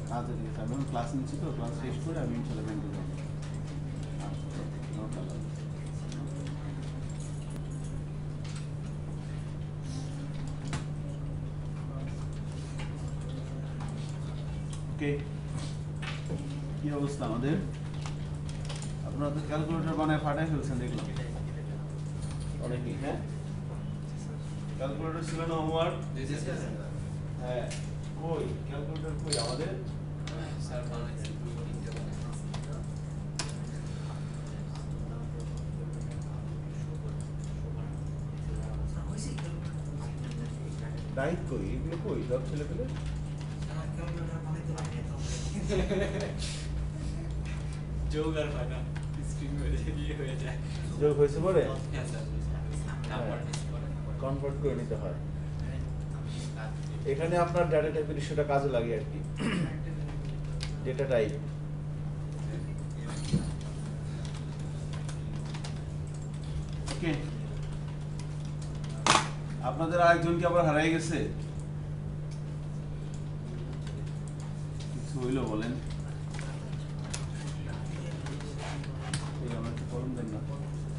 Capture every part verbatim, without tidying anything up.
আচ্ছা ঠিক আছে, আমি এখন ক্লাস নিচ্ছি তো, ক্লাস শেষ করে আমি ইনশাল্লাহ ব্যাংকে যাবো। আচ্ছা ওকে ওকে। কি অবস্থা আমাদের? আপনারা তো ক্যালকুলেটর বানায় ফাটাই ফেলছেন দেখলাম অনেকেই। হ্যাঁ, ক্যালকুলেটর ছিল না হোমওয়ার্ক? হ্যাঁ, কই ক্যালকুলেটর কই আমাদের? স্যার বানাইছি দুই তিনটা বানাইছি। ডাইট কই, এগুলো কই সব ছেলে পেলে? যোগ আর হয় না, স্ক্রিন হয়ে যায়, ইয়ে হয়ে যায়। যোগ হয়েছে পরে হ্যাঁ স্যার, নাম্বার মিস করে কনভার্ট করে নিতে হয়। এখানে আপনার ডাটা টাইপের ইস্যুটা কাজে লাগে আর কি, ডেটা টাইপ। ওকে, আপনাদের আরেকজন কি আবার হারাই গেছে? কিছু হইলো বলেন। এই আমার একটু কলম দেন না।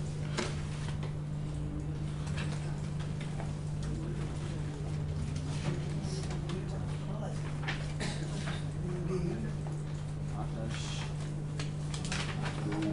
আঠাশ দুই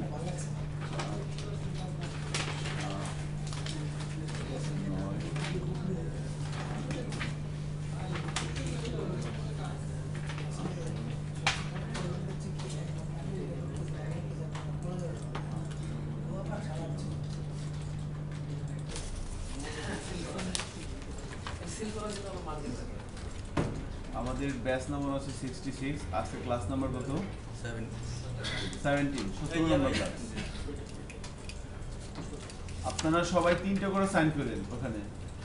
আমাদের ব্যাচ নাম্বার আছে সিক্সটি সিক্স, আজকে ক্লাস নাম্বার কত? সেভেন্টিন, সতেরো নম্বর ক্লাস। আপনারা সবাই তিনটা করে সাইন করেন ওখানে,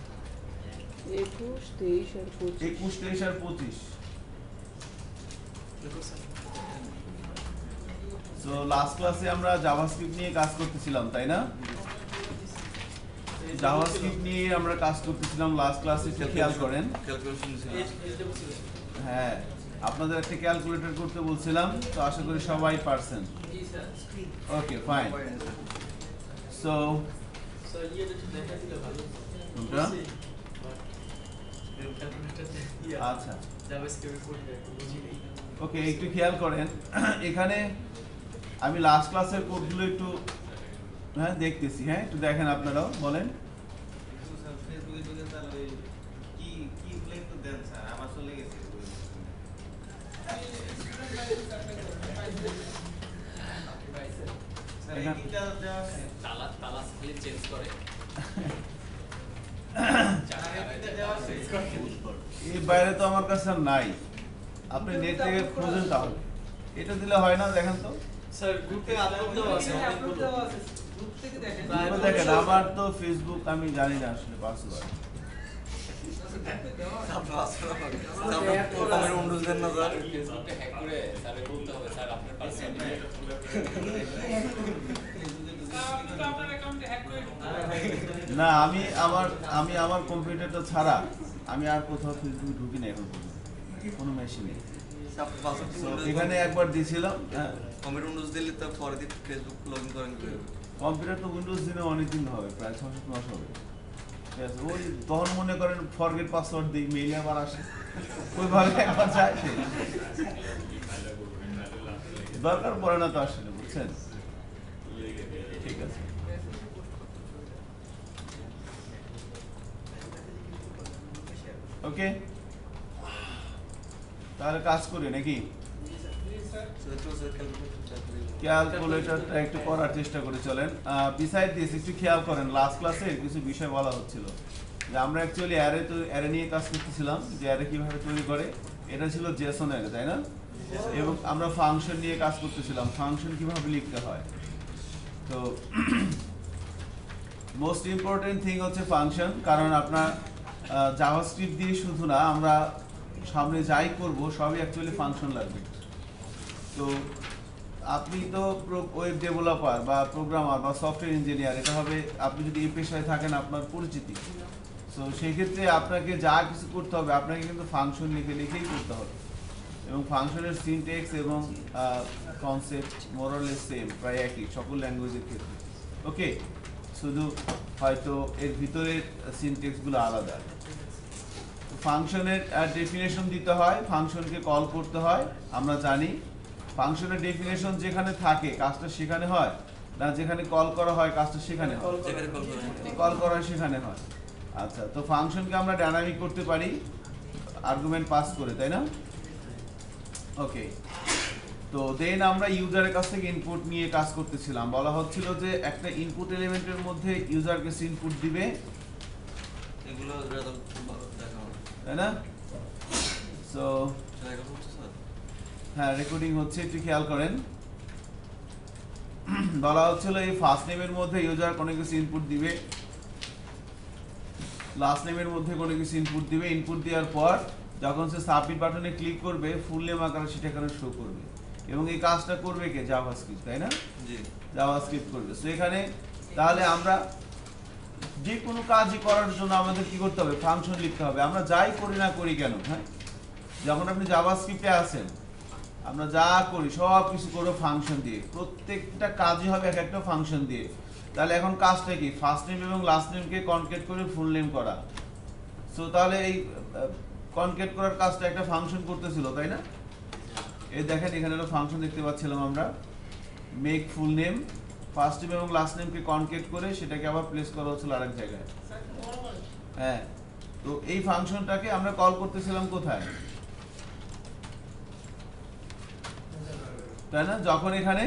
একুশ তেইশ আর পঁচিশ। একুশ তেইশ আর পঁচিশ। তো লাস্ট ক্লাসে আমরা জাভাস্ক্রিপ্ট নিয়ে কাজ করতেছিলাম, তাই না? জাভাস্ক্রিপ্ট নিয়ে আমরা কাজ করতেছিলাম লাস্ট ক্লাসে, খেয়াল করেন। হ্যাঁ, আপনাদের একটা ক্যালকুলেটর করতে বলছিলাম, তো আশা করি সবাই পারছেন। Okay fine. সো আচ্ছা ওকে, একটু খেয়াল করেন এখানে আমি লাস্ট ক্লাসের কোডগুলো একটু হ্যাঁ দেখতেছি। হ্যাঁ, একটু দেখেন আপনারাও, বলেন। তালা তালা খালি চেঞ্জ করে। এই বাইরে তো আমার কাছে আর নাই, আপনি নেট থেকে খুঁজেন তাহলে। এটা দিলে হয় না, দেখেন তো। স্যার গ্রুপে আপলোড দেওয়া আছে, আপলোড দেওয়া আছে, গ্রুপ থেকে দেখেন। গ্রুপে দেখেন, আমার তো ফেসবুক আমি জানি না আসলে পাসওয়ার্ড। আমার অনুরোধ দেন না স্যার, ফেসবুকে হ্যাক করে স্যারে বলতে হবে স্যার আপনার পাসওয়ার্ড না, আমি আমার আমি আমার কম্পিউটারটা ছাড়া আমি আর কোথাও ফেসবুকে ঢুকি না এখন পর্যন্ত, কোনো মেশিনে। এখানে একবার দিয়েছিলাম। কম্পিউটার উইন্ডোজ দিলে তো পরে দিয়ে ফেসবুক লগইন করেন কি? কম্পিউটার তো উইন্ডোজ দিনে অনেকদিন হবে, প্রায় ছয় সাত মাস হবে। ঠিক আছে, ওই তখন মনে করেন ফরগেট পাসওয়ার্ড দিই, মেইলে আবার আসে, ওইভাবে একবার যায়, দরকার পড়ে না তো আসলে, বুঝছেন? ঠিক আছে, ওকে, তাহলে কাজ করি নাকি? ক্যালকুলেটরটা একটু করার চেষ্টা করে চলেন। বিসাইড দিস একটু খেয়াল করেন, লাস্ট ক্লাসে কিছু বিষয় বলা হচ্ছিল যে আমরা অ্যাকচুয়ালি অ্যারে তো অ্যারে নিয়ে কাজ করতেছিলাম, যে অ্যারে কিভাবে তৈরি করে, এটা ছিল জেসন অ্যারে, তাই না? এবং আমরা ফাংশন নিয়ে কাজ করতেছিলাম, ফাংশন কিভাবে লিখতে হয়। তো মোস্ট ইম্পর্টেন্ট থিং হচ্ছে ফাংশন, কারণ আপনার জাভাস্ক্রিপ্ট দিয়ে শুধু না, আমরা সামনে যাই করব সবই অ্যাকচুয়ালি ফাংশন লাগবে। তো আপনি তো ওয়েব ডেভেলপার বা প্রোগ্রামার বা সফটওয়্যার ইঞ্জিনিয়ার, এটা হবে আপনি যদি এই পেশায় থাকেন আপনার পরিচিতি। সো সেই ক্ষেত্রে আপনাকে যা কিছু করতে হবে আপনাকে কিন্তু ফাংশন লিখে লিখেই করতে হবে। এবং ফাংশনের সিনট্যাক্স এবং কনসেপ্ট মোরালেস সেম, প্রায় একই সকল ল্যাঙ্গুয়েজের ক্ষেত্রে। ওকে, শুধু হয়তো এর ভিতরের সিনট্যাক্সগুলো আলাদা। ফাংশনের ডেফিনেশন দিতে হয়, ফাংশনকে কল করতে হয়। আমরা জানি ফাংশনের ডেফিনেশন যেখানে থাকে কাজটা সেখানে হয়, না যেখানে কল করা হয় কাজটা সেখানে হয়? যেখানে কল করা হয়। কল করা হয় সেখানে হয়। আচ্ছা, তো ফাংশনকে আমরা ডাইনামিক করতে পারি আর্গুমেন্ট পাস করে, তাই না? ওকে, তো দেন আমরা ইউজারের কাছ থেকে ইনপুট নিয়ে কাজ করতেছিলাম। বলা হচ্ছিল যে একটা ইনপুট এলিমেন্টের মধ্যে ইউজার কিছু ইনপুট দিবে, এগুলো রেজাল্ট দেখা হবে, তাই না? সো দেখা হচ্ছে স্যার। হ্যাঁ, রেকর্ডিং হচ্ছে, একটু খেয়াল করেন। বলা হচ্ছিল এই ফার্স্ট নেমের মধ্যে ইউজার কোনো কিছু ইনপুট দিবে, লাস্ট নেমের মধ্যে কোনো কিছু ইনপুট দিবে। ইনপুট দেওয়ার পর যখন সে সাবমিট বাটনে ক্লিক করবে ফুল নেম আকারে সেটা এখানে শো করবে, এবং এই কাজটা করবে কে? জাভাস্ক্রিপ্ট, তাই না? জি, জাভাস্ক্রিপ্ট করবে। সো এখানে তাহলে আমরা যে কোনো কাজই করার জন্য আমাদের কি করতে হবে? ফাংশন লিখতে হবে। আমরা যাই করি না করি কেন, হ্যাঁ, যখন আপনি জাভাস্ক্রিপ্টে আছেন আমরা যা করি সব কিছু করবো ফাংশন দিয়ে, প্রত্যেকটা কাজই হবে এক একটা ফাংশন দিয়ে। তাহলে এখন কাজটা কি? ফার্স্ট নেম এবং লাস্ট নেমকে কনকেট করে ফুল নেম করা। সো তাহলে এই কনকেট করার কাজটা একটা ফাংশন করতেছিল, তাই না? এই দেখেন এখানে একটা ফাংশন দেখতে পাচ্ছিলাম আমরা, make full name, first name এবং লাস্ট নেমকে কনকেট করে সেটাকে আবার প্লেস করা হচ্ছিল আরেক জায়গায়। হ্যাঁ, তো এই ফাংশনটাকে আমরা কল করতেছিলাম কোথায়, তাই না? যখন এখানে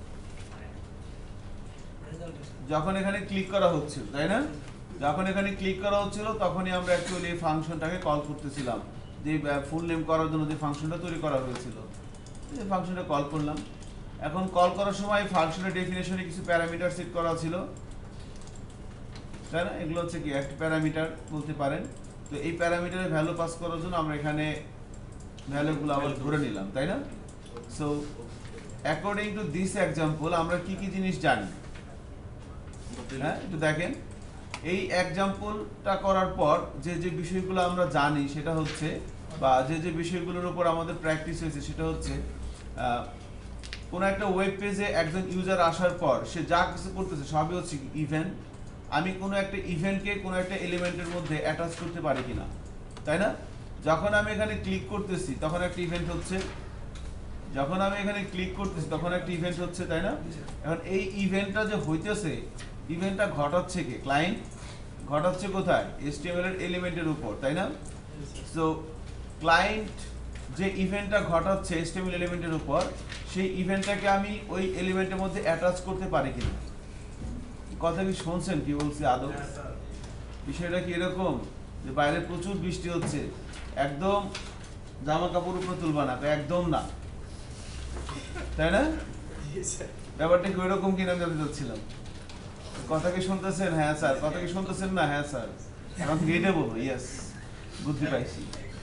যখন এখানে ক্লিক করা হচ্ছিল, তাই না? যখন এখানে ক্লিক করা হচ্ছিল তখনই আমরা অ্যাকচুয়ালি এই ফাংশনটাকে কল করতেছিলাম, যে ফুল নেম করার জন্য যে ফাংশনটা তৈরি করা হয়েছিল, এই ফাংশনটা কল করলাম। এখন কল করার সময় ফাংশনের ডেফিনেশনে কিছু প্যারামিটার সেট করা ছিল, তাই না? এগুলো হচ্ছে কি একটা প্যারামিটার বলতে পারেন। তো এই প্যারামিটারের ভ্যালু পাস করার জন্য আমরা এখানে ভ্যালুগুলো আবার ধরে নিলাম, তাই না? So according to this example আমরা কি কি জিনিস জানি, হ্যাঁ, একটু দেখেন। এই এক্সাম্পলটা করার পর যে যে বিষয়গুলো আমরা জানি সেটা হচ্ছে, বা যে যে বিষয়গুলোর উপর আমাদের প্র্যাকটিস হয়েছে সেটা হচ্ছে, কোনো একটা ওয়েব পেজে একজন ইউজার আসার পর সে যা কিছু করতেছে সবই হচ্ছে ইভেন্ট। আমি কোনো একটা ইভেন্টকে কোনো একটা এলিমেন্টের মধ্যে অ্যাটাচ করতে পারি কিনা, তাই না? যখন আমি এখানে ক্লিক করতেছি তখন একটা ইভেন্ট হচ্ছে, যখন আমি এখানে ক্লিক করতেছি তখন একটা ইভেন্ট হচ্ছে, তাই না? এখন এই ইভেন্টটা যে হইতেছে, ইভেন্টটা ঘটাচ্ছে কে? ক্লায়েন্ট ঘটাচ্ছে কোথায়? এইচটিএমএল এর এলিমেন্টের উপর, তাই না? সো ক্লায়েন্ট যে ইভেন্টটা ঘটাচ্ছে এইচটিএমএল এলিমেন্টের উপর, সেই ইভেন্টটাকে আমি ওই এলিমেন্টের মধ্যে অ্যাটাচ করতে পারি কিনা? কথা কি শুনছেন কি বলছি আদৌ? বিষয়টা কি এরকম যে বাইরে প্রচুর বৃষ্টি হচ্ছে, একদম জামা কাপড় উপরে তুলবা না, একদম না, তাই না? ব্যাপারটা কি ওইরকম কিনা আমি জানতে চাচ্ছিলাম। কথা কি শুনতেছেন? হ্যাঁ স্যার। কথা কি শুনতেছেন না? হ্যাঁ স্যার। এখন থেকে এটা বলো, ইয়েস, বুদ্ধি পাইছি।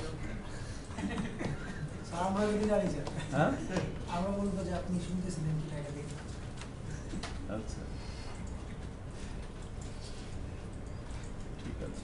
আমরা কিন্তু জানি স্যার, হ্যাঁ, আমরা বলবো যে আপনি শুনতেছিলেন কি না এটা দেখুন। আচ্ছা, ঠিক আছে।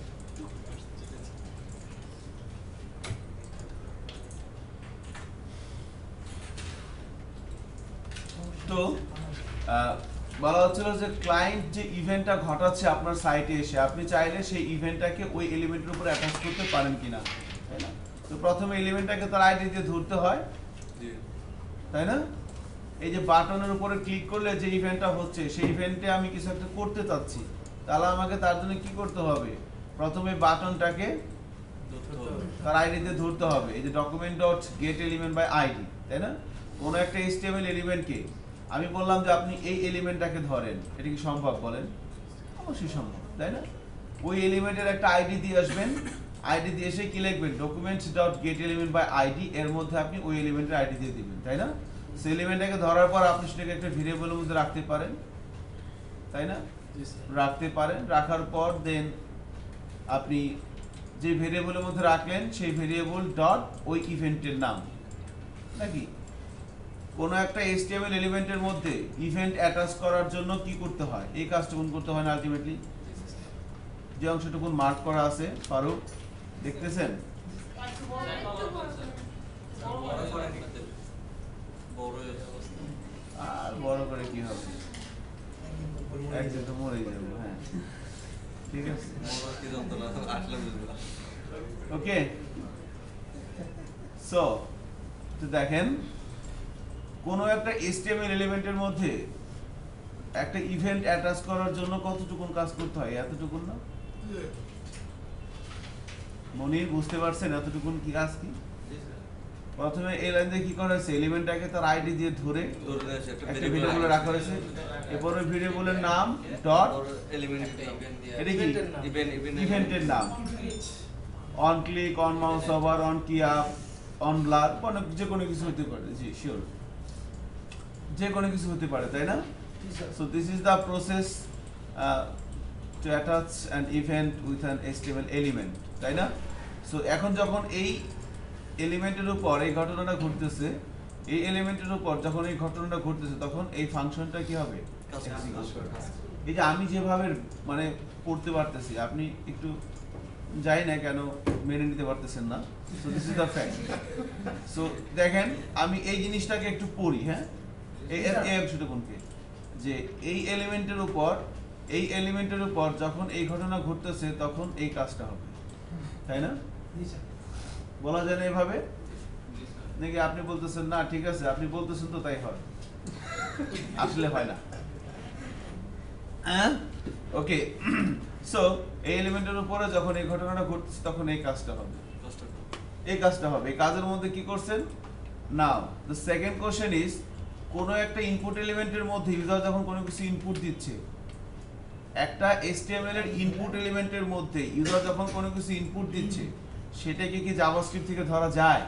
তো আহ, বলা হচ্ছিল যে ক্লায়েন্ট যে ইভেন্টটা ঘটাচ্ছে আপনার সাইটে এসে, আপনি চাইলে সেই ইভেন্টটাকে ওই এলিমেন্টের উপর অ্যাটাচ করতে পারেন কিনা, তাই না? তো প্রথমে এলিমেন্টটাকে তার আইডি দিয়ে ধরতে হয়, জি, তাই না? এই যে বাটনের উপরে ক্লিক করলে যে ইভেন্টটা হচ্ছে সেই ইভেন্টে আমি কিছু একটা করতে চাচ্ছি, তাহলে আমাকে তার জন্য কি করতে হবে? প্রথমে বাটনটাকে ধরতে হবে। তার আইডি দিয়ে ধরতে হবে। এই যে document dot get element by ID, তাই না? কোনো একটা এইচটিএমএল এলিমেন্টকে আমি বললাম যে আপনি এই এলিমেন্টটাকে ধরেন, এটা কি সম্ভব বলেন? অবশ্যই সম্ভব, তাই না? ওই এলিমেন্টের একটা আইডি দিয়ে আসবেন, আইডি দিয়ে এসে কি লিখবেন? Documents dot get element by ID, এর মধ্যে আপনি ওই এলিমেন্টের আইডি দিয়ে দিবেন, তাই না? সেই এলিমেন্টটাকে ধরার পর আপনি সেটাকে একটা ভেরিয়েবলের মধ্যে রাখতে পারেন, তাই না? রাখতে পারেন। রাখার পর দেন আপনি যে ভেরিয়েবলের মধ্যে রাখলেন সেই ভেরিয়েবল ডট ওই ইভেন্টের নাম, নাকি? কোনো একটা এইচটিএমএল এলিমেন্টের মধ্যে ইভেন্ট অ্যাটাচ করার জন্য কি করতে হয়? এই কাজটুকুন করতে হয় না আলটিমেটলি? যে অংশটুকুন মার্ক করা আছে, ফারুক দেখতেছেন? আপনাদের বড় অবস্থা আর বড় করে কি হবে, একদিন তো মরেই যাবো। হ্যাঁ ঠিক আছে, বড় কি যন্ত্রণা আসলে বুঝবো। ওকে। সো তো দেখেন কোনো একটা এইচটিএমএল এলিমেন্টের মধ্যে একটা ইভেন্ট অ্যাটাচ করার জন্য কতটুকুন কাজ করতে হয়? এতটুকুন না? মনির বুঝতে পারছেন এতটুকুন কি কাজ? কি প্রথমে এই লাইন দিয়ে কি করা হয়েছে, এলিমেন্টটাকে তার আইডি দিয়ে ধরে ধরে আছে একটা একটা ভেরিয়েবলে রাখা হয়েছে, এরপর ওই ভেরিয়েবলের নাম ডট এলিমেন্ট এটা কি ইভেন্ট ইভেন্ট ইভেন্টের নাম, on click, on mouse over, on key up, on blur, মানে যে কোনো কিছু হতে পারে। জি শিওর, যে কোনো কিছু হতে পারে, তাই না? So this is the process to attach an event with an HTML element, তাই না? সো এখন যখন এই এলিমেন্টের উপর এই ঘটনাটা ঘটতেছে, এই এলিমেন্টের উপর যখন এই ঘটনাটা ঘটতেছে তখন এই ফাংশনটা কি হবে? এই যে আমি যেভাবে মানে পড়তে পারতেছি, আপনি একটু যাই না কেন মেনে নিতে পারতেছেন না। So this is the fact. So দেখেন আমি এই জিনিসটাকে একটু পড়ি। হ্যাঁ, এই এই অংশটুকুনকে, যে এই এলিমেন্টের উপর এই এলিমেন্টের উপর যখন এই ঘটনা ঘটতেছে তখন এই কাজটা হবে, তাই না? বলা যায় না এভাবে? নাকি আপনি বলতেছেন না ঠিক আছে, আপনি বলতেছেন তো তাই হয়, আসলে হয় না। ওকে, সো এই এলিমেন্টের উপরে যখন এই ঘটনাটা ঘটছে তখন এই কাজটা হবে, এই কাজটা হবে। এই কাজের মধ্যে কি করছেন? Now the second question is, কোনো একটা ইনপুট এলিমেন্টের মধ্যে ইউজার যখন কোনো কিছু ইনপুট দিচ্ছে, একটা এইচটিএমএল এর ইনপুট এলিমেন্টের মধ্যে ইউজার যখন কোনো কিছু ইনপুট দিচ্ছে সেটাকে কি জাভাস্ক্রিপ্ট থেকে ধরা যায়?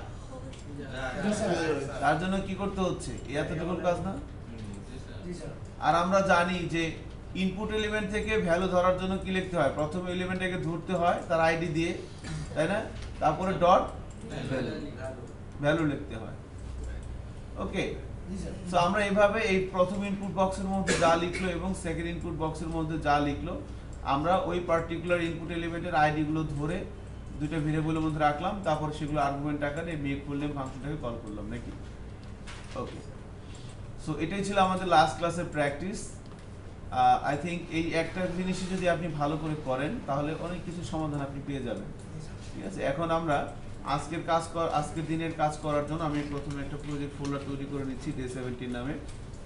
তার জন্য কি করতে হচ্ছে? এতটুকুর কাজ না? আর আমরা জানি যে ইনপুট এলিমেন্ট থেকে ভ্যালু ধরার জন্য কি লিখতে হয়? প্রথমে এলিমেন্টটাকে ধরতে হয় তার আইডি দিয়ে, তাই না? তারপরে ডট ভ্যালু লিখতে হয়। ওকে, সো আমরা এইভাবে এই প্রথম ইনপুট বক্সের মধ্যে যা লিখলো এবং সেকেন্ড ইনপুট বক্সের মধ্যে যা লিখলো আমরা ওই পার্টিকুলার ইনপুট এলিমেন্টের আইডি গুলো ধরে দুটো ভেরিয়েবলের মধ্যে রাখলাম, তারপর সেগুলো আর্গুমেন্ট আকারে মেক করলাম, ফাংশনটাকে কল করলাম, নাকি? ওকে, সো এটাই ছিল আমাদের লাস্ট ক্লাসের প্র্যাকটিস। আই থিঙ্ক এই একটা জিনিসই যদি আপনি ভালো করে করেন তাহলে অনেক কিছু সমাধান আপনি পেয়ে যাবেন। ঠিক আছে, এখন আমরা আজকের কাজ কর আজকের দিনের কাজ করার জন্য আমি প্রথমে একটা প্রজেক্ট ফোল্ডার তৈরি করে নিচ্ছি ডে সেভেন্টিন নামে।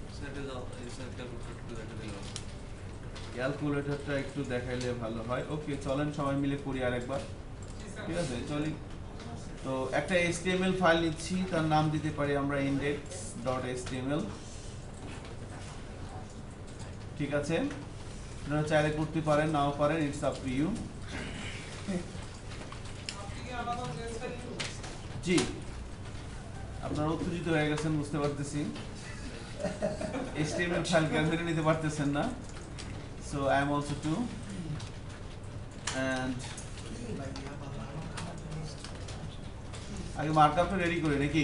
ক্যালকুলেটরটা একটু দেখাইলে ভালো হয়। ওকে, চলেন সবাই মিলে করি আরেকবার। ঠিক আছে, চলি। তো একটা এইচটিএমএল ফাইল নিচ্ছি, তার নাম দিতে পারি আমরা ইনডেক্স ডট এইচটিএমএল। ঠিক আছে, আপনারা চাইলে করতে পারেন, নাও পারেন, ইটস আপ টু ইউ। জি, আপনারা উত্তেজিত হয়ে গেছেন বুঝতে পারতেছি, এইচটিএমএল ফাইল কেন মেনে নিতে পারতেছেন না। So I am also to, and আগে মার্কআপটা রেডি করে নাকি?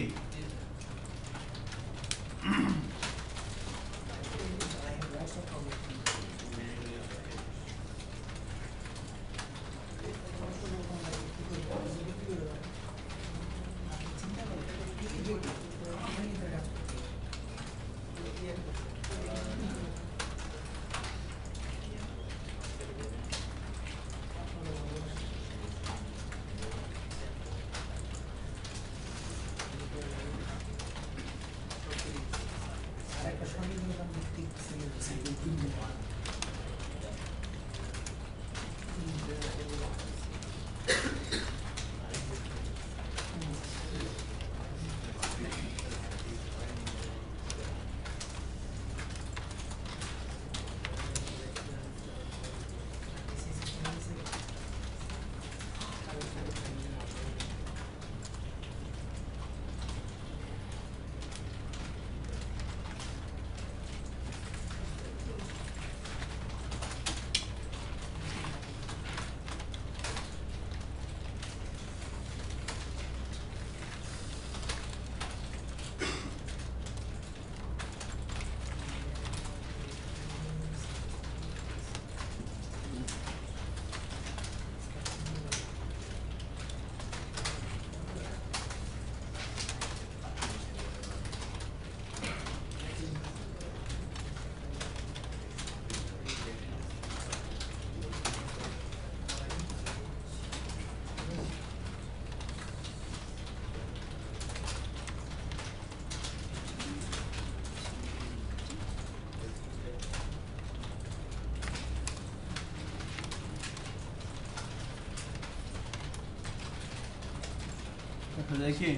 দেখা যায় কি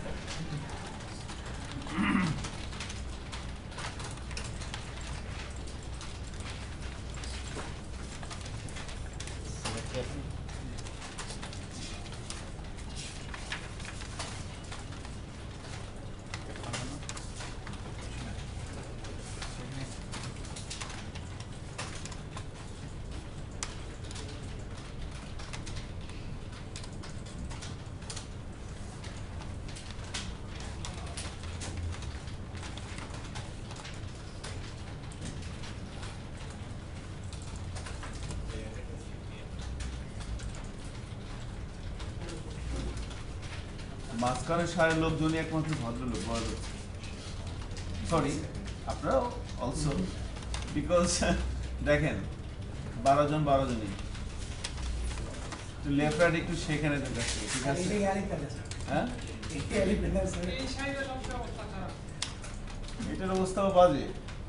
মাঝখানে সারের লোকজনই একমাত্র ভদ্রলোক ভদ্রলোক সরি আপনারাও অলসো বিকজ দেখেন বারো জন বারো জনই তো লেফট রাইট একটু সেখানে দেখাচ্ছে ঠিক আছে এটা গাড়ি কাটে হ্যাঁ এই গাড়ি কাটে এই সাইডের সবচেয়ে অবস্থা খারাপ। এটার অবস্থাও বাজে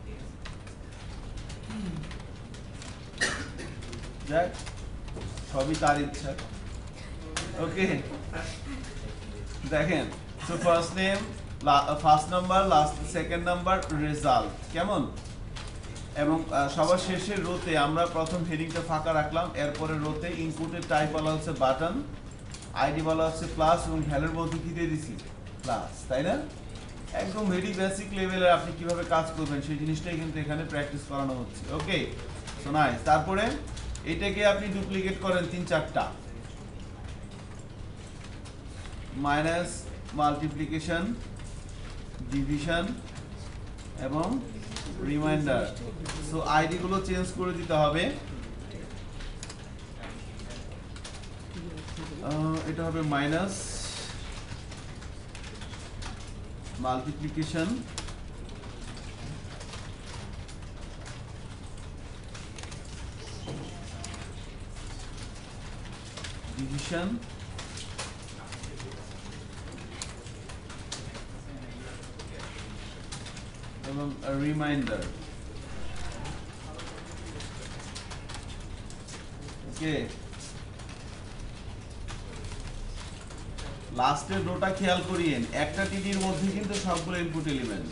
যাক সবই তার ইচ্ছা ওকে দেখেন so first name first number last second number result কেমন এবং আহ, সবার শেষে রোতে আমরা প্রথম হেডিংটা ফাঁকা রাখলাম এরপরে রোতে ইনপুটের টাইপ বলা হচ্ছে বাটন আইডি বলা হচ্ছে প্লাস এবং ভ্যালুর মধ্যে কি দিয়ে দিছি প্লাস তাই না একদম ভেরি বেসিক লেভেলে আপনি কিভাবে কাজ করবেন সেই জিনিসটাই কিন্তু এখানে প্র্যাকটিস করানো হচ্ছে ওকে সো নাইস তারপরে এটাকে আপনি ডুপ্লিকেট করেন তিন চারটা মাইনাস মাল্টিপ্লিকেশন ডিভিশন এবং রিমাইন্ডার সো আইডি গুলো চেঞ্জ করে দিতে হবে আহ, এটা হবে মাইনাস মাল্টিপ্লিকেশন ডিভিশন এবং রিমাইন্ডার ওকে লাস্টের রোটা খেয়াল করিয়েন একটা টিডির মধ্যে কিন্তু সবগুলো ইনপুট এলিমেন্ট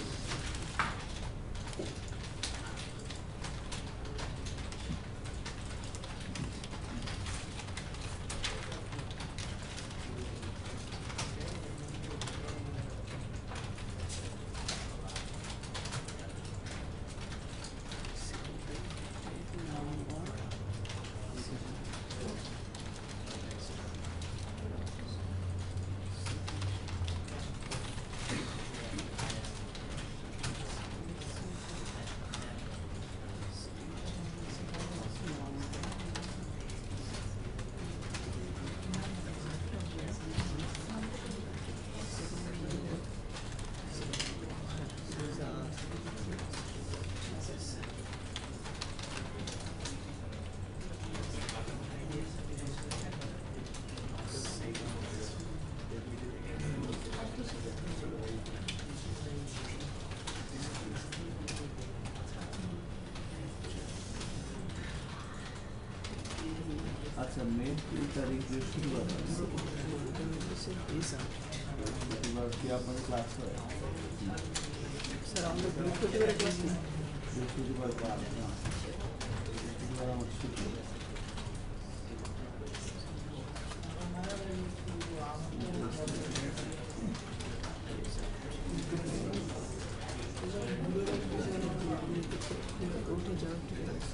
আচ্ছা মে তিন তারিখ বৃহস্পতিবার বৃহস্পতিবার কি আপনার ক্লাস হয় স্যার আমাদের বৃহস্পতিবারে ক্লাস নেই বৃহস্পতিবার ক্লাস না বৃহস্পতিবার আমার ছুটি উঠে যাওয়ার ঠিক আছে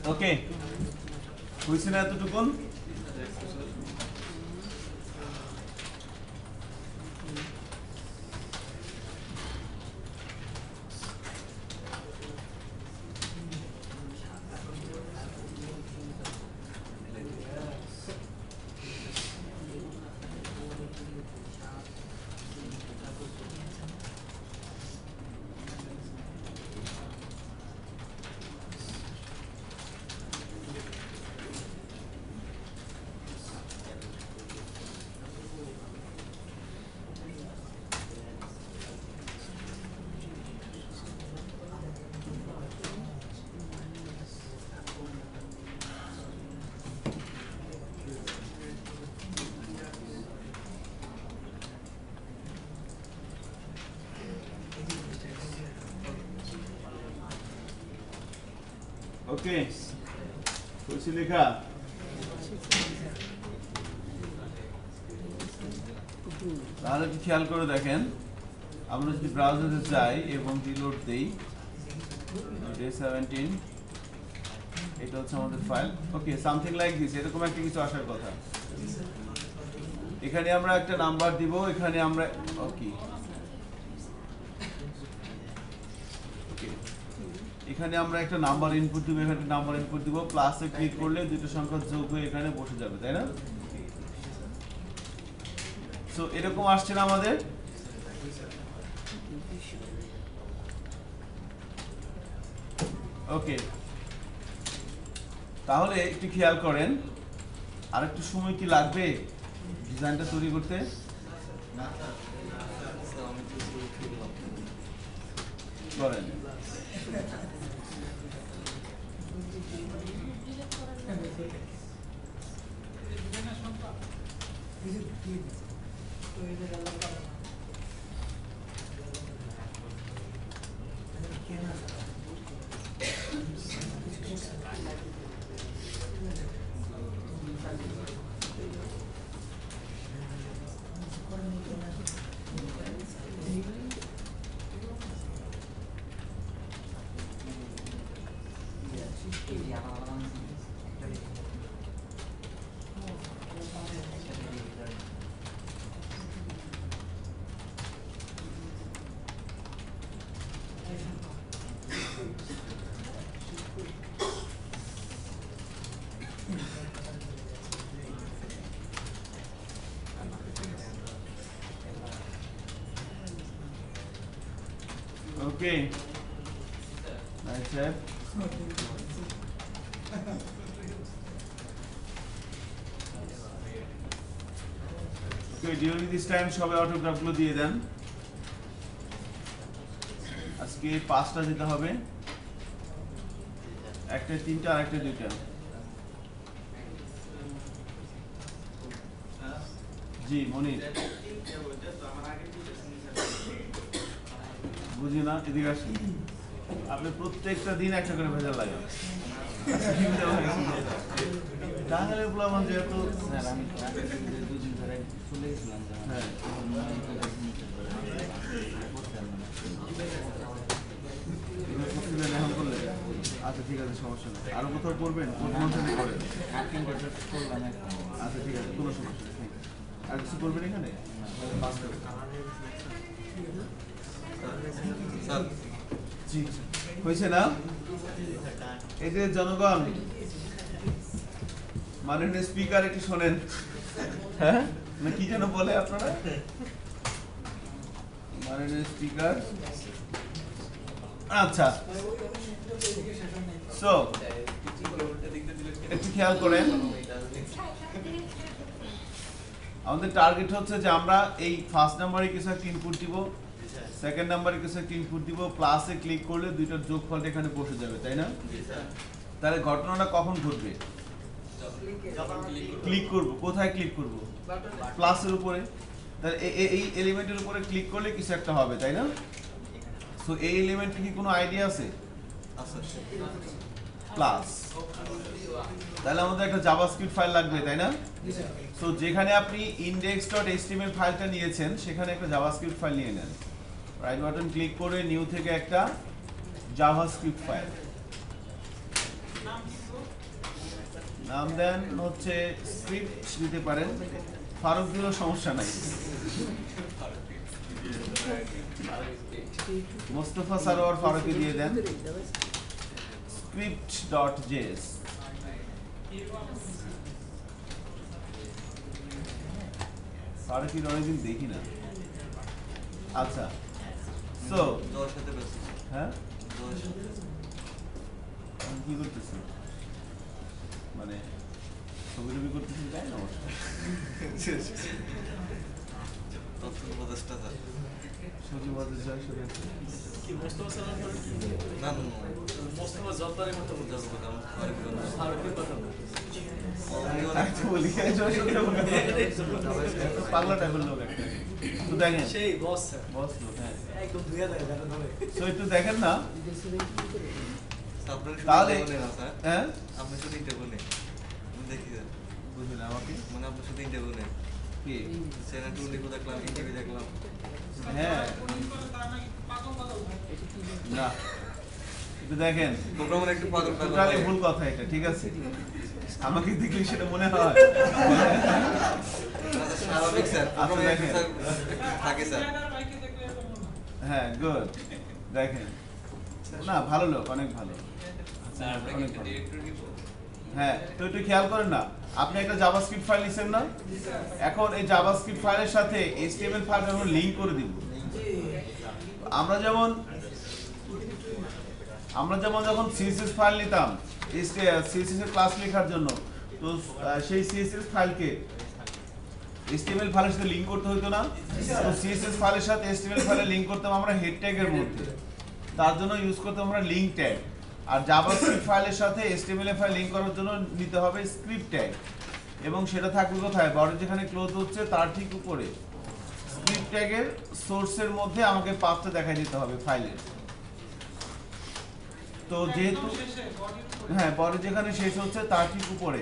ওকে হইছে না এতটুকুন? ওকে হয়েছে লেখা? তাহলে একটু খেয়াল করে দেখেন, আমরা যদি ব্রাউজারে যাই এবং রিলোড দেই, ডে সেভেন্টিন, এটা হচ্ছে আমাদের file. Okay something like this, এরকম একটা কিছু আসার কথা। এখানে আমরা একটা নাম্বার দিব, এখানে আমরা ওকে এখানে আমরা একটা নাম্বার ইনপুট দিব, এখানে নাম্বার ইনপুট দিব, প্লাসে ক্লিক করলে দুটো সংখ্যা যোগ হয়ে এখানে বসে যাবে, তাই না? সো এরকম আসছে না আমাদের? ওকে তাহলে একটু খেয়াল করেন, আর একটু সময় কি লাগবে ডিজাইনটা তৈরি করতে? করেন Okay. Nice, sir. Okay, during this time সবাই অটোগ্রাফ গুলো দিয়ে দেন। আজকে পাঁচটা দিতে হবে, একটা তিনটা আর একটা দুইটা। জি মনির বুঝি না, এদিকে আসুন। আপনি প্রত্যেকটা দিন একটা করে ভেজাল লাগান। টাঙ্গাইলের পোলাপান যেহেতু দুদিন ধরে চলে গেছিলাম, হ্যাঁ এখন করলে আচ্ছা ঠিক আছে, সমস্যা নেই। আরো কোথাও করবেন? করেন আচ্ছা ঠিক আছে, কোনো সমস্যা নেই। আর কিছু করবেন এখানে? জি হয়েছে না? এই যে জনগণ মাননীয় স্পিকার একটু শোনেন। হ্যাঁ না কি যেন বলে আপনারা? মাননীয় স্পিকার, আচ্ছা সো একটু খেয়াল করেন, আমাদের টার্গেট হচ্ছে যে আমরা এই ফার্স্ট নাম্বারে কিছু একটা ইনপুট দিব, সেকেন্ড নাম্বারে কিছু একটা ইনপুট দিব, প্লাসে ক্লিক করলে দুইটার যোগফলটা এখানে বসে যাবে, তাই না? তাহলে ঘটনাটা কখন ঘটবে? ক্লিক করব, কোথায় ক্লিক করব? প্লাসের উপরে। তাহলে এই এলিমেন্টের উপরে ক্লিক করলে কিছু একটা হবে, তাই না? সো এই এলিমেন্টে কি কোনো আইডিয়া আছে? প্লাস, তাহলে আমাদের একটা জাভাস্ক্রিপ্ট ফাইল লাগবে, তাই না? সো যেখানে আপনি index.html ফাইলটা নিয়েছেন সেখানে একটা জাভাস্ক্রিপ্ট ফাইল নিয়ে নেন, রাইট বাটন ক্লিক করে নিউ থেকে একটা জাভাস্ক্রিপ্ট ফাইল। নাম দেন হচ্ছে স্ক্রিপ্ট দিতে পারেন, ফারুক দিলেও সমস্যা নাই। মোস্তফা সারোয়ার ফারুকি দিয়ে দেন স্ক্রিপ্ট ডট জেএস। ফারুকির অনেকদিন দেখি না। আচ্ছা, সো দশ সাথে ব্যস্ত হ্যাঁ দশ সাথে এখন কি করতেছি, মানে ছবি টবি করতেছি তাই না? তথ্য উপদেষ্টা স্যার সজীব ওয়াজেদ জয় সরে আছে। কি মোস্তফা সালাম করে কি? না না মোস্তফা জব্বারের কথা বলতে হবে। ফারুকের কথা বলতে আমি তো বলি, এই জয় সরে বলে। এত পাগলাটা করলো লোক একটা। তো দেখেন সেই বস স্যার, বস লোক, হ্যাঁ। একদম ধুয়ে দেয় গাটা ধরে। তো একটু দেখেন না আপনার শুধু তাহলে, ইন্টারভিউ না স্যার, হ্যাঁ আপনি শুধু ইন্টারভিউ নেই আমি দেখি স্যার, বুঝলেন আমাকে মানে আপনি শুধু ইন্টারভিউ নেই কি? সেনা টু লিখো দেখলাম, ইন্টারভিউ দেখলাম। হ্যাঁ না, একটু দেখেন, প্রোগ্রামের একটু পাগল পাগল টোটালি হয়। ভুল কথা এটা, ঠিক আছে? আমাকে দেখলে সেটা মনে হয়। স্বাভাবিক স্যার, আচ্ছা, প্রোগ্রামে দেখেন। স্যার থাকে স্যার। হ্যাঁ গুড, দেখেন না, ভালো লোক, অনেক ভালো। স্যার আমরা কি অনেক একটা ভালো। ডিরেক্টর নিব? হ্যাঁ, তো একটু খেয়াল করেন না, আপনি একটা জাভাস্ক্রিপ্ট ফাইল লিখছেন না? এখন এই জাভাস্ক্রিপ্ট ফাইলের সাথে এইচটিএমএল ফাইল আমরা লিংক করে দিব। আমরা যেমন আমরা যেমন যখন সিএসএস ফাইল নিতাম সিএসএস এর ক্লাস লেখার জন্য, তো আহ, সেই সিএসএস ফাইলকে এইচটিএমএল ফাইলের সাথে লিংক করতে হতো না? তো সিএসএস ফাইলের সাথে এইচটিএমএল ফাইলে লিংক করতাম আমরা হেড ট্যাগের মধ্যে, তার জন্য ইউজ করতাম আমরা লিংক ট্যাগ। আর জাভাস্ক্রিপ্ট ফাইলের সাথে এইচটিএমএল ফাইল লিংক করার জন্য নিতে হবে স্ক্রিপ্ট ট্যাগ, এবং সেটা থাকবে কোথায়? বডি যেখানে ক্লোজ হচ্ছে তার ঠিক উপরে স্ক্রিপ্ট ট্যাগের সোর্সের মধ্যে আমাকে পাথটা দেখাই দিতে হবে ফাইলের। তো যেহেতু হ্যাঁ, বডি যেখানে শেষ হচ্ছে তার ঠিক উপরে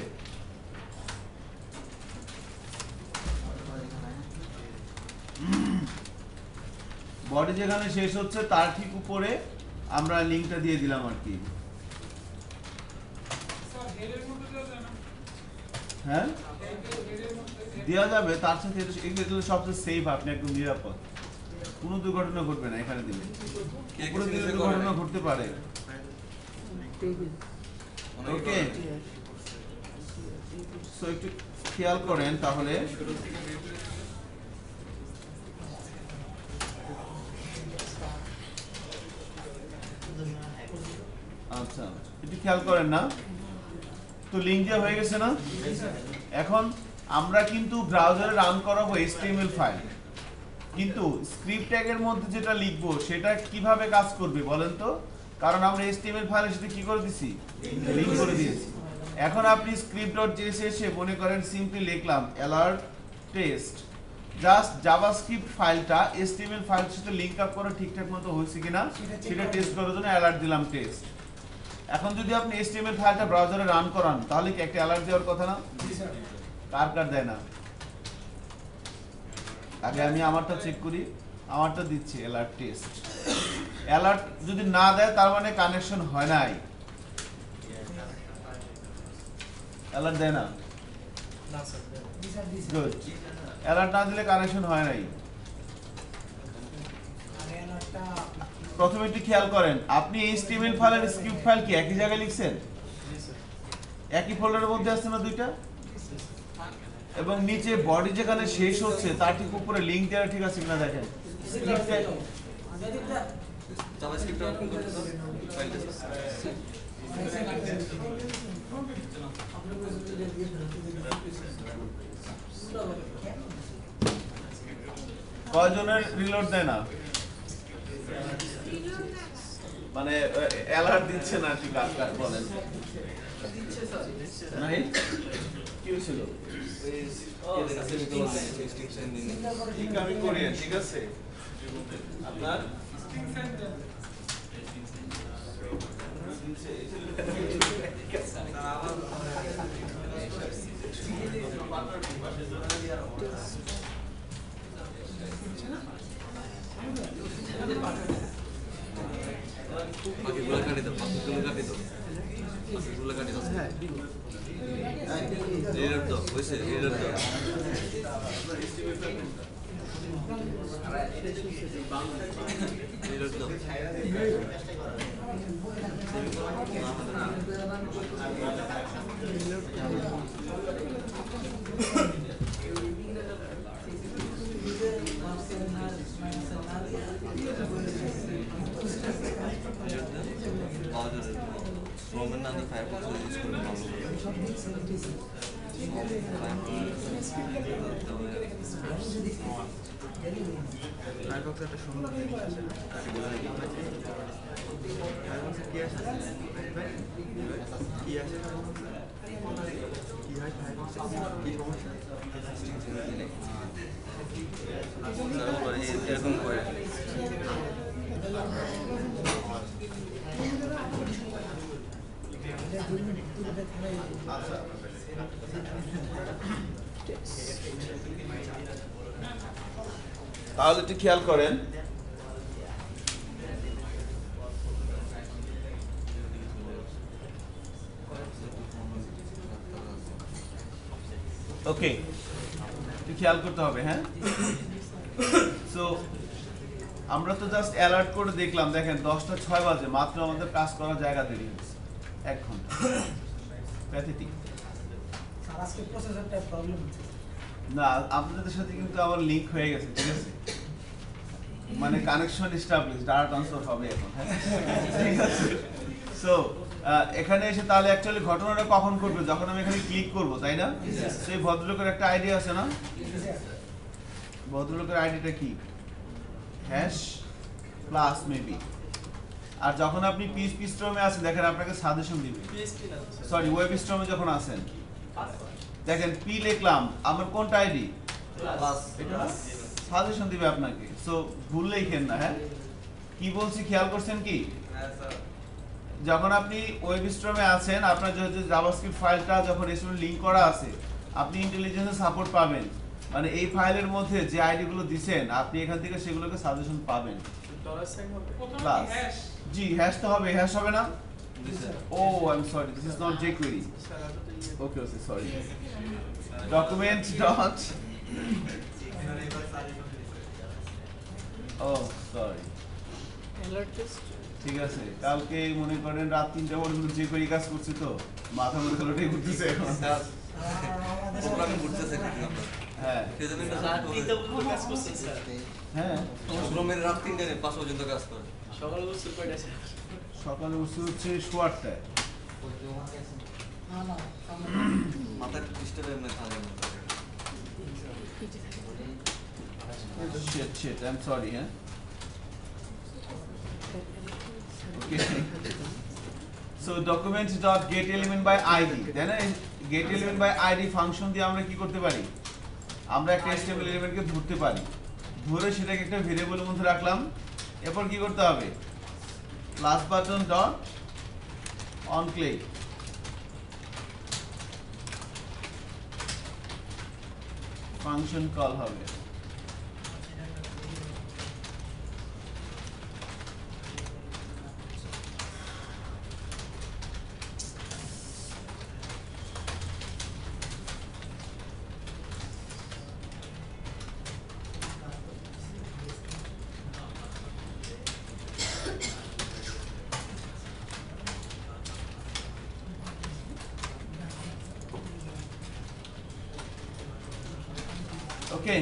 বডি যেখানে শেষ হচ্ছে তার ঠিক উপরে আমরা লিংকটা দিয়ে দিলাম আর কি। হ্যাঁ দেওয়া যাবে, তার সাথে এটা- এগুলো সবচেয়ে সেফ, আপনি একদম নিরাপদ, কোনো দুর্ঘটনা ঘটবে না এখানে দিলে। কে উপরে কিছু দিলে কিছু করে দুর্ঘটনা নাই। ঘটতে পারে। অনেকে ওকে, করে নাই। সো একটু খেয়াল করেন তাহলে। আচ্ছা, একটু খেয়াল করেন না, তো লিংক দেওয়া হয়ে গেছে না? এখন আমরা কিন্তু ব্রাউজারে রান করাবো এইচটিএমএল ফাইল, কিন্তু স্ক্রিপ্ট ট্যাগের মধ্যে যেটা লিখবো সেটা কিভাবে কাজ করবে বলেন তো? কারণ আমরা এইচটিএমএল ফাইলের সাথে কি করে দিছি? লিংক করে দিয়েছি। এখন আপনি স্ক্রিপ্ট ডট জেএস এসে মনে করেন সিম্পলি লিখলাম অ্যালার্ট টেস্ট, জাস্ট জাভাস্ক্রিপ্ট ফাইলটা এইচটিএমএল ফাইলের সাথে লিংক আপ করা ঠিকঠাক মতো হয়েছে কিনা সেটা টেস্ট করার জন্য অ্যালার্ট দিলাম টেস্ট। এখন যদি আপনি এইচটিএমএল ফাইলটা ব্রাউজারে রান করান তাহলে কি একটা অ্যালার্ট দেওয়ার কথা না? কার কার দেয় না? আগে আমি আমারটা চেক করি, আমারটা দিচ্ছি অ্যালার্ট টেস্ট। অ্যালার্ট যদি না দেয় তার মানে কানেকশন হয় নাই। অ্যালার্ট দেয় না? না স্যার, গুড, অ্যালার্ট না দিলে কানেকশন হয় নাই। প্রথমে একটু খেয়াল করেন, আপনি এইচটিএমএল ফাইলের স্ক্রিপ্ট ফাইল কি একই জায়গায় লিখছেন? একই ফোল্ডারের মধ্যে আসছে না দুইটা? এবং নিচে বডি যেখানে শেষ হচ্ছে তার ঠিক উপরে লিংক দেওয়া ঠিক আছে কিনা দেখেন। স্ক্রিপ্ট জাভাস্ক্রিপ্টটা ওপেন করতে দাও, ফাইলটা কয়জনের রিলোড দেয় না? মানে অ্যালার্ট দিচ্ছে না ঠিক কাজ কাজ বলেন। নাই কি হয়েছিল? ঠিক আমি করি, ঠিক আছে আপনার বাকিগুলো কাটি দাও, বাকিগুলো কাটি দাও। এগুলো কাটি আছে হ্যাঁ এর তো হইছে এর তো এর তো Roman and the Firefox is going Firefox একটা সুন্দর জিনিস আছে ফায়ারফক্সে কি আছে কি আছে কি হয় ফায়ারফক্সে কি সমস্যা এরকম করে আচ্ছা তাহলে একটু খেয়াল করেন ওকে একটু খেয়াল করতে হবে হ্যাঁ সো আমরা তো জাস্ট অ্যালার্ট করে দেখলাম দেখেন দশটা ছয় বাজে মাত্র আমাদের কাজ করার জায়গা দেরি হয়েছে এক ঘন্টা প্যাথেটিক স্যার আজকে প্রসেসরটা প্রবলেম হচ্ছে না আপনাদের সাথে কিন্তু আমার লিংক হয়ে গেছে ঠিক আছে মানে কানেকশন এস্টাবলিশ ডাটা ট্রান্সফার হবে এখন হ্যাঁ ঠিক আছে সো এখানে এসে তাহলে অ্যাকচুয়ালি ঘটনাটা কখন ঘটবে যখন আমি এখানে ক্লিক করব তাই না সেই ভদ্রলোকের একটা আইডিয়া আছে না ভদ্রলোকের আইডিটা কি হ্যাশ প্লাস মেবি আর যখন আপনি পিএইচপি স্ট্রমে আছেন দেখেন আপনাকে সাজেশন দিবে সরি ওয়েব স্ট্রমে যখন আছেন দেখেন পি লিখলাম আমার কোনটা আইডি প্লাস এটা সাজেশন দিবে আপনাকে সো ভুল লিখেন না হ্যাঁ কি বলছি খেয়াল করছেন কি হ্যাঁ স্যার যখন আপনি ওয়েব স্ট্রমে আছেন আপনার যে জাভাস্ক্রিপ্ট ফাইলটা যখন এসএমএল লিংক করা আছে আপনি ইন্টেলিজেন্সের সাপোর্ট পাবেন মানে এই ফাইলের মধ্যে যে আইডি গুলো দিবেন আপনি এখান থেকে সেগুলোকে সাজেশন পাবেন ডলার সাইন হবে প্রথমে প্লাস হ্যাশ জি হ্যাশ তো হবে হ্যাশ হবে না জি sir oh I am sorry this is not jQuery sir আগে তো ইয়ে okay okay sorry document dot oh sorry alert test ঠিক আছে কালকে মনে করেন রাত তিনটা পর্যন্ত যে করি কাজ করছি তো মাথা মধ্যে লোটাই ঘুরতেছে এখন স্যার প্রোগ্রামিং করতেছে নাকি আপনারা হ্যাঁ সেজন্য একটা রাত সাপোর্ট তিনটা পর্যন্ত কাজ করছেন স্যার হ্যাঁ প্রোগ্রামের রাত তিনটা নেই পাঁচ পর্যন্ত কাজ করে সকালে বসে কয়টা স্যার সকালে উঠছে হচ্ছে শো আটটায় না না মাথার ডিস্টার্ব এমনি থাকে না shit shit I'm sorry হ্যাঁ okay so document dot get element by id তাই না get element by id function দিয়ে আমরা কি করতে পারি আমরা একটা html এলিমেন্টকে ধরতে পারি ধরে সেটাকে একটা ভেরিয়েবলের মধ্যে রাখলাম এরপর কি করতে হবে plus button dot on click function call হবে ওকে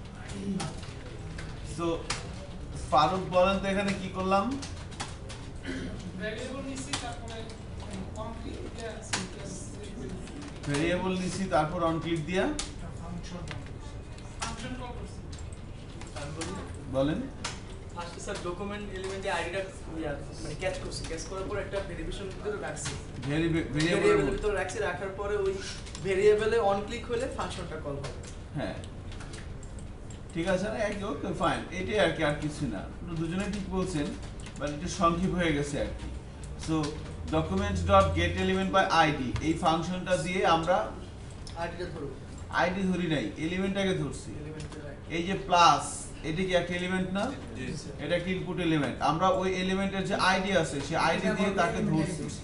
সো ফারুক বলেন তো এখানে কি করলাম ভ্যারিয়েবল নিছি তারপরে কমপ্লিট দিয়া সিনট্যাক্স ভেরিয়েবল নিছি তারপর অন ক্লিক দিয়া ফাংশন ফাংশন কল করছি বলেন ফার্স্টে স্যার ডকুমেন্ট এলিমেন্টে আইডিটা মানে ক্যাচ করছি ক্যাচ করার পর একটা ভেরিয়েশন ভিতরে রাখছি ভেরিয়েবল ভেরিয়েবলের ভিতরে রাখছি রাখার পরে ওই ভেরিয়েবলে অন ক্লিক হলে ফাংশনটা কল হবে হ্যাঁ ঠিক আছে না একই ওকে ফাইন এটাই আর কি আর কিছু না দুজনে ঠিক বলছেন বাট এটা সংক্ষেপ হয়ে গেছে আর কি so document dot get element by ID এই ফাংশনটা দিয়ে আমরা আইডিটা ধরো আইডি ধরি নাই এলিমেন্টটাকে ধরছি এলিমেন্টে এই যে প্লাস এটা কি একটা এলিমেন্ট না জি এটা কি ইনপুট এলিমেন্ট আমরা ওই এলিমেন্টের যে আইডি আছে সেই আইডি দিয়ে তাকে ধরছি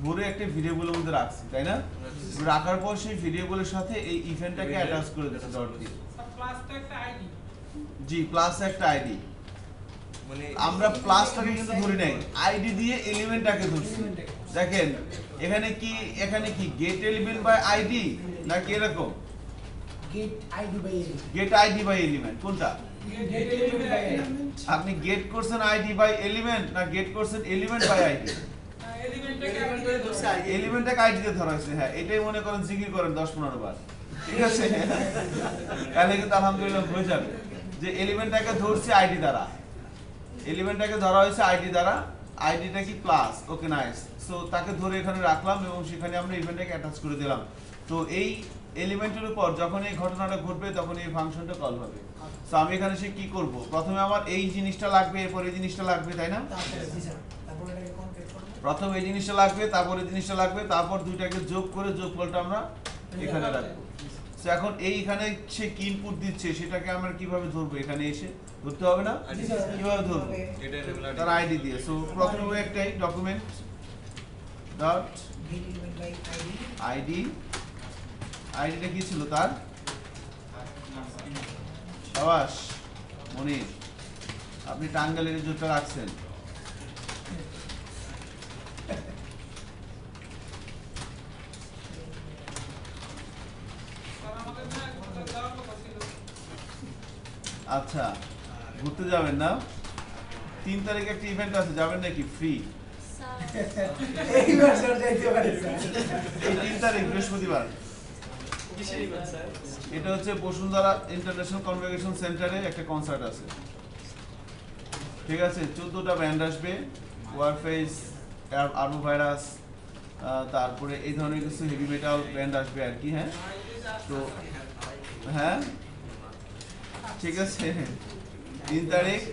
ধরে একটা ভেরিয়েবলের মধ্যে রাখছি তাই না? রাখার পর সেই ভেরিয়েবলের সাথে এই ইভেন্টটাকে অ্যাটাচ করে দিচ্ছি ডট দিয়ে। স্যার প্লাস তো একটা আইডি। জি প্লাস একটা আইডি। মানে আমরা প্লাসটাকে কিন্তু ধরি নাই, আইডি দিয়ে এলিমেন্টটাকে ধরছি। দেখেন এখানে কি এখানে কি গেট এলিমেন্ট বাই আইডি নাকি এরকম get ID by get ID by element কোনটা? গেট এলিমেন্ট বাই আপনি গেট করছেন আইডি বাই এলিমেন্ট না গেট করছেন এলিমেন্ট বাই আইডি? এলিমেন্টটাকে Element করে ধরছে আগে। এলিমেন্টটাকে আইডি দিয়ে ধরা হয়েছে। হ্যাঁ এটাই মনে করেন জিকির করেন দশ পনেরো বার, ঠিক আছে? তাহলে কিন্তু আলহামদুলিল্লাহ হয়ে যাবে যে এলিমেন্টটাকে ধরছি আইডি দ্বারা, এলিমেন্টটাকে ধরা হয়েছে আইডি দ্বারা, আইডিটা কি প্লাস। Okay nice. সো তাকে ধরে এখানে রাখলাম এবং সেখানে আমরা ইভেন্টটাকে অ্যাটাচ করে দিলাম। তো এই এলিমেন্টের উপর যখন এই ঘটনাটা ঘটবে তখন এই ফাংশনটা কল হবে। সো আমি এখানে সে কি করব, প্রথমে আমার এই জিনিসটা লাগবে, এরপর এই জিনিসটা লাগবে, তাই না? তারপরে জি স্যার তারপরে এটাকে কনকেট করব প্রথম এই জিনিসটা লাগবে, তারপর এই জিনিসটা লাগবে, তারপর দুইটাকে যোগ করে যোগফলটা আমরা এখানে রাখবো। সো এখন এইখানে সে কি ইনপুট দিচ্ছে সেটাকে আমরা কিভাবে ধরবো? এখানে এসে ধরতে হবে না? জি স্যার কিভাবে ধরবো? এটা রেগুলার তার আইডি দিয়ে। সো প্রথমে ওই একটাই document dot get element by ID ID, আইডিটা কি ছিল তার? সাবাস মনির, আপনি টাঙ্গাইলের জুতা রাখছেন। স্যার আমাদের না কোথাও যাওয়ার কথা ছিল। আচ্ছা ঘুরতে যাবেন না? তিন তারিখে একটা ইভেন্ট আছে, যাবেন নাকি? ফ্রি এইবার স্যার যাইতে পারি স্যার এই তিন তারিখ বৃহস্পতিবার। কিসের event, স্যার? এটা হচ্ছে বসুন্ধরা ইন্টারন্যাশনাল কনভোকেশন সেন্টারে একটা কনসার্ট আছে, ঠিক আছে? চোদ্দটা ব্যান্ড আসবে, ওয়ারফেস, আর্মো ভাইরাস, তারপরে এই ধরনের কিছু হেভি মেটাল ব্যান্ড আসবে আর কি। হ্যাঁ তো হ্যাঁ ঠিক আছে, তিন তারিখ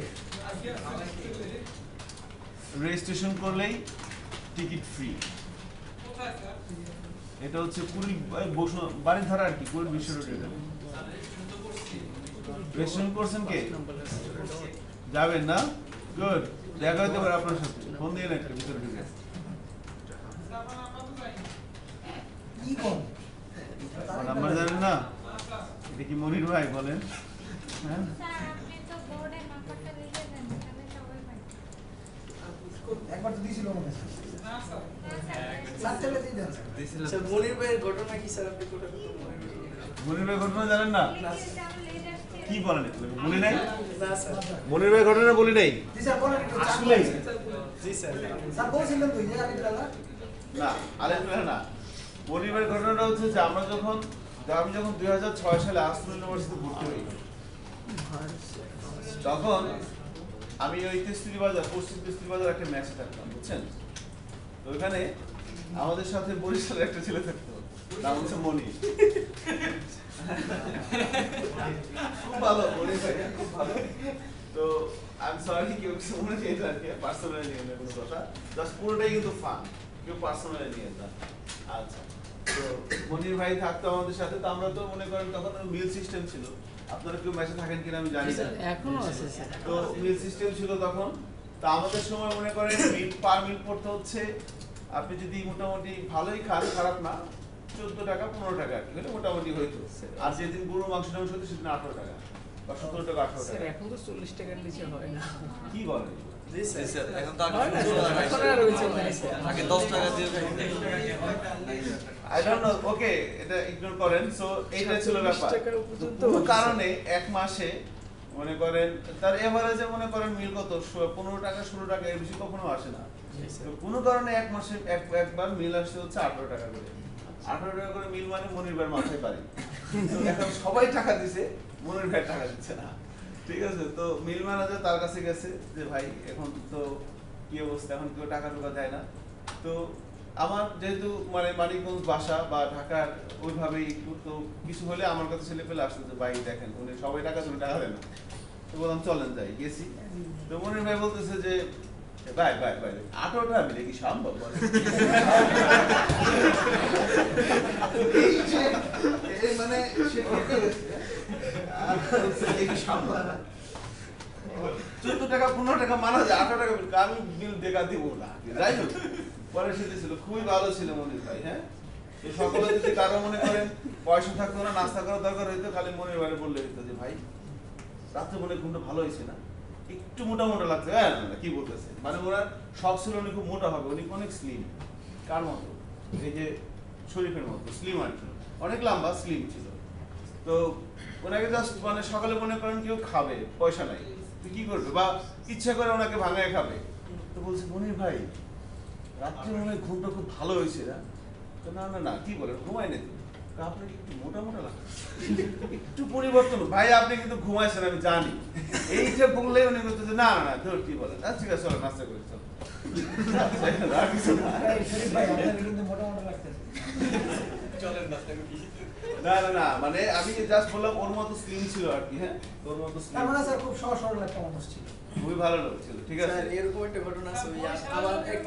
রেজিস্ট্রেশন করলেই টিকিট ফ্রি। কোথায় স্যার? এটা হচ্ছে কুড়ি বসু বাড়ির ধারা আর কি, কুড়ি বিশ্ব রোড। এটা রেজিস্ট্রেশন করছেন কে? যাবেন না? গুড, দেখা হতে পারে আপনার সাথে, ফোন দিয়ে একটা ভিতরে ঢুকে। স্যার আমরা আমরা তো যাই। কি কোন নাম্বার জানেন না? এটা কি মনির ভাই বলেন? হ্যাঁ একবার তো দিছিল আমাকে না স্যার। স্যার চলে দিয়ে দেন স্যার স্যার, মনির ভাইয়ের ঘটনা কি স্যার? আপনি কোটা কোটা মনে করেন? মনির ভাই ঘটনা জানেন না? না স্যার। কি বলেন একটু বলি নাই? না স্যার। মনির ভাই ঘটনা বলি নাই? জি স্যার বলেন একটু আসলেই? জি স্যার। স্যার বলছিলেন তো যে আমি দাদা না আলেন না। মনির ভাইয়ের ঘটনাটা হচ্ছে যে আমরা যখন আমি যখন দুই হাজার ছয় সালে আশ্রম ইউনিভার্সিটি ভর্তি হই, তখন আমি ওই তেস্তুরি বাজার, পশ্চিম তেস্তুরি বাজার একটা ম্যাচে থাকতাম, বুঝছেন? তো ওইখানে আমাদের সাথে বরিশালের একটা ছেলে থাকতো, নাম হচ্ছে মনি। খুব ভালো মনির ভাই, খুব ভালো। তো আই এম সরি কেউ কিছু মনে নিয়ে যান, পার্সোনালি নিয়ে কোনো কথা, জাস্ট পুরোটাই কিন্তু ফান, কেউ পার্সোনালি নিয়ে যান। আচ্ছা, তো মনির ভাই থাকতো আমাদের সাথে। তো আমরা তো মনে করেন তখন মিল সিস্টেম ছিল, আপনারা কেউ ম্যাচে থাকেন কিনা আমি জানি না। এখনো আছে স্যার। তো মিল সিস্টেম ছিল তখন। তো আমাদের সময় মনে করেন মিল পার মিল পড়তে হচ্ছে, আপনি যদি মোটামুটি ভালোই খান, খারাপ না, চোদ্দ টাকা পনেরো টাকা আর কি, এটা মোটামুটি হইতো। আর যেদিন গরু মাংস টাংস হতো সেদিন আঠারো টাকা বা সতেরো টাকা আঠারো স্যার টাকা। এখন তো চল্লিশ টাকার নিচে হয় না। কি বলেন? জি স্যার। স্যার এখন তো হয় না স্যার, এখন আর ওই চলবে না স্যার। আগে দশ টাকা দিয়ে আই ডোন্ট নো, ওকে এটা ইগনোর করেন। সো এইটা ছিল ব্যাপার। টাকার পর্যন্ত কোনো হচ্ছে। কারণে এক মাসে মনে করেন তার এভারেজে মনে করেন মিল কত পনেরো টাকা ষোলো টাকা, এর বেশি কখনো আসে না। তো কোনো কারণে এক মাসে এক একবার মিল আসছে হচ্ছে আঠারো টাকা করে। আঠারো টাকা করে মিল মানে মনির ভাইয়ের মাথায় পারি। তো এখন সবাই টাকা দিছে, মনির ভাই টাকা দিচ্ছে না, ঠিক আছে? তো মিল ম্যানেজার তার কাছে গেছে যে ভাই এখন তো কি অবস্থা, এখন কেউ টাকা টোকা দেয় না। তো আমার যেহেতু মানে মানিকগঞ্জ বাসা বা ঢাকার ওইভাবেই একটু, তো কিছু হলে আমার কাছে ছেলে পেলে আসতো যে ভাই দেখেন উনি সবাই টাকা তুমি টাকা দেন না। তো বললাম চলেন যাই, গেছি। তো মনির ভাই বলতেছে যে ভাই ভাই ভাই আঠারোটা আমি দেখি সম্ভব বলে। এই যে- এই মানে সে কেটে গেছে। আর বলছে, দেখি সম্ভব। চোদ্দ টাকা পনেরো টাকা মানা যায়, আঠারো টাকা বিল আমি বিল দেখা দিব না, যাই হোক পরে সেটি ছিল খুবই ভালো ছিল মনির ভাই, হ্যাঁ। তো সকলে যদি কারো মনে করেন পয়সা থাকতো না, নাস্তা করার দরকার হইতো, খালি মনির ভাই বললে হইতো যে ভাই রাত্রে মনে ঘুমটা ভালো হয়েছে না, একটু মোটা মোটা লাগছে। হ্যাঁ না, না, কি বলতেছে, মানে ওনার শখ ছিল উনি খুব মোটা হবে, উনি অনেক স্লিম, কার মতো, এই যে শরীফের মতো স্লিম আর কি, অনেক লম্বা স্লিম ছিল। তো ওনাকে জাস্ট মানে সকালে মনে করেন কেউ খাবে, পয়সা নাই, তো কি করবে, বা ইচ্ছা করে ওনাকে ভাঙায় খাবে, তো বলছে মনির ভাই রাত্রে মনে হয় ঘুমটা খুব ভালো হয়েছে না? তো না না না, কি বলেন, ঘুমাই নাই তো, আপনার কি একটু মোটা মোটা লাগে, একটু পরিবর্তন ভাই, আপনি কিন্তু ঘুমাইছেন আমি জানি, এইটা বললে উনি বলতেছে না না না ধর কি বলেন, আচ্ছা ঠিক আছে চলো নাস্তা করি চলো। আর কিছু না। এই শরীফ ভাই আপনার কিন্তু মোটামুটি লাগতেছে। চলেন নাস্তা করি। না না না, মানে আমি জাস্ট বললাম ওর মতো স্লিম ছিল আর কি, হ্যাঁ ওর মতো তার স্লিম, মানে স্যার খুব সহজ সরল একটা মানুষ ছিল। খুবই ভালো লোক ছিল, ঠিক আছে। স্যার এরকম একটা ঘটনা আছে ওই আমার এক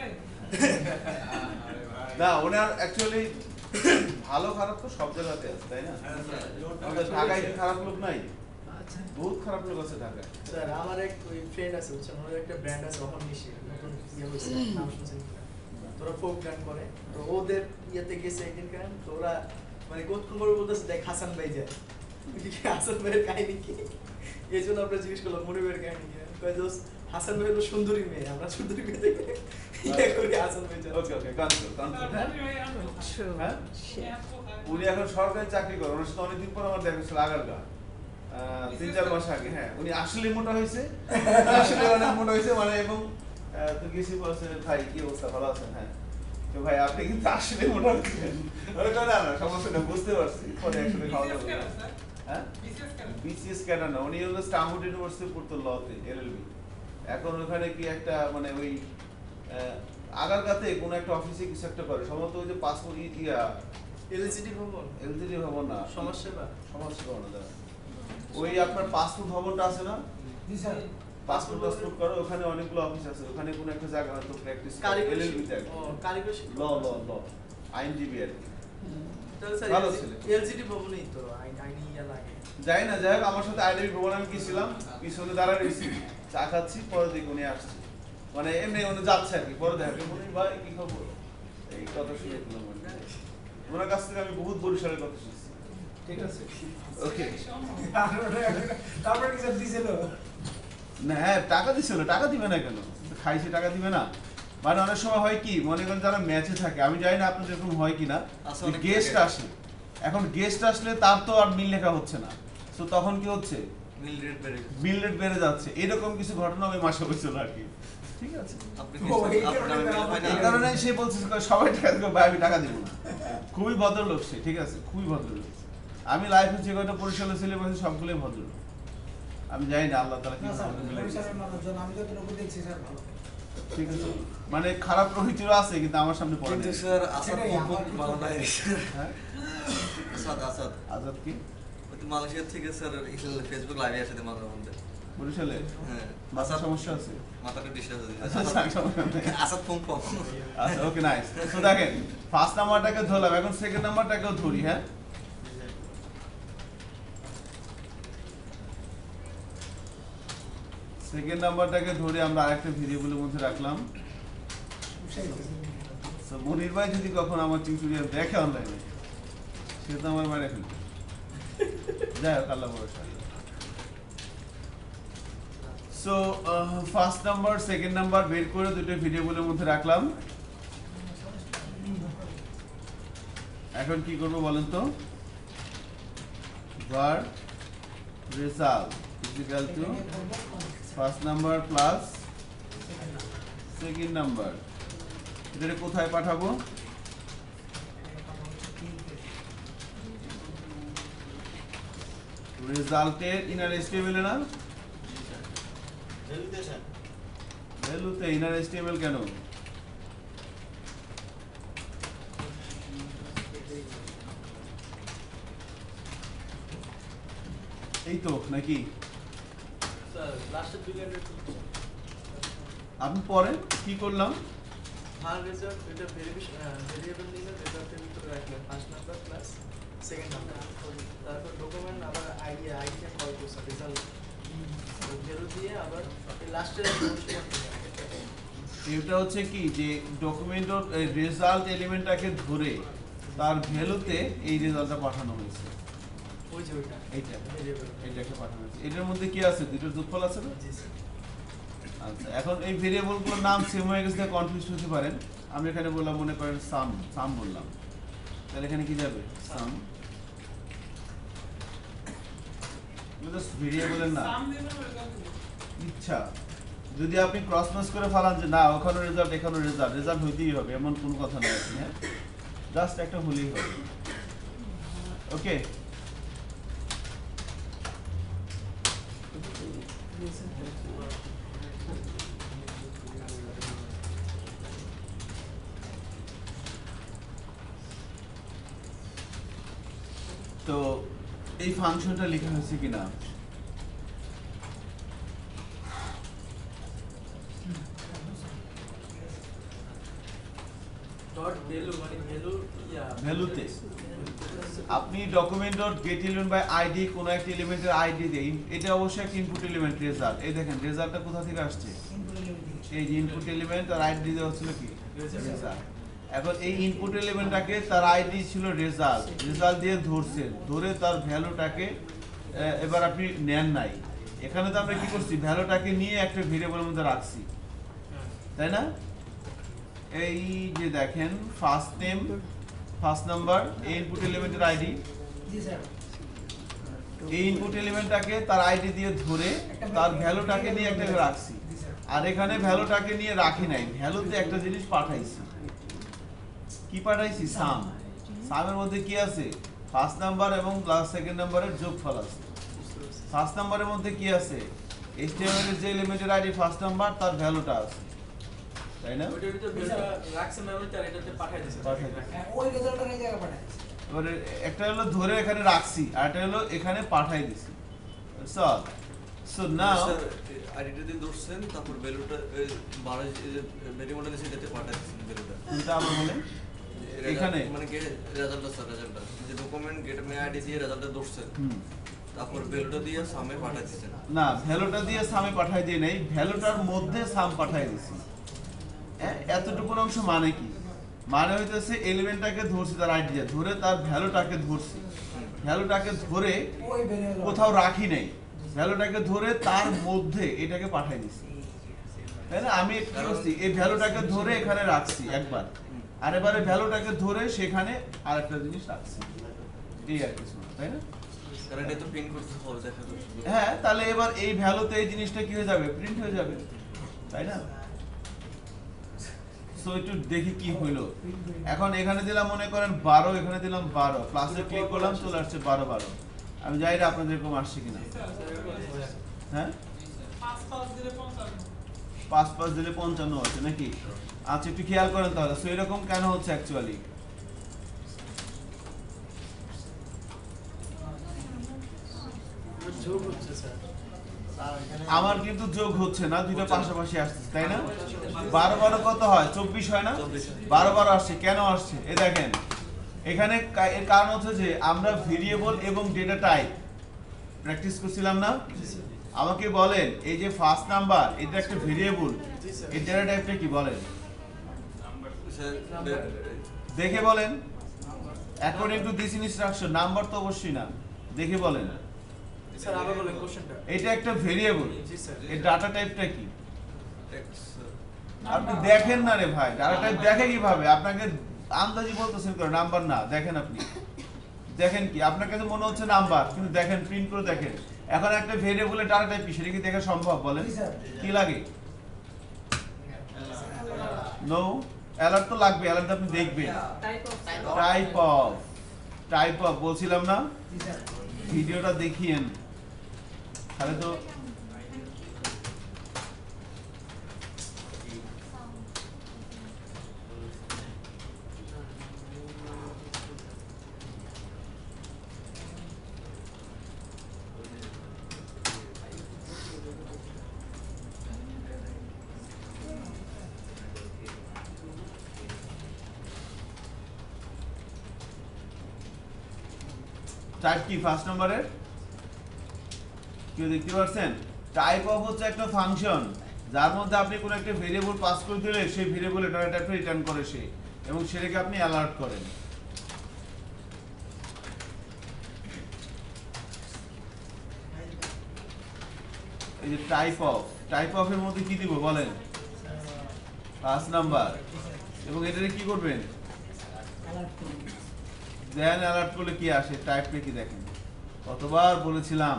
না ওনার অ্যাকচুয়ালি ভালো খারাপ তো সব জায়গাতে আছে, তাই না? আমাদের ঢাকায় কি খারাপ লোক নাই? আচ্ছা বহুত খারাপ লোক আছে ঢাকায়। স্যার আমার এক ওই ফ্রেন্ড আছে বুঝছেন, ওর একটা ব্র্যান্ড আছে অহন নিশি, নতুন ইয়ে হয়েছে, নাম শুনছেন কিনা? তো ওরা ফোক গান করে, তো ওদের ইয়েতে গেছে একদিন কেন, তো ওরা মানে কতক্ষণ করে বলতেছে দেখ হাসান ভাই যায়, হাসান ভাইয়ের কাহিনী কি, এই জন্য আমরা জিজ্ঞেস করলাম মনির ভাইয়ের কাহিনী কি, কয় দোস্ত হাসান ভাই হলো সুন্দরী মেয়ে, আমরা সুন্দরী মেয়ে দেখে ইয়ে করি হাসান ভাই যায়। ওকে ওকে কনসোল কনসোল, হ্যাঁ হ্যাঁ Yeah. উনি এখন সরকারি চাকরি করেন, ওনার সাথে অনেকদিন পর আমার দেখা ছিল আগারগা, আহ, তিন চার মাস আগে, হ্যাঁ উনি আসলে মোটা হয়েছে, আসলে অনেক মোটা হয়েছে, মানে এবং আহ, তো গেছি বলছে ভাই কি অবস্থা ভালো আছেন, হ্যাঁ তো ভাই আপনি কিন্তু আসলে মোটা হয়েছেন, ওরা কয়, না না সমস্যাটা বুঝতে পারছি, পরে একসাথে খাওয়া দাওয়া করবো। হ্যাঁ বিসিএস ক্যাডার না, উনি হলো স্টামফোর্ড ইউনিভার্সিটি পড়তো লতে এলএলবি, এখন ওখানে কি একটা মানে ওই আহ, আগারগাতে কোনো একটা অফিসে কিছু একটা করে, সম্ভবত ওই যে পাসপোর্ট ইয়া এলসিডি ভবন, এলজিডি ভবন না, সমাজসেবা সমাজসেবা না দাদা, ওই আপনার পাসপোর্ট ভবনটা আছে না, জি স্যার। পাসপোর্ট পাসপোর্ট করো, ওখানে অনেকগুলো অফিস আছে, ওখানে কোনো একটা জায়গা হয়তো প্র্যাকটিস কারিগরি এলএলবি তে ও কারিগরি ল ল ল আইনজীবী আর কি। তাহলে স্যার ভালো ছেলে। এলসিডি ভবনই তো আইন আইনি ইয়া লাগে। যাই না, যাই হোক আমার সাথে আইডি ভবন আমি গেছিলাম, পিছনে দাঁড়ায় রয়েছি, চা খাচ্ছি, পরে দেখি উনি আসছে, মানে এমনি উনি যাচ্ছে আর কি, পরে দেখা মনে ভাই কি খবর, এই কথা শুনে দিলাম আর কি। ওনার কাছ থেকে আমি বহুত বরিশালের কথা শিখছি, ঠিক আছে ওকে। তারপরে কি স্যার দিছিল? না হ্যাঁ টাকা দিছিল, টাকা দিবে না কেন, খাইছে টাকা দিবে না, মানে অনেক সময় হয় কি মনে করেন যারা ম্যাচে থাকে, আমি জানি না আপনাদের এরকম হয় কিনা, আসলে গেস্ট থাকে। আসে, এখন গেস্ট আসলে তার তো আর মিল লেখা হচ্ছে না, তো তখন কি হচ্ছে মিল রেট বেড়ে গেছে। বিল রেট বেড়ে যাচ্ছে, এরকম কিছু ঘটনা ওই মাসে হয়েছিল আর কি, ঠিক আছে। আপনি ও, এই আপনার কারণে মিল হয় না? এই কারণে সে বলছে যে, সবাই টাকা দিবে ভাই, আমি টাকা দিব না, খুবই ভদ্রলোক সে, ঠিক আছে খুবই ভদ্রলোক, আমি লাইফে যে কয়টা পরিচালনা ছিল সবগুলোই ভদ্রলোক, আমি জানি না আল্লাহ তাআলা কি না স্যার, মিলাই দিয়েছে। বরিশালের মানুষজন আমি যতটুকু দেখছি স্যার ভালো। ঠিক আছে, মানে খারাপ প্রকৃতিরও আছে কিন্তু আমার সামনে পড়ে কিন্তু নাই। স্যার আসাদ সেটাই, খুব আমার ভালো কিন্তু- লাগে। হ্যাঁ আসাদ আসাদ আজাদ কি ওই তো মালয়েশিয়া থেকে স্যার ইসলাম ফেসবুক লাইভে আসে মাঝে মধ্যে। বরিশালে হ্যাঁ মাথা সমস্যা আছে, মাথাটা ডিস্টার্ব হয়ে আচ্ছা যায়। আচ্ছা, সমস্যা নেই। আসাদ ফোন কম। আচ্ছা ওকে নাইস। তো দেখেন ফার্স্ট নাম্বারটাকে ধরলাম, এখন সেকেন্ড নাম্বারটাকেও ধরি, হ্যাঁ সেকেন্ড নাম্বারটাকে ধরে আমরা আরেকটা ভেরিয়েবলের মধ্যে রাখলাম। তো মনির ভাই যদি কখন আমার টিউটোরিয়াল দেখে অনলাইনে, সে তো আমার মারে ফেলবে, যাই হোক আল্লাহ ভরসা। So first number second number বের করে দুটো ভেরিয়েবলের মধ্যে রাখলাম। এখন কি করবো বলেন তো, var result is equal to first number plus second number, এটা কোথায় পাঠাবো, রেজাল্টের ইনার এস্টিমেলে না, ভ্যালুতে ইনার এস্টিমেল কেন, এই তো নাকি স্যার লাস্টের দুই লাইনের আপনি পরে কি করলাম, ভার রেজাল্ট এটা ভেরিয়েশন ভেরিয়েবল নিলে রেজাল্টের ভিতরে রাখলেন first number plus second number, তারপর ডকুমেন্ট আবার আইডি আইডিটা কল করছে রেজাল্ট ভ্যালু দিয়ে আবার এই লাস্টের এটা হচ্ছে কি যে ডকুমেন্টের রেজাল্ট এলিমেন্টটাকে ধরে তার ভ্যালুতে এই রেজাল্টটা পাঠানো হয়েছে। ওই যে ওইটা এইটা ভেরিয়েবল এইটাকে পাঠানো হয়েছে। এটার মধ্যে কি আছে? দুটোর যোগফল আছে না? জি স্যার আচ্ছা, এখন এই ভেরিয়েবলগুলোর নাম সেম হয়ে গেছে, কনফিউজ হতে পারেন। আমি এখানে বললাম, মনে করেন সাম সাম বললাম, তাহলে এখানে কি যাবে? সাম। ভেরিয়েবলের নাম সাম দিবেন রেজাল্ট দিবেন ইচ্ছা। যদি আপনি ক্রস ম্যাচ করে ফেলান যে না ওখানে রেজাল্ট এখানে রেজাল্ট, রেজাল্ট হইতেই হবে এমন কোনো কথা নেই। আপনি হ্যাঁ জাস্ট একটা হলেই হবে। ওকে, তো এই ফাংশনটা লেখা হয়েছে কিনা? ডট ভ্যালু মানে ভ্যালু ইয়া ভ্যালুতে আপনি document dot get element by ID কোন একটা এলিমেন্টের আইডি দেই, এটা অবশ্যই একটা ইনপুট এলিমেন্ট রেজাল্ট। এই দেখেন রেজাল্টটা কোথা থেকে আসছে? এই যে ইনপুট এলিমেন্ট আর আইডি দেওয়া ছিল কি? রেজাল্ট। এখন এই ইনপুট এলিমেন্টটাকে তার আইডি ছিল রেজাল্ট, রেজাল্ট দিয়ে ধরছে, ধরে তার ভ্যালুটাকে এবার আপনি নেন নাই। এখানে তো আমরা কি করছি? ভ্যালুটাকে নিয়ে একটা ভেরিয়েবলের মধ্যে রাখছি, তাই না? এই যে দেখেন ফার্স্ট নেম ফার্স্ট নাম্বার এই ইনপুট এলিমেন্টের আইডি, জি স্যার এই ইনপুট এলিমেন্টটাকে তার আইডি দিয়ে ধরে তার ভ্যালুটাকে নিয়ে একটা রাখছি। জি স্যার আর এখানে ভ্যালুটাকে নিয়ে রাখি নাই, ভ্যালুতে একটা জিনিস পাঠাইছি। কি পাঠাইছি? সাম। সামের মধ্যে কি আছে? ফার্স্ট নাম্বার এবং সেকেন্ড নাম্বারের যোগফল আছে। ফার্স্ট নাম্বারের মধ্যে কি আছে? এইচটিএমএল এর যে এলিমেন্টের আইডি ফার্স্ট নাম্বার তার ভ্যালুটা আছে, তাই না? ওইটার ভিতর ভ্যালুটা রাখছে মেমরিতে আর এটাতে পাঠিয়ে দিয়েছে পাঠিয়ে দিয়েছে। হ্যাঁ, ওই রেজাল্টটা এই জায়গায় পাঠায় এবারে একটা হলো ধরে এখানে রাখছি, আর একটা হলো এখানে পাঠাই দিছি। সো সো নাও স্যার আইডিটা দিয়ে ধরছেন, তারপর ভ্যালুটা বাড়া যে ভেরিয়েবলটা দিয়েছে এটাতে পাঠাচ্ছেন ভ্যালুটা। কোনটা আবার বলেন? এখানে মানে কি রেজাল্টটা স্যার রেজাল্টটা যে ডকুমেন্ট গেট মে আইডি দিয়ে রেজাল্টটা ধরছেন, হুম তারপর ভ্যালুটা দিয়ে সামনে পাঠাচ্ছেন। না, ভ্যালুটা দিয়ে সামে পাঠাই দিয়ে নেই, ভ্যালুটার মধ্যে সাম পাঠাই দিছি। হ্যাঁ, এতটুকু অংশ মানে কি? মানে হইতেছে এলিমেন্টটাকে ধরছি তার আইডি দিয়ে, ধরে তার ভ্যালুটাকে ধরছি, ভ্যালুটাকে ধরে ওই ভেরিয়েবল কোথাও রাখি নাই, ভ্যালুটাকে ধরে তার মধ্যে এটাকে পাঠাই দিছি, তাই না? আমি কি করছি? এই ভ্যালুটাকে ধরে এখানে রাখছি একবার, আর এবারে ভ্যালুটাকে ধরে সেখানে আরেকটা জিনিস রাখছি, এই আর কিছু না, তাই না? কারণ এটা তো প্রিন্ট করতে হবে দেখা যাচ্ছে। হ্যাঁ, তাহলে এবার এই ভ্যালুতে এই জিনিসটা কি হয়ে যাবে? প্রিন্ট হয়ে যাবে, তাই না? সো একটু দেখি কি হইলো। এখন এখানে দিলাম মনে করেন বারো, এখানে দিলাম বারো, প্লাসে ক্লিক করলাম, চলে আসছে বারো বারো। আমি জানি না আপনাদের এরকম আসছে কিনা। হ্যাঁ, পাঁচ পাঁচ দিলে পঞ্চান্ন পাঁচ পাঁচ দিলে পঞ্চান্ন হচ্ছে নাকি? আচ্ছা, একটু খেয়াল করেন তাহলে। সো এরকম কেন হচ্ছে অ্যাকচুয়ালি? যোগ হচ্ছে স্যার আমার কিন্তু যোগ হচ্ছে না, দুইটা পাশাপাশি আসছে, তাই না? বারো বারো কত হয়? চব্বিশ হয় না? বারো বারো আসছে, কেন আসছে? এ দেখেন এখানে কা- এর কারণ হচ্ছে যে আমরা ভেরিয়েবল এবং ডেটা টাইপ প্র্যাকটিস করছিলাম না? আমাকে বলেন, এই যে ফার্স্ট নাম্বার এটা একটা ভেরিয়েবল, এই ডেটা টাইপটা কি বলেন? স্যার দেখে বলেন। According to this instruction, number তো অবশ্যই না, দেখে বলেন। স্যার আবার বলেন কোশ্চেনটা এটা একটা ভেরিয়েবল, জি স্যার এর ডাটা টাইপটা কি? টেক্সট আপনি দেখেন না রে ভাই, ডাটা টাইপ দেখে কিভাবে? আপনাকে আন্দাজি বলতেছেন করে, নাম্বার না। দেখেন, আপনি দেখেন কি? আপনার কাছে মনে হচ্ছে নাম্বার, কিন্তু দেখেন, প্রিন্ট করে দেখেন। এখন একটা ভেরিয়েবলের ডাটা টাইপ কি, সেটা কি দেখা সম্ভব? বলেন জি স্যার। কি লাগে? নো, অ্যালার্ট তো লাগবে, অ্যালার্ট আপনি দেখবেন। Type of type of, type of বলছিলাম না? জি স্যার ভিডিওটা দেখিয়েন, তাহলে তো টাইপ কি ফার্স্ট নম্বরের? কেউ দেখতে পাচ্ছেন? টাইপ অফ হচ্ছে একটা ফাংশন, যার মধ্যে আপনি কোনো একটা ভেরিয়েবল পাস করে দিলে সেই ভেরিয়েবলের ডাটা টাইপটা রিটার্ন করে সে এবং সেটাকে আপনি অ্যালার্ট করেন। এই যে টাইপ অফ, টাইপ অফ এর মধ্যে কি দিব বলেন? পাঁচ নাম্বার। এবং এটারে কি করবেন? alert করুন। দেন অ্যালার্ট করলে কি আসে? টাইপটা কি দেখেন? কতবার বলেছিলাম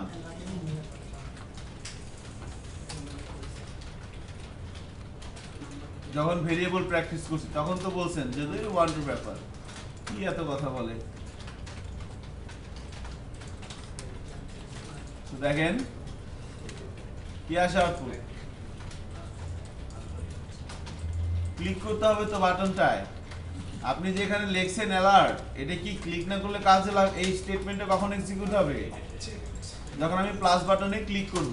যখন ভেরিয়েবল প্র্যাকটিস করছি তখন তো বলছেন যে ওয়ান টু ব্যাপার, কি এত কথা বলে। তো দেখেন কি আসে আউটপুট। ক্লিক করতে হবে তো বাটনটায়। আপনি যে এখানে লিখছেন অ্যালার্ট, এটা কি ক্লিক না করলে কাজে লাগ এই স্টেটমেন্টটা কখন এক্সিকিউট হবে? যখন আমি প্লাস বাটনে ক্লিক করব।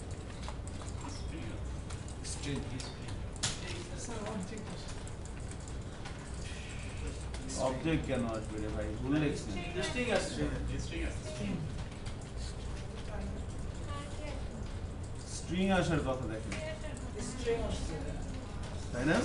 অবজেক্ট কেন আসবে রে ভাই? ভুল লিখছেন। স্ট্রিং আসছে স্ট্রিং আসার কথা দেখেন, String আসছে। তাই না?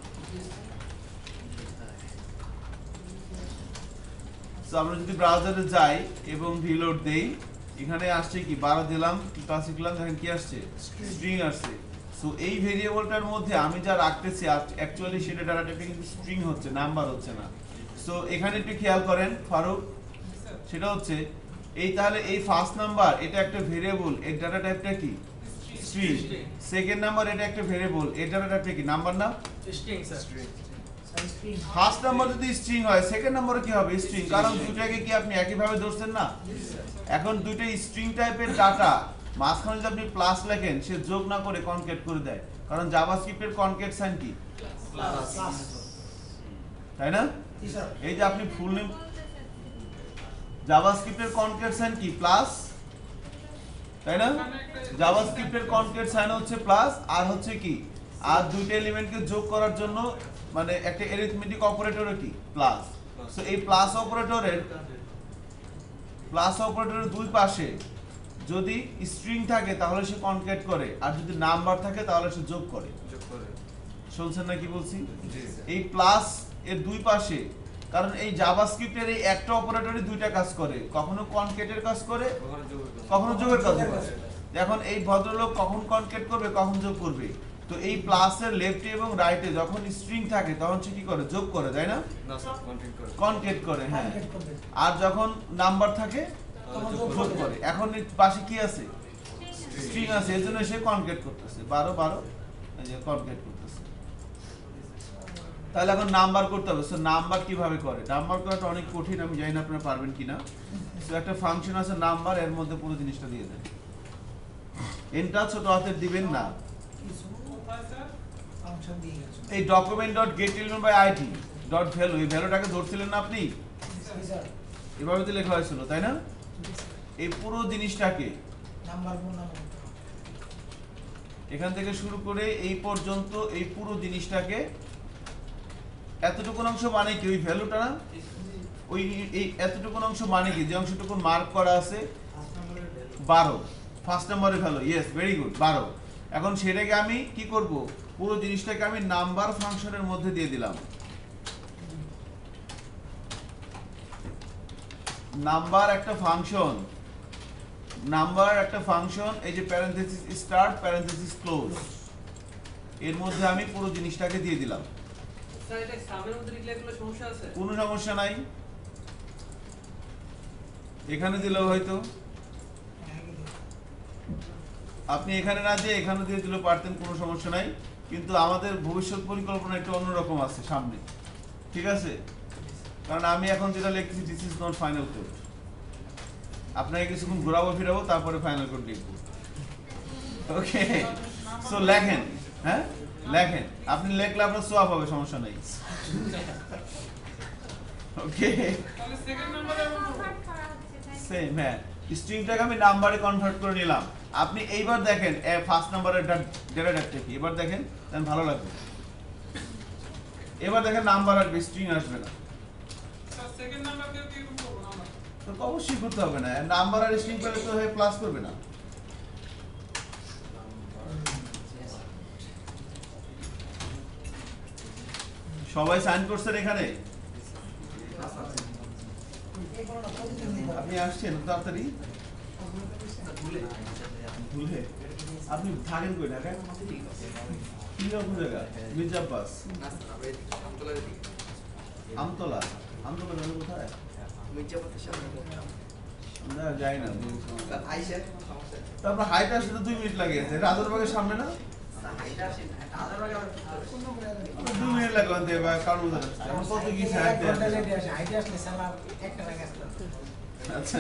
তো আমরা যদি ব্রাউজারে যাই এবং রিলোড দেই, এখানে আসছে কি বারো দিলাম, ক্লাসে দিলাম, দেখেন কি আসছে? স্ট্রিং আসছে। সো এই ভেরিয়েবলটার মধ্যে আমি যা রাখতেছি অ্যাকচুয়ালি সেটা ডাটা টাইপে কিন্তু স্ট্রিং হচ্ছে, নাম্বার হচ্ছে না। সো এখানে একটু খেয়াল করেন ফারুক, সেটা হচ্ছে এই তাহলে এই ফার্স্ট নাম্বার এটা একটা ভেরিয়েবল, এর ডাটা টাইপটা কি? স্ট্রিং। সেকেন্ড নাম্বার এটা একটা ভেরিয়েবল, এর ডাটা টাইপটা কি? নাম্বার না? String sir Sorry, string। First number যদি স্ট্রিং হয় সেকেন্ড নাম্বারে কি হবে? স্ট্রিং, কারণ দুইটাকে কি আপনি একই ভাবে ধরছেন না? এখন দুইটা স্ট্রিং টাইপের ডাটা মাঝখানে যদি আপনি প্লাস লেখেন সে যোগ না করে কনকেট করে দেয়, কারণ জাভাস্ক্রিপ্টের কনকেট সাইন কি? Plus। তাই না? জি স্যার। এই যে আপনি ফুল নেম জাভাস্ক্রিপ্টের কনকেট সাইন কি? প্লাস, তাই না? জাভাস্ক্রিপ্টের কনকেট সাইন হচ্ছে প্লাস, আর হচ্ছে কি? আর দুইটা এলিমেন্টকে যোগ করার জন্য মানে একটা অ্যারিথমেটিক অপারেটরও কি? প্লাস। সো এই প্লাস অপারেটরের প্লাস অপারেটরের দুই পাশে যদি স্ট্রিং থাকে তাহলে সে কনকেট করে, আর যদি নাম্বার থাকে তাহলে সে যোগ করে। যোগ করে। শুনছেন না কি বলছি? জি। এই প্লাস এর দুই পাশে, কারণ এই জাভাস্ক্রিপ্টের এই একটা অপারেটরই দুইটা কাজ করে, কখনো কনকেটের কাজ করে, ওখানে যোগ করে। কখনো যোগের কাজ যোগের করে। কাজ করে। এখন এই ভদ্রলোক কখন কনকেট করবে, কখন যোগ করবে? তো এই প্লাসের লেফটে এবং রাইটে যখন স্ট্রিং থাকে তখন সে কি করে? যোগ করে, তাই না? না স্যার কন্টিনিউ করে। কনকেট করে, হ্যাঁ। Concat করবে। আর যখন নাম্বার থাকে তখন যোগ যোগ যোগ করবে। করে। এখন এই পাশে কি আছে? স্ট্রিং আছে, এর জন্য সে কনকেট করতেছে, বারো বারো এই যে কনকেট করতেছে। তাহলে এখন নাম্বার করতে হবে। সো নাম্বার কিভাবে করে? নাম্বার করাটা অনেক কঠিন, আমি জানি না আপনারা পারবেন কিনা। সো একটা ফাংশন আছে নাম্বার, এর মধ্যে পুরো জিনিসটা দিয়ে দেন। এনটা ছোট হাতের দিবেন না। কিছু function দিয়ে গেছে। এই document dot get element by ID dot value, এই ভ্যালুটাকে ধরছিলেন না আপনি? জি স্যার। এভাবে তো লেখা হয়েছিল, তাই না? এই পুরো জিনিসটাকে নাম্বার নাম্বার। এখান থেকে শুরু করে এই পর্যন্ত এই পুরো জিনিসটাকে এতটুকু অংশ মানে কি? ওই ভ্যালুটা না, ওই এই এতটুকু অংশ মানে কি? যে অংশটুকু মার্ক করা আছে বারো, ফার্স্ট নাম্বারের ভ্যালু, ইয়েস ভেরি গুড, বারো। এখন সেটাকে আমি কি করব? পুরো জিনিসটাকে আমি নাম্বার ফাংশনের মধ্যে দিয়ে দিলাম। নাম্বার একটা ফাংশন, নাম্বার একটা ফাংশন, এই যে প্যারেনথেসিস স্টার্ট প্যারেনথেসিস ক্লোজ, এর মধ্যে আমি পুরো জিনিসটাকে দিয়ে দিলাম। স্যার এটা সামের মধ্যে লিখলে কোনো সমস্যা আছে? কোনো সমস্যা নাই, এখানে দিলেও হয়তো আপনি এখানে না দিয়ে এখানে দিয়ে দিলেও পারতেন, কোনো সমস্যা নাই। কিন্তু আমাদের ভবিষ্যৎ পরিকল্পনা একটু অন্যরকম আছে সামনে, ঠিক আছে? কারণ আমি এখন যেটা লিখতেছি this is not final code, আপনাকে কিছুক্ষণ ঘোরাবো ফিরাবো তারপরে ফাইনাল কোড লিখবো। ওকে, সো লেখেন, হ্যাঁ লেখেন, আপনি লেখলে আপনার সোয়াব হবে, সমস্যা নেই। ওকে, তাহলে সেকেন্ড নাম্বারে সেম, হ্যাঁ, স্ট্রিংটাকে আমি নাম্বারে কনভার্ট করে নিলাম। আপনি এইবার দেখেন ফার্স্ট নাম্বারের ডেটা টাইপটা কি, এবার দেখেন, দেন ভালো লাগবে। এবার দেখেন নাম্বার আসবে, স্ট্রিং আসবে না। স্যার সেকেন্ড নাম্বারকে কি করব নাম্বার? তো অবশ্যই করতে হবে না, নাম্বার আর স্ট্রিং পেলে তো হয়ে প্লাস করবে না। সবাই সাইন করছেন এখানে? এই কোনটা প্রতিদিন দিতে হবে। আপনি আসছেন তাড়াতাড়ি? ভুলে আপনি থাকেন কই ঢাকায়? কি রকম জায়গা? মির্জা আব্বাস না স্যার আমরা এদিকে আমতলার এদিকে আমতলা। আমতলা মানে কোথায়? মির্জাপুরের সামনে পড়তাম না যাই না। আইসা সমস্যা তারপর হাইট আসতে তো দুই মিনিট লাগে। রাজারবাগের সামনে না? হাইটা আসে আধার আগে দুই মিনিট লাগে ওখান থেকে বা কারণ আমার কত কি এক হাইট ঘন্টা লেটে আসে, হাইটে আসলে সালা একটা লাগে আসতো। আচ্ছা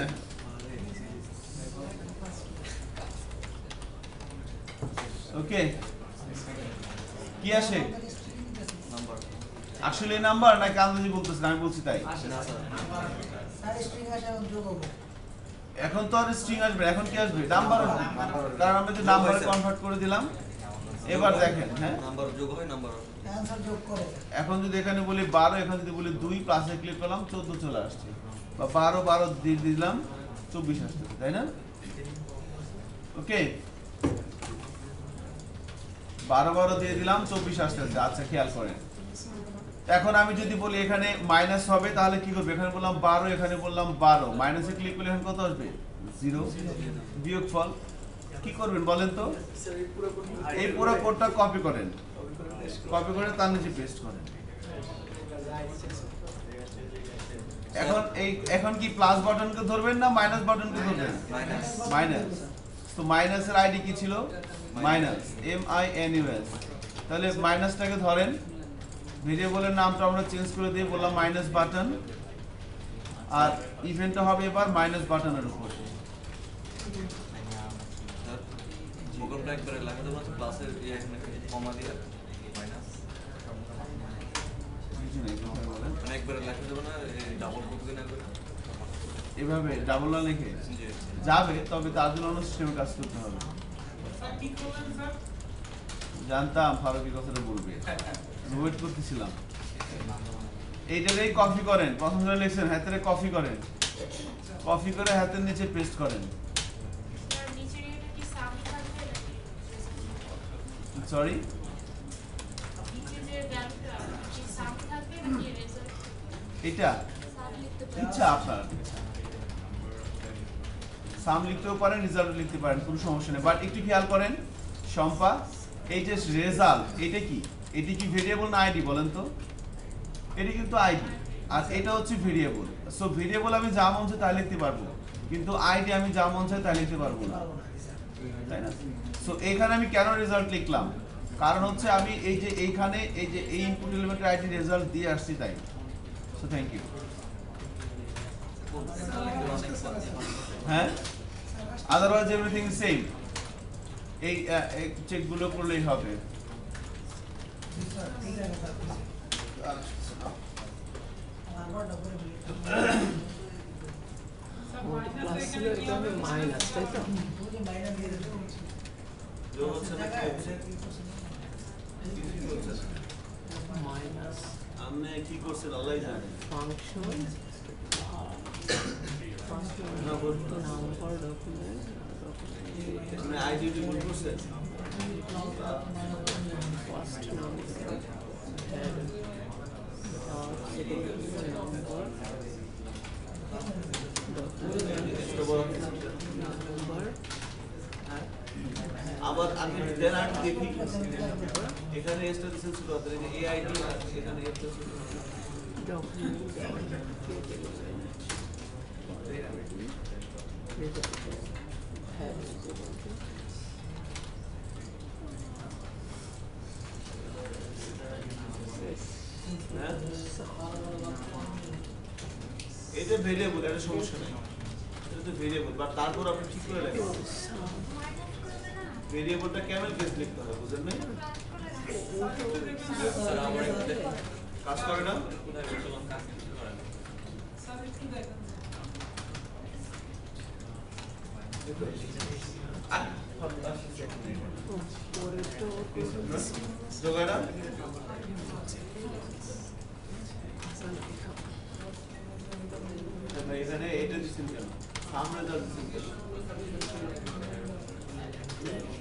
ওকে কি আসে নাম্বার আসলে নাম্বার নাকি আন্দাজি বলতেছেন? আমি বলছি তাই। না স্যার স্যার স্ট্রিং আসে এখন যোগ হবে। এখন তো আর স্ট্রিং আসবে, এখন কি আসবে? নাম্বার আসবে। কারণ আমরা যে নাম্বারে কনভার্ট করে দিলাম। এবার দেখেন, হ্যাঁ নাম্বার যোগ হয় নাম্বার হবে অ্যানসার যোগ করে। এখন যদি এখানে বলি বারো, এখানে যদি বলি দুই, প্লাসে ক্লিক করলাম চোদ্দ চলে আসছে, বা বারো বারো দিয়ে দিলাম চব্বিশ আসছে, তাই না? ওকে বারো বারো দিয়ে দিলাম চব্বিশ আসতেছে। আচ্ছা খেয়াল করেন, এখন আমি যদি বলি এখানে মাইনাস হবে তাহলে কি করবে? এখানে বললাম বারো, এখানে বললাম বারো, মাইনাসে ক্লিক করলে এখানে কত আসবে? জিরো। বিয়োগফল কি করবেন বলেন তো? স্যার এই পুরো এই পুরো কোডটা কপি করেন, কপি করে তার নিচে পেস্ট করেন। এখন এই এখন কি প্লাস বাটনকে ধরবেন না মাইনাস বাটনকে ধরবেন? Minus minus. তো মাইনাসের আইডি কি ছিল? Minus, M I N U S. তাহলে মাইনাসটাকে ধরেন, ভেরিয়েবলের নামটা আমরা চেঞ্জ করে দিয়ে বললাম মাইনাস বাটন, আর ইভেন্টটা হবে এবার মাইনাস বাটনের উপর। স্যার প্রোগ্রামটা একবারে লাগে তো ক্লাসের এই এখানে কমা দিয়ে মাইনাস কিছু নেই, কোথায় বলেন? মানে একবারে লেখা যাবে না ডাবল করতে না করে এভাবে ডাবল না লিখে জি যাবে, তবে তার জন্য অন্য সিস্টেমে কাজ করতে হবে। স্যার কি করবেন স্যার? জানতাম ফারুকি কথাটা বলবে, ওয়েট করতেছিলাম। এইটারেই কপি করেন, প্রথম ধরে লিখছেন হাতের কপি করেন, কপি করে হাতের নিচে পেস্ট করেন। স্যার নিচের এটা কি সাম থাকবে নাকি? সরি, নিচে যে ভ্যালুটা কি সাম থাকবে নাকি রেজাল্ট? এটা সাম লিখতে পারি। ইচ্ছা আপনার, সাম লিখতেও পারেন, রেজাল্ট লিখতে পারেন, কোনো সমস্যা নেই। বাট একটু খেয়াল করেন শম্পা, এই যে রেজাল্ট এটা কি? এটি কি ভেরিয়েবল না আইডি বলেন তো? এটি কিন্তু আইডি, আর এটা হচ্ছে ভেরিয়েবল। সো ভেরিয়েবল আমি যা মন চায় তাই লিখতে পারবো, কিন্তু আইডি আমি যা মন চায় তাই লিখতে পারবো না, পারবো না স্যার। তাই না? সো এইখানে আমি কেন রেজাল্ট লিখলাম? কারণ হচ্ছে আমি এই যে এইখানে এই যে এই ইনপুট এলিমেন্টের আইডি রেজাল্ট দিয়ে আসছি, তাই। So thank you. হ্যাঁ, আদারওয়াইজ এভরিথিং সেম। এই চেকগুলো করলেই হবে। স্যার ঠিক আছে স্যার। নাম্বারটা করে ফেলি। স্যার ও মাইনাস প্লাস ছিল, এখানে কি এটা হবে? হবে মাইনাস, তাই তো? ওই যে মাইনাস দিয়ে দিতে বলছি। যোগ হচ্ছে না কি হচ্ছে? মাইনাস আপনি কি করছেন আল্লাহই জানে। ফাংশন না বলুন। নাম্বার ডকুমেন্ট আপনি আইডি ভুল করছেন। First number head second number document number আবার আমি দেন আর দেখি এখানে এক্সট্রা দিছেন শুধু আপনার এই যে এআইডি আর এখানে এক্সট্রা শুধু ডকুমেন্ট হ্যাঁ, এটা ভেরিয়েবল, এটা সমস্যা নেই, এটা তো ভেরিয়েবল, বাট তারপর আপনি ঠিক করে রাখবেন ভেরিয়েবলটা কেন কেস লিখতে হবে, বুঝেন না? স্যার আমার এখানে কাজ করে না? কোথায় বললাম কাজ কিছু করে না স্যার একটু দেখেন। জোগাড় না? ভাই এখানে এটা দিচ্ছেন কেন? সামনে যা দিচ্ছেন কেন?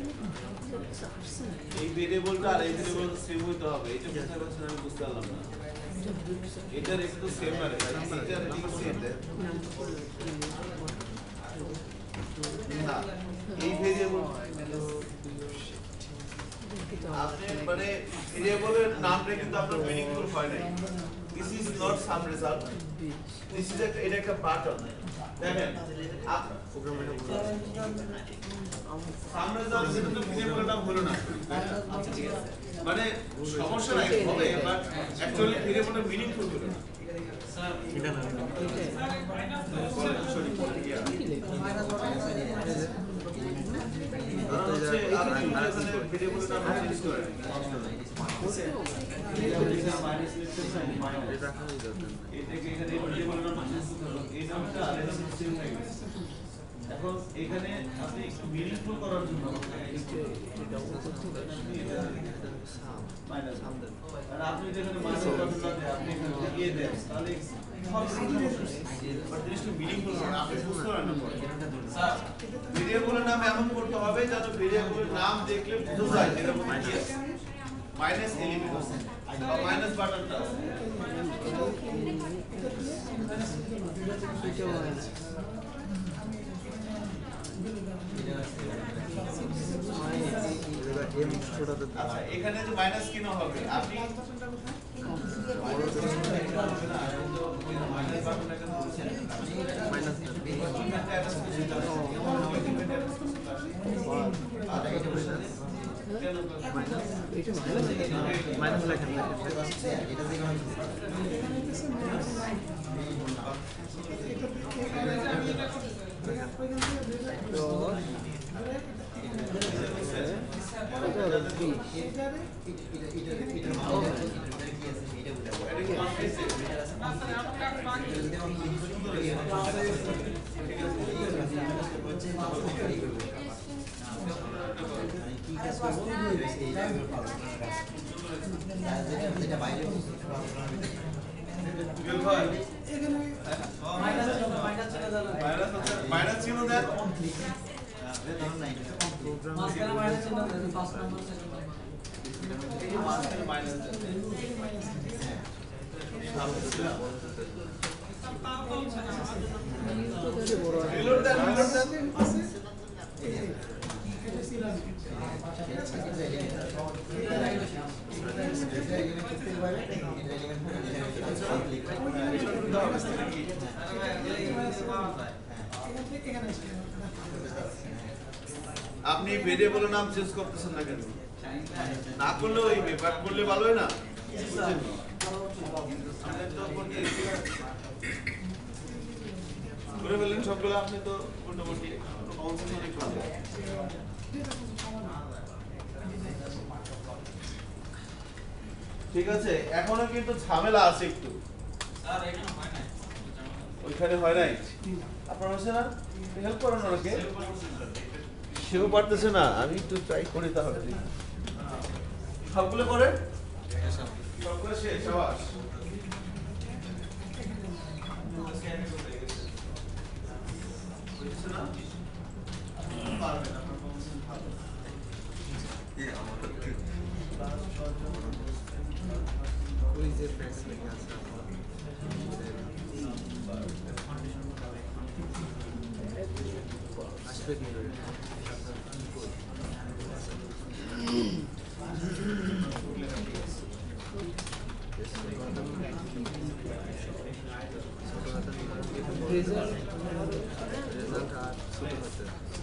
এই ভেরিয়েবলটা আর এই ভেরিয়েবল সেম হইতে হবে, এটা কোথায় পাচ্ছেন আমি বুঝতে পারলাম না। এটার একটু সেম না রে ভাই, এটার এদিকে সেম রে। না, এই ভেরিয়েবল আপনি মানে ভেরিয়েবলের নামটা কিন্তু আপনার মিনিংফুল হয় নাই। This is not sum result, this is একটা এটা একটা বাটন। দেখেন সাম রেজাল্ট সেটা তো ভেরিয়েবলের নাম হলো না, মানে সমস্যা নাই হবে, বাট অ্যাকচুয়ালি ভেরিয়েবলের মিনিংফুল হলো না। স্যার এটা না সরি ইয়া হচ্ছে আপনি এখানে ভেরিয়েবলের নাম চেঞ্জ করেন, এটাকে এখানে ভেরিয়েবলের নাম চেঞ্জ করুন, এই নামটা আর এটা সেম হয়ে গেছে। এখন এখানে আপনি একটু মিনিংফুল করার জন্য মাইনাস সাম দেন, আর আপনি যেখানে মাইনাস বাটন না দেন আপনি এখানে দিয়ে দেন, তাহলে বাট জিনিসটা মিনিংফুল হবে, আপনি বুঝতে পারেন না পরে। স্যার ভেরিয়েবলের নাম এমন করতে হবে যেন ভেরিয়েবলের নাম দেখলে বোঝা যায় যেটা কি আছে, মাইনাস এলিমেন্ট আছে বা মাইনাস বাটনটা আছে। আচ্ছা এখানে যে মাইনাস কেন হবে, আপনি মাইনাস বাটনটা কেন বলছেন, মাইনাস মাইনাস লেখা মাইনাস চিহ্ন দেন, মাঝখানে মাইনাস চিহ্ন দেন, পাঁচ নম্বর সেকেন্ড নম্বর এই যে মাঝখানে মাইনাস দেন, রিলোড দেন, রিলোড দেন। আপনি ভেরিয়েবলের নাম চেঞ্জ করতেছেন না কেন? না করলে ওই ব্যাপার করলে ভালো হয় না। করে ফেললেন সবগুলো, আপনি তো মোটামুটি অনেক ভালো। ঠিক আছে, এখনো কিন্তু ঝামেলা আছে একটু। ওইখানে হয় নাই, আপনার হচ্ছে না, হেল্প করেন ওনাকে। সেও পারতেছে না, আমি একটু ট্রাই করি তাহলে। সবগুলো করে সবগুলো শেষ, আওয়াজ পারবেন, আপনার কনসেন্ট ভালো। ওই যে ফ্রেন্ডস লেখা আছে আসবে কি করে রেজাল্ট রেজাল্ট আর ছোট হতে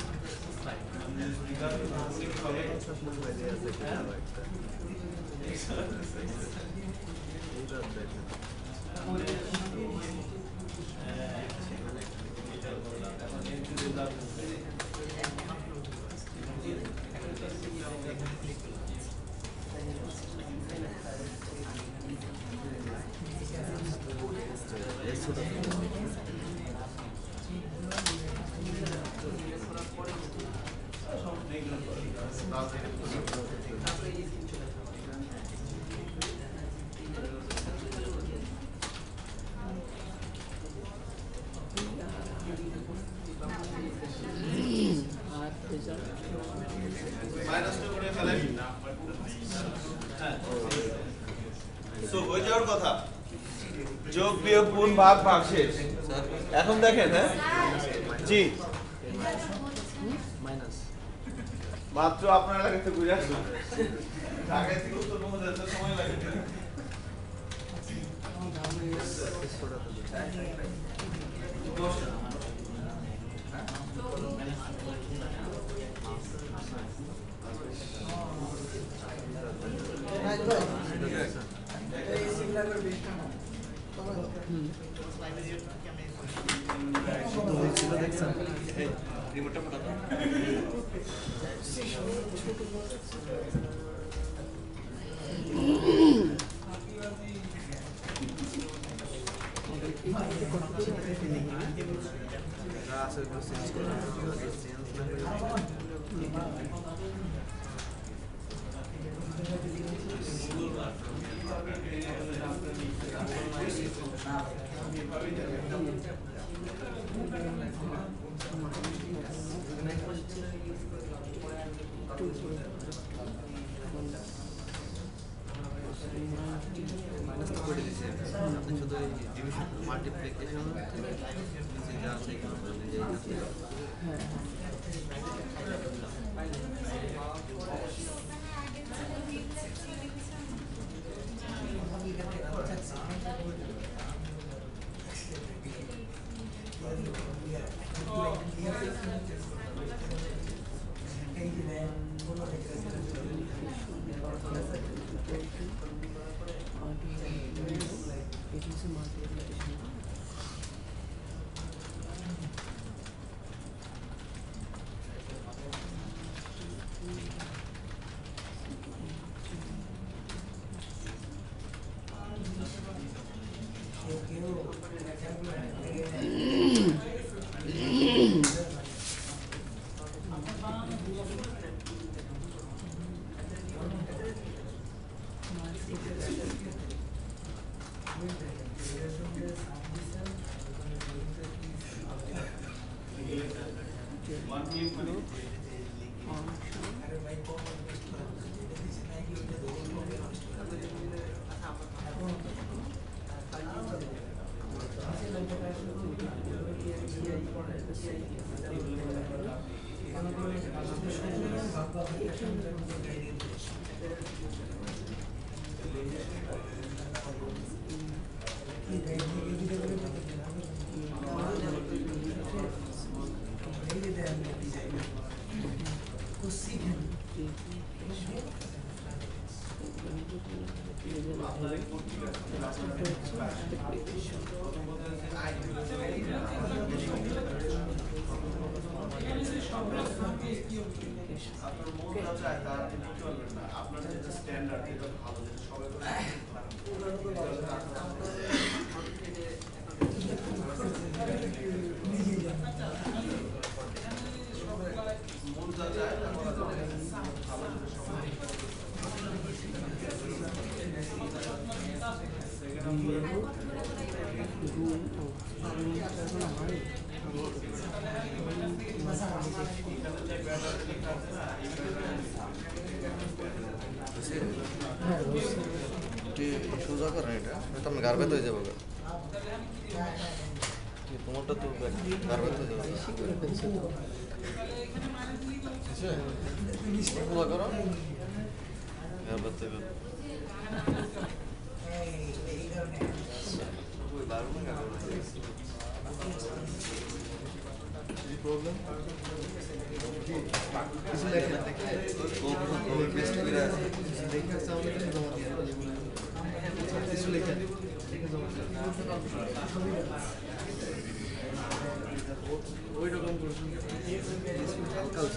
মাইনাসটা করে ফেলেন। হ্যাঁ, সো হয়ে যাওয়ার কথা। যোগ বিয়োগ গুণ ভাগ ভাগ শেষ স্যার এখন দেখেন হ্যাঁ জি মাইনাস মাত্র আপনার এলাকা থেকে ঘুরে আসুন ঢাকা থেকে উত্তরবঙ্গ যেতে সময় লাগে রিমোটটা ফাটাতো মাইনাস তো করে দিয়েছি আপনি শুধু ডিভিশন মাল্টিপ্লিকেশন যা আছে এখানে সোজা করেন এটা তো আমি গার্বেত হয়ে যাবো তোমারটা তো গার্বেত হয়ে যাবে সোজা করো গার্বেত হয়ে যাবে প্রবলেম কিছু লেখা কোভিড বেস্ট করে আছে দেখা সামনে জমা দিয়ে কিছু লেখা ওই রকম প্রশ্ন হালকা আছে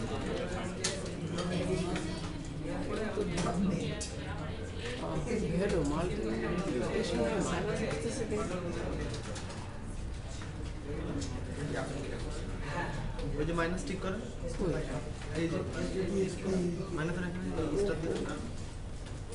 हेलो मल्टीप्लिकेशन में माइनस कितने से ওই যে মাইনাস ঠিক করেন এই যে মাইনাস রাখেন স্টার দিন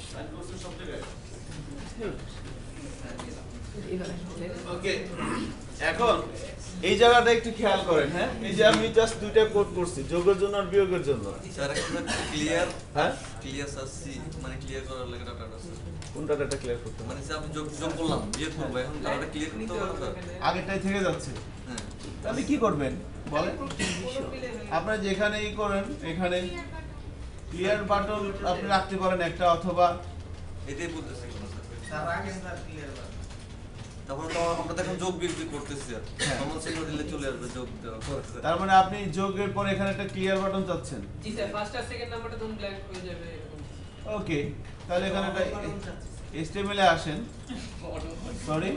ওকে এখন এই জায়গাটা একটু খেয়াল করেন, হ্যাঁ এই যে আমি জাস্ট দুইটা কোড করছি, যোগের জন্য আর বিয়োগের জন্য। স্যার একটা ক্লিয়ার হ্যাঁ ক্লিয়ার স্যার সি মানে ক্লিয়ার করার লাগে ডাটাটা স্যার। কোন ডাটাটা ক্লিয়ার করতে হবে? মানে স্যার আমি যোগ যোগ করলাম বিয়োগ করব এখন ডাটাটা ক্লিয়ার করতে হবে না স্যার? আগেরটাই থেকে যাচ্ছে, হ্যাঁ তাহলে কি করবেন বলেন? আপনারা যেখানেই করেন এখানে ক্লিয়ার বাটন আপনি রাখতে পারেন একটা, অথবা এটাই বলতেছি কোন স্যার। স্যার আগে স্যার ক্লিয়ার করেন। তারপর তো আমরা তো এখন যোগ বিয়োগ করতেছি স্যার। হ্যাঁ। কমন সেন্টার দিলে চলে আসবে যোগ দেওয়া। তার মানে আপনি যোগের পরে এখানে একটা ক্লিয়ার বাটন চাচ্ছেন। জি স্যার, ফার্স্ট আর সেকেন্ড নাম্বারটা তখন ব্ল্যাঙ্ক হয়ে যাবে। ওকে, তাহলে এখানে একটা এসটিএমএল এ আসেন। সরি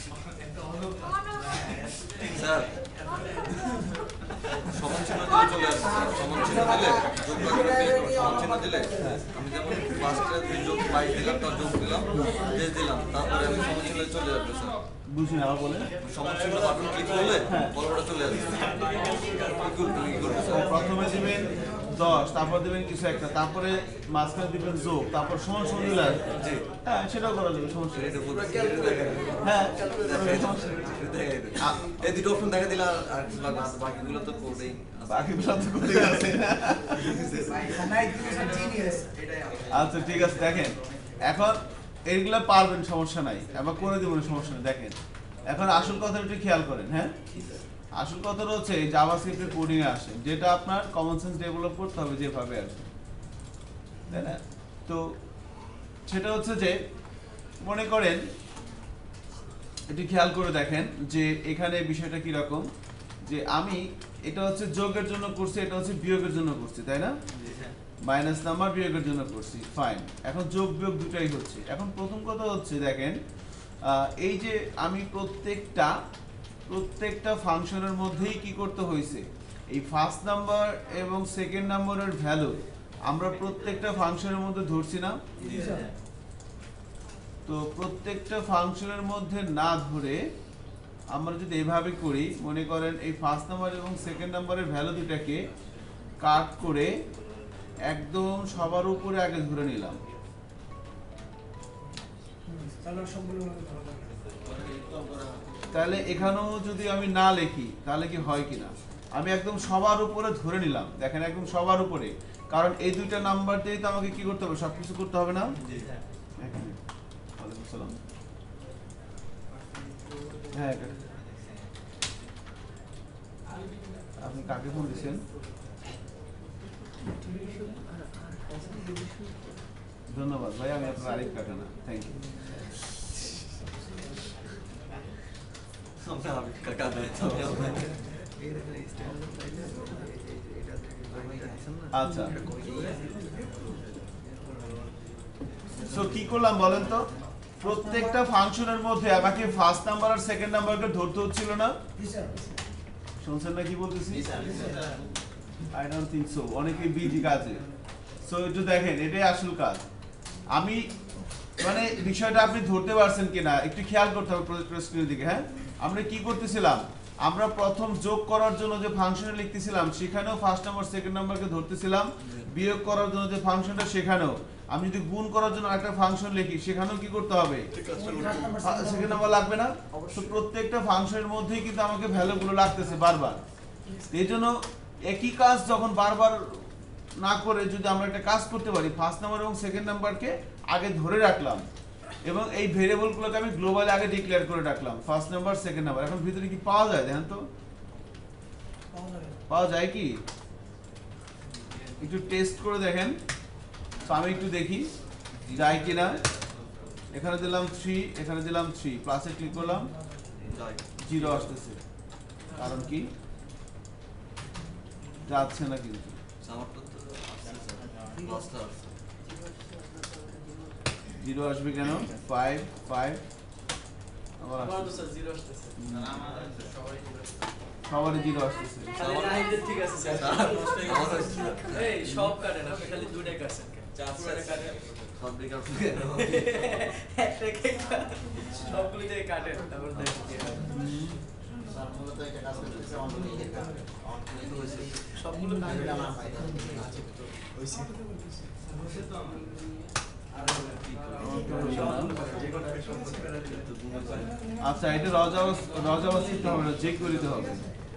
স্যার সমান চিহ্ন দিলে চলে আসবে স্যার। সমান চিহ্ন দিলে যোগ বাক্যটা ক্লিক করো, সমান চিহ্ন দিলে আমি যেমন ফার্স্টে যোগ বাইশ দিলাম তার যোগ দিলাম দেশ দিলাম তারপরে আমি সমান চিহ্ন চলে আসবে স্যার। বুঝুন আবার বলেন। সমান চিহ্ন বাটন ক্লিক করলে বলটা চলে আসবে কি করবে কি করবে স্যার? প্রথমে দিবেন দশ, তারপর দিবেন কিছু একটা, তারপরে মাঝখানে দিবেন যোগ, তারপর সমান সমান দিলে আসবে। জি হ্যাঁ সেটাও করা যাবে, সমস্যা নেই। এটা বলতেছি এটা দেখা যাবে। হ্যাঁ এই দুটো অপশন দেখা দিলে আর আর কিছু লাগবে না, বাকিগুলো তো কোডেই বাকিগুলো তো করতে আছে। আচ্ছা ঠিক আছে, দেখেন এখন এইগুলো পারবেন, সমস্যা নাই, আবার করে দেবেন, সমস্যা নেই। দেখেন এখন আসল কথাটা একটু খেয়াল করেন। হ্যাঁ আসল কথাটা হচ্ছে এই জাভাস্ক্রিপ্টের কোডিং এ আসে, যেটা আপনার কমন সেন্স ডেভেলপ করতে হবে যেভাবে আসবে, তাই না? তো সেটা হচ্ছে যে মনে করেন একটু খেয়াল করে দেখেন যে এখানে বিষয়টা কি রকম, যে আমি এটা হচ্ছে যোগের জন্য করছি, এটা হচ্ছে বিয়োগের জন্য করছি, তাই না? মাইনাস নাম্বার বিয়োগের জন্য করছি, ফাইন। এখন যোগ বিয়োগ দুটাই হচ্ছে। এখন প্রথম কথা হচ্ছে দেখেন আহ, এই যে আমি প্রত্যেকটা প্রত্যেকটা ফাংশনের মধ্যেই কি করতে হয়েছে, এই ফার্স্ট নাম্বার এবং সেকেন্ড নাম্বারের ভ্যালু আমরা প্রত্যেকটা ফাংশনের মধ্যে ধরছি না? তো প্রত্যেকটা ফাংশনের মধ্যে না ধরে আমরা যদি এভাবে করি, মনে করেন এই ফার্স্ট নাম্বার এবং সেকেন্ড নাম্বারের ভ্যালু দুটাকে কাট করে একদম সবার উপরে আগে ধরে নিলাম, তাহলে এখানেও যদি আমি না লিখি তাহলে কি হয় কিনা, আমি একদম সবার উপরে ধরে নিলাম। দেখেন একদম সবার উপরে, কারণ এই দুইটা নাম্বার দিয়েই তো আমাকে কি করতে হবে, সবকিছু করতে হবে না? এক মিনিট। ওয়ালাইকুম আসসালাম। হ্যাঁ এটা- আপনি কাকে ফোন দিয়েছেন? ধন্যবাদ ভাই, আমি আপনার আরিফ কাকা না, থ্যাংক ইউ। আমরা আমি কাকা দেয় আচ্ছা সো কি করলাম বলেন তো, প্রত্যেকটা ফাংশনের মধ্যে আমাকে ফার্স্ট নাম্বার আর সেকেন্ড নাম্বারকে ধরতে হচ্ছিল না? শুনছেন না কি বলতেছি? আই ডোন্ট থিংক সো, অনেকে বিজি কাজে। সো একটু দেখেন, এটাই আসল কাজ। আমি মানে বিষয়টা আপনি ধরতে পারছেন কিনা একটু খেয়াল করতে হবে প্রজেক্টের স্ক্রিনের দিকে। হ্যাঁ আমরা কি করতেছিলাম, আমরা প্রথম যোগ করার জন্য যে ফাংশনে লিখতেছিলাম সেখানেও ফার্স্ট নাম্বার সেকেন্ড নাম্বারকে ধরতেছিলাম, বিয়োগ করার জন্য যে ফাংশনটা সেখানেও, আমি যদি গুণ করার জন্য একটা ফাংশন লিখি সেখানেও কি করতে হবে, সেকেন্ড নাম্বার লাগবে না? তো প্রত্যেকটা ফাংশনের মধ্যেই কিন্তু আমাকে ভ্যালুগুলো লাগতেছে বারবার। এই জন্য একই কাজ যখন বারবার না করে যদি আমরা একটা কাজ করতে পারি, ফার্স্ট নাম্বার এবং সেকেন্ড নাম্বারকে আগে ধরে রাখলাম এবং এই ভেরিয়েবলগুলোকে আমি গ্লোবালি আগে ডিক্লেয়ার করে রাখলাম, ফার্স্ট নাম্বার সেকেন্ড নাম্বার। এখন ভিতরে কি পাওয়া যায় দেখেন তো, পাওয়া যায় কি? একটু টেস্ট করে দেখেন। তো আমি একটু দেখি যায় কিনা। এখানে দিলাম থ্রি, এখানে দিলাম থ্রি, প্লাসে ক্লিক করলাম, জিরো আসতেছে। কারণ কি যাচ্ছে না কিন্তু, জিরো আসবে কেন? ফাইভ ফাইভ আবার আমার তো আসতেছে। স্যার জিরো আসতেছে। সবারই জিরো আসতেছে। খালি নাহিদের ঠিক আছে স্যার। আমার হচ্ছে এই সব কাটেন, আপনি খালি দুইটাই কাটছেন কেন? পুরোটা কাটেন। সব বেকার একটা কেক সবগুলো থেকে কাটেন, তারপর দেখেন কি হয়। সবগুলো কাটেন। আচ্ছা এটা রজা রজা স্ক্রিপ্ট হবে না, যে করিতে হবে।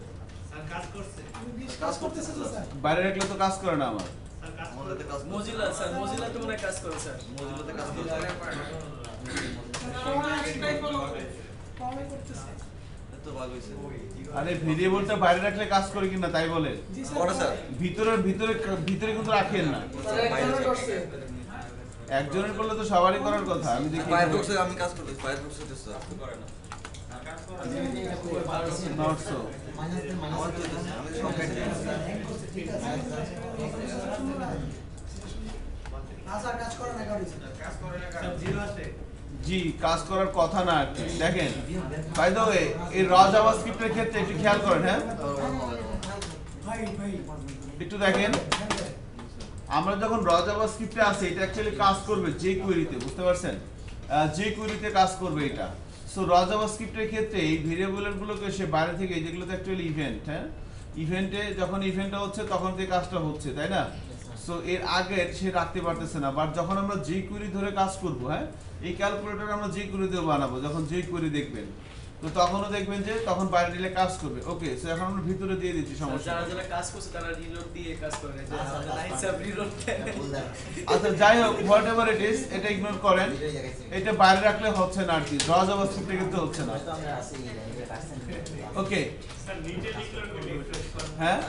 কাজ করতেছে স্যার, বাইরে রাখলে তো কাজ করে না আমার। আমাদের কাজ মজিলা স্যার, মজিলা তো মনে হয় কাজ করে স্যার। মজিলাতে কাজ করছে, কমে করতেছে এত ভাগ হইছে। আরে ভেরিয়েবলটা বাইরে রাখলে কাজ করে কিনা তাই বলে। করে স্যার, ভিতরে ভিতরে ভিতরে কিন্তু রাখেন না। একজনের করছে। একজনের করলে তো সবারই করার কথা। আমি দেখি ফায়ারফক্সে আমি কাজ করতেছি, ফায়ারফক্সে তো স্যার করে না নট সো। আমার তো দিছে, আমি সব কাজ জি কাজ করার কথা না আর কি। দেখেন বাই দ্য ওয়ে এই র জাভাস্ক্রিপ্টের ক্ষেত্রে একটু খেয়াল করেন, হ্যাঁ একটু দেখেন আমরা যখন র জাভাস্ক্রিপ্টে আছে এটা অ্যাকচুয়ালি কাজ করবে যে কোয়েরিতে, বুঝতে পারছেন, যে কোয়েরিতে কাজ করবে এটা। সো র জাভাস্ক্রিপ্টের ক্ষেত্রে এই ভেরিয়েবলের গুলোকে সে বাইরে থেকে, যেগুলো তো অ্যাকচুয়ালি ইভেন্ট, হ্যাঁ ইভেন্টে যখন ইভেন্টটা হচ্ছে তখন যে কাজটা হচ্ছে, তাই না? সো এর আগে সে রাখতে পারতেছে না, বাট যখন আমরা যে কোয়েরি ধরে কাজ করব, হ্যাঁ এই ক্যালকুলেটর আমরা যে কোয়েরি দিয়ে বানাবো, যখন যে কোয়েরি দেখবেন তো তখনও দেখবেন যে তখন বাইরে দিলে কাজ করবে। ওকে, সো এখন আমরা ভিতরে দিয়ে দিচ্ছি, সমস্যা যারা নেই। যারা কাজ করছে তারা রিলোড দিয়ে কাজ করে, যে আমাদের নাইট সাব রিলোড আচ্ছা যাই হোক, হোয়াট এভার ইট ইজ, এটা ইগনোর করেন, এটা বাইরে রাখলে হচ্ছে না আর কি, র জাভাস্ক্রিপ্টে কিন্তু হচ্ছে না। ওকে হ্যাঁ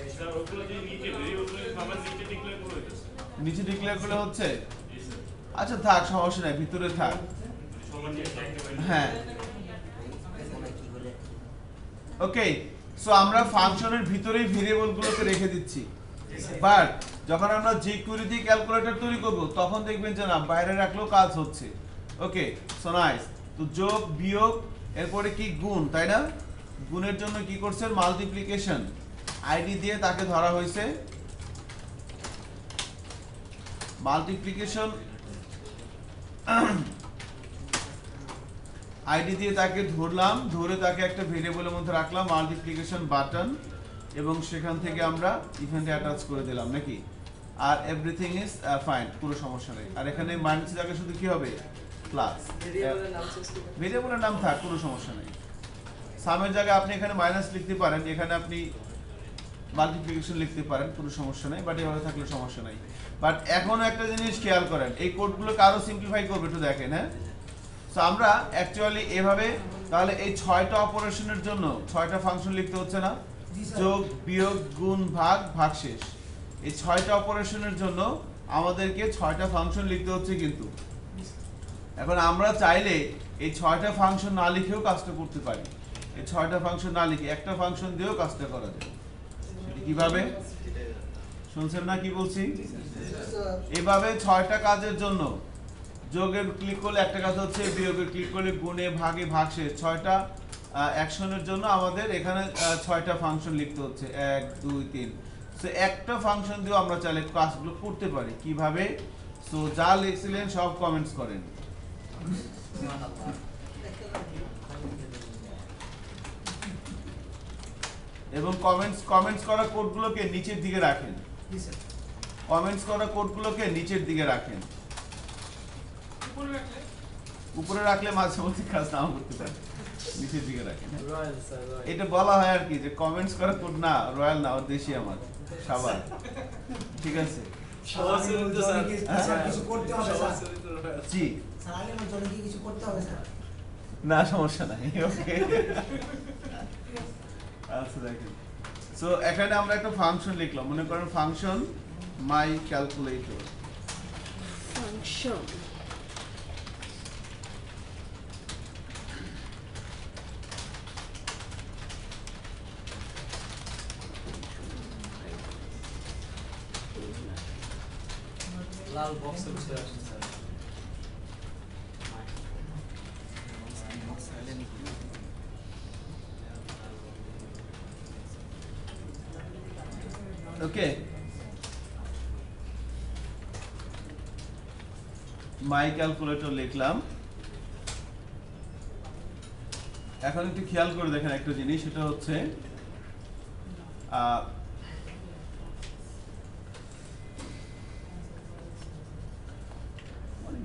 নিচে ডিক্লেয়ার করলে হচ্ছে, আচ্ছা থাক সমস্যা নাই, ভিতরে থাক। হ্যাঁ ওকে, সো আমরা ফাংশনের ভিতরেই ভেরিয়েবল গুলোকে রেখে দিচ্ছি, বাট যখন আমরা যে কোয়েরি দিয়ে ক্যালকুলেটর তৈরি করব তখন দেখবেন যে না বাইরে রাখলেও কাজ হচ্ছে। Okay so nice. তো যোগ বিয়োগ এরপরে কি গুণ, তাই না? গুণের জন্য কি করছেন, মাল্টিপ্লিকেশন আইডি দিয়ে তাকে ধরা হয়েছে, মাল্টিপ্লিকেশন আইডি দিয়ে তাকে ধরলাম, ধরে তাকে একটা ভেরিয়েবলের মধ্যে রাখলাম মাল্টিপ্লিকেশন বাটন, এবং সেখান থেকে আমরা ইভেন্টে অ্যাটাচ করে দিলাম নাকি, আর এভরিথিং ইজ ফাইন, কোনো সমস্যা নেই। আর এখানে মাইনাস জায়গায় শুধু কি হবে, প্লাস। ভেরিয়েবলের নাম চেঞ্জ করে ভেরিয়েবলের নাম থাক, কোনো সমস্যা নেই। সামের জায়গায় আপনি এখানে মাইনাস লিখতে পারেন, এখানে আপনি মাল্টিপ্লিকেশন লিখতে পারেন, কোনো সমস্যা নেই, বাট এভাবে থাকলে সমস্যা নাই। বাট এখনো একটা জিনিস খেয়াল করেন, এই কোডগুলোকে আরো সিম্পলিফাই করবে, একটু দেখেন। হ্যাঁ সো আমরা অ্যাকচুয়ালি এভাবে তাহলে এই ছয়টা অপারেশনের জন্য ছয়টা ফাংশন লিখতে হচ্ছে না, যোগ বিয়োগ গুণ ভাগ ভাগশেষ, এই ছয়টা অপারেশনের জন্য আমাদেরকে ছয়টা ফাংশন লিখতে হচ্ছে। কিন্তু এখন আমরা চাইলে এই ছয়টা ফাংশন না লিখেও কাজটা করতে পারি, এই ছয়টা ফাংশন না লিখে একটা ফাংশন দিয়েও কাজটা করা যায়। সেটা কিভাবে শুনছেন না কি বলছি? এভাবে ছয়টা কাজের জন্য যোগের ক্লিক করলে একটা কাজ হচ্ছে, বিয়োগের ক্লিক করলে গুণে ভাগে ভাগশেষ, ছয়টা অ্যাকশনের জন্য আমাদের এখানে ছয়টা ফাংশন লিখতে হচ্ছে, এক দুই তিন। সো একটা ফাংশন দিয়েও আমরা চাইলে কাজগুলো করতে পারি। কিভাবে? সো যা লিখছিলেন সব কমেন্টস করেন। এবং কমেন্টস কমেন্টস করা কোডগুলোকে নিচের দিকে রাখেন, কমেন্টস করা কোডগুলোকে নিচের দিকে রাখেন। উপরে রাখলে মাঝে মধ্যে কাজ নাও করতে পারে, নিচের দিকে রাখেন। Royal sir, royal. এটা বলা হয় আর কি যে কমেন্টস করা কোড না, রয়্যাল না, ওর দেশি আমার সবার, ঠিক আছে? সবার চরিত্র স্যার, হ্যাঁ? কিছু করতে হবে সবার স্যার। চরিত্র রয়্যাল। জি স্যার আলিমের জন্য কি কিছু করতে হবে স্যার? না সমস্যা নাই, ওকে। আচ্ছা দেখেন, সো এখানে আমরা একটা ফাংশন লিখলাম, মনে করেন ফাংশন মাই ক্যালকুলেটর। ফাংশন লাল বক্সের ভিতরে আসছে স্যার। ওকে, মাই ক্যালকুলেটর লিখলাম। এখন একটু খেয়াল করে দেখেন একটা জিনিস, সেটা হচ্ছে আহ,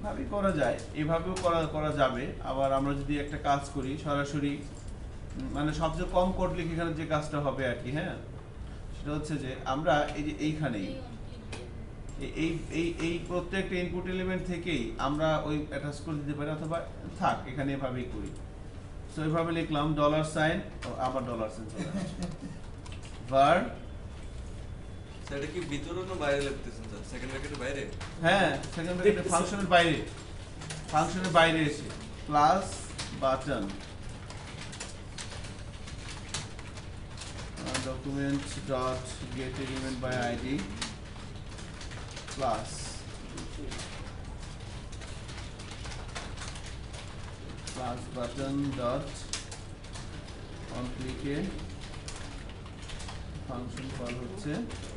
ভাবে করা যায়, এভাবেও করা করা যাবে। আবার আমরা যদি একটা কাজ করি সরাসরি উম, মানে সবচেয়ে কম কোড লিখে এখানে যে কাজটা হবে আর কি, হ্যাঁ, সেটা হচ্ছে যে আমরা এই যে এইখানেই এই- এই এই এই প্রত্যেকটা ইনপুট এলিমেন্ট থেকেই আমরা ওই অ্যাটাচ করে দিতে পারি, অথবা থাক এখানে এভাবেই করি। সো এইভাবে লিখলাম ডলার সাইন, আবার ডলার সাইন চলে আসছে var স্যার এটা কি ভিতরে না বাইরে লিখতেছেন স্যার? সেকেন্ড ব্র্যাকেটের বাইরে? হ্যাঁ সেকেন্ড ব্র্যাকেটে ফাংশনের বাইরে, ফাংশনের বাইরে এসে plus button document dot get element by ID plus plus button dot on ক্লিকে ফাংশন কল হচ্ছে।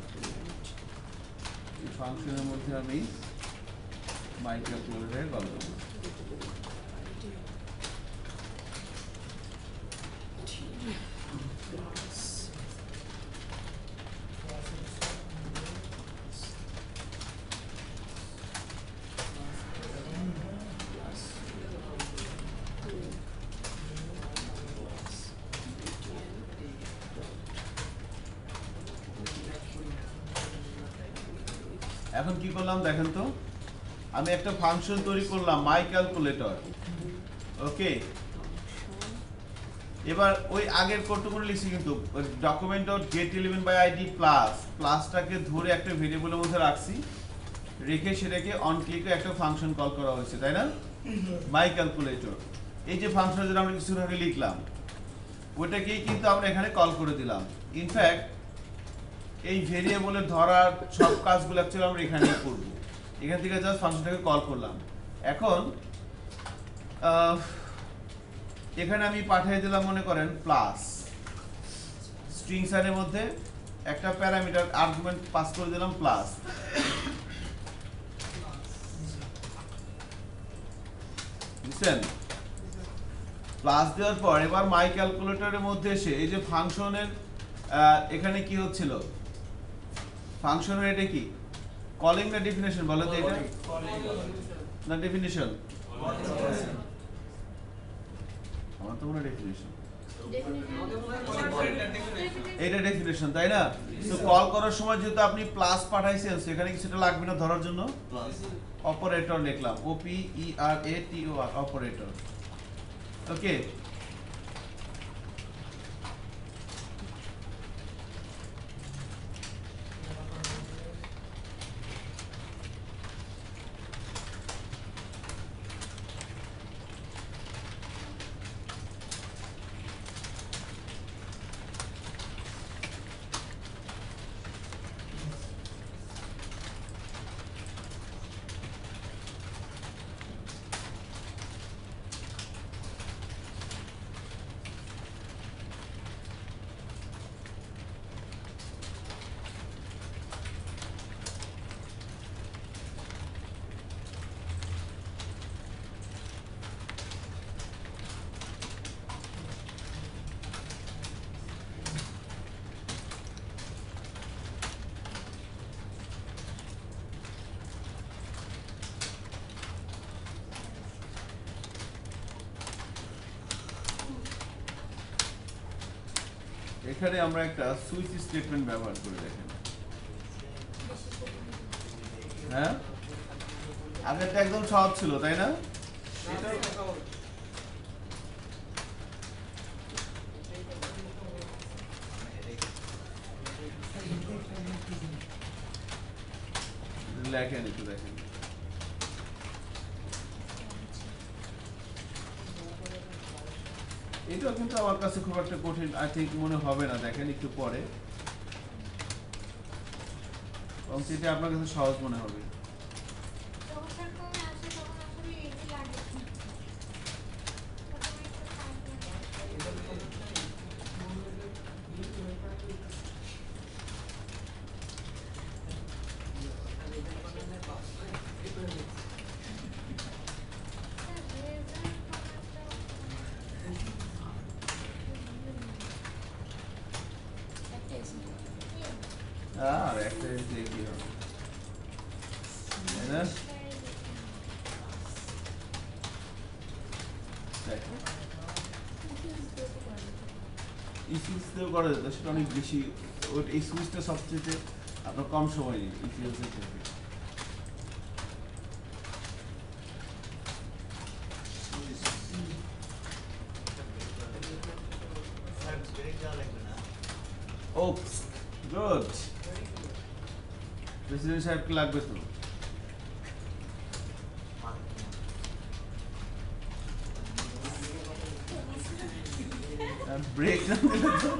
এই ফাংশনের মধ্যে আমি মাই ক্যালকুলেটরে কল করব। এখন কি করলাম দেখেন তো, আমি একটা ফাংশন তৈরি করলাম মাই ক্যালকুলেটর, ওকে। এবার ওই আগের কোডটুকু লিখছি, কিন্তু document dot get element by ID plus প্লাসটাকে ধরে একটা ভেরিয়েবলের মধ্যে রাখছি, রেখে সেটাকে অন ক্লিকে একটা ফাংশন কল করা হয়েছে, তাই না? মাই ক্যালকুলেটর, এই যে ফাংশন যেটা আমরা কিছুক্ষণ আগে লিখলাম ওইটাকেই কিন্তু আমরা এখানে কল করে দিলাম। ইনফ্যাক্ট এই ভেরিয়েবলের ধরার সব কাজগুলো অ্যাকচুয়ালি আমরা এখানেই করব। এখান থেকে জাস্ট ফাংশনটাকে কল করলাম। এখন আহ, এখানে আমি পাঠিয়ে দিলাম মনে করেন প্লাস স্ট্রিং সাইনের মধ্যে একটা প্যারামিটার আর্গুমেন্ট পাস করে দিলাম প্লাস। বুঝছেন? প্লাস দেওয়ার পর এবার মাই ক্যালকুলেটরের মধ্যে এসে এই যে ফাংশনের এখানে কি হচ্ছিল, ফাংশনের এটা কি কলিং না ডেফিনিশন বলো তো? এটা না ডেফিনিশন, আমার তো মনে ডেফিনিশন, এটা ডেফিনিশন তাই না? তো কল করার সময় যেহেতু আপনি প্লাস পাঠাইছেন সেখানে কি সেটা লাগবে না ধরার জন্য, অপারেটর লিখলাম, ও পি ই আর এ টি ও আর, অপারেটর, ওকে। এখানে আমরা একটা সুইচ স্টেটমেন্ট ব্যবহার করে দেখেন, হ্যাঁ আগেরটা একদম সহজ ছিল তাই না? লেখেন একটু দেখেন, এটাও কিন্তু আমার কাছে খুব একটা কঠিন আই থিঙ্ক মনে হবে না, দেখেন একটু পরে এবং সেটা আপনার কাছে সহজ মনে হবে। আর একটা দিয়ে কি হবে, তাই না? এই সুইচ দিয়েও করা যেত, সেটা অনেক বেশি। ওই- এই সুইচটা সবচেয়ে আপনার কম সময় নেই ইপিএলসের ক্ষেত্রে। ওপস, গুড। প্রেসিডেন্ট সাহেবকে লাগবে তো। ব্রেক না দিলে তো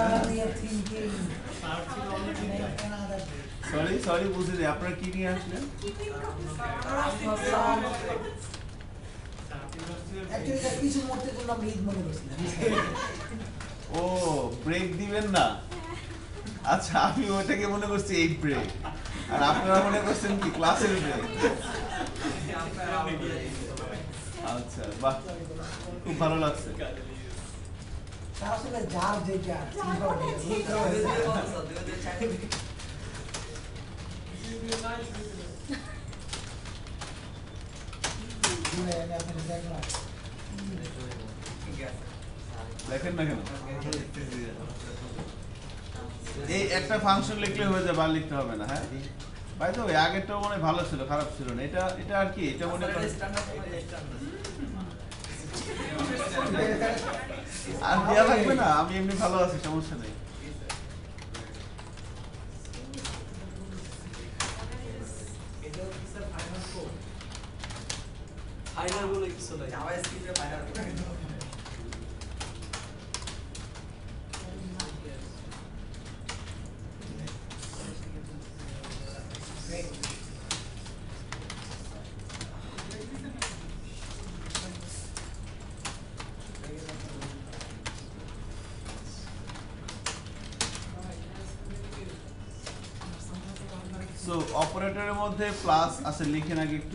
সরি সরি বুঝে নেই, আপনারা কি নিয়ে আসলেন? ও ব্রেক দিবেন না, আচ্ছা আমি ওইটাকে মনে করছি এই ব্রেক, আর আপনারা মনে করছেন কি ক্লাসের ব্রেক। আচ্ছা বাহ, খুব ভালো লাগছে। আসলে যার যেটা দেখেন না কেন, এই একটা ফাংশন লিখলে হয়ে যাবে, আর লিখতে হবে না। হ্যাঁ ভাই, তো আগেরটাও মনে হয় ভালো ছিল, খারাপ ছিল না। এটা এটা আর কি, এটা মনে করেন আর দেওয়া লাগবে না, আমি এমনি ভালো আছি, সমস্যা নেই। ফাইনাল বলে কিছু নাই, জাভাস্ক্রিপ্টে ফাইনাল সো অপারেটরের মধ্যে প্লাস আছে, লিখেন আগে একটু।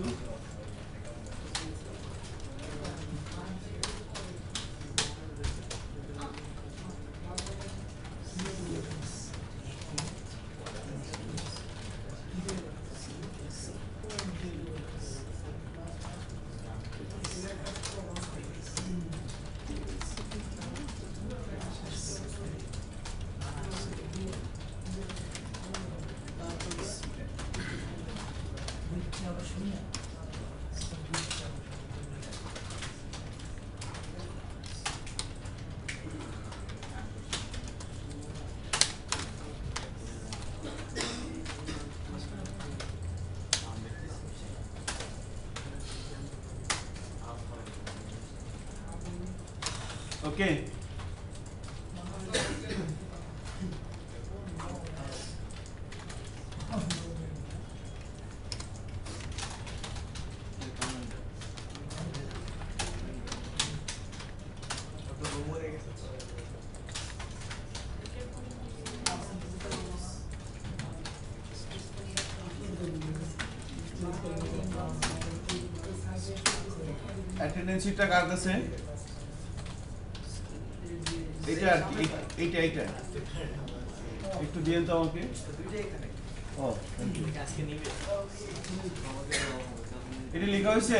ওকে, অ্যাটেন্ডেন্স শিটটা কার কাছে? এইটা আর কি, এইটা এইটা একটু দিয়েন তো আমাকে। ও এটা লেখা হয়েছে?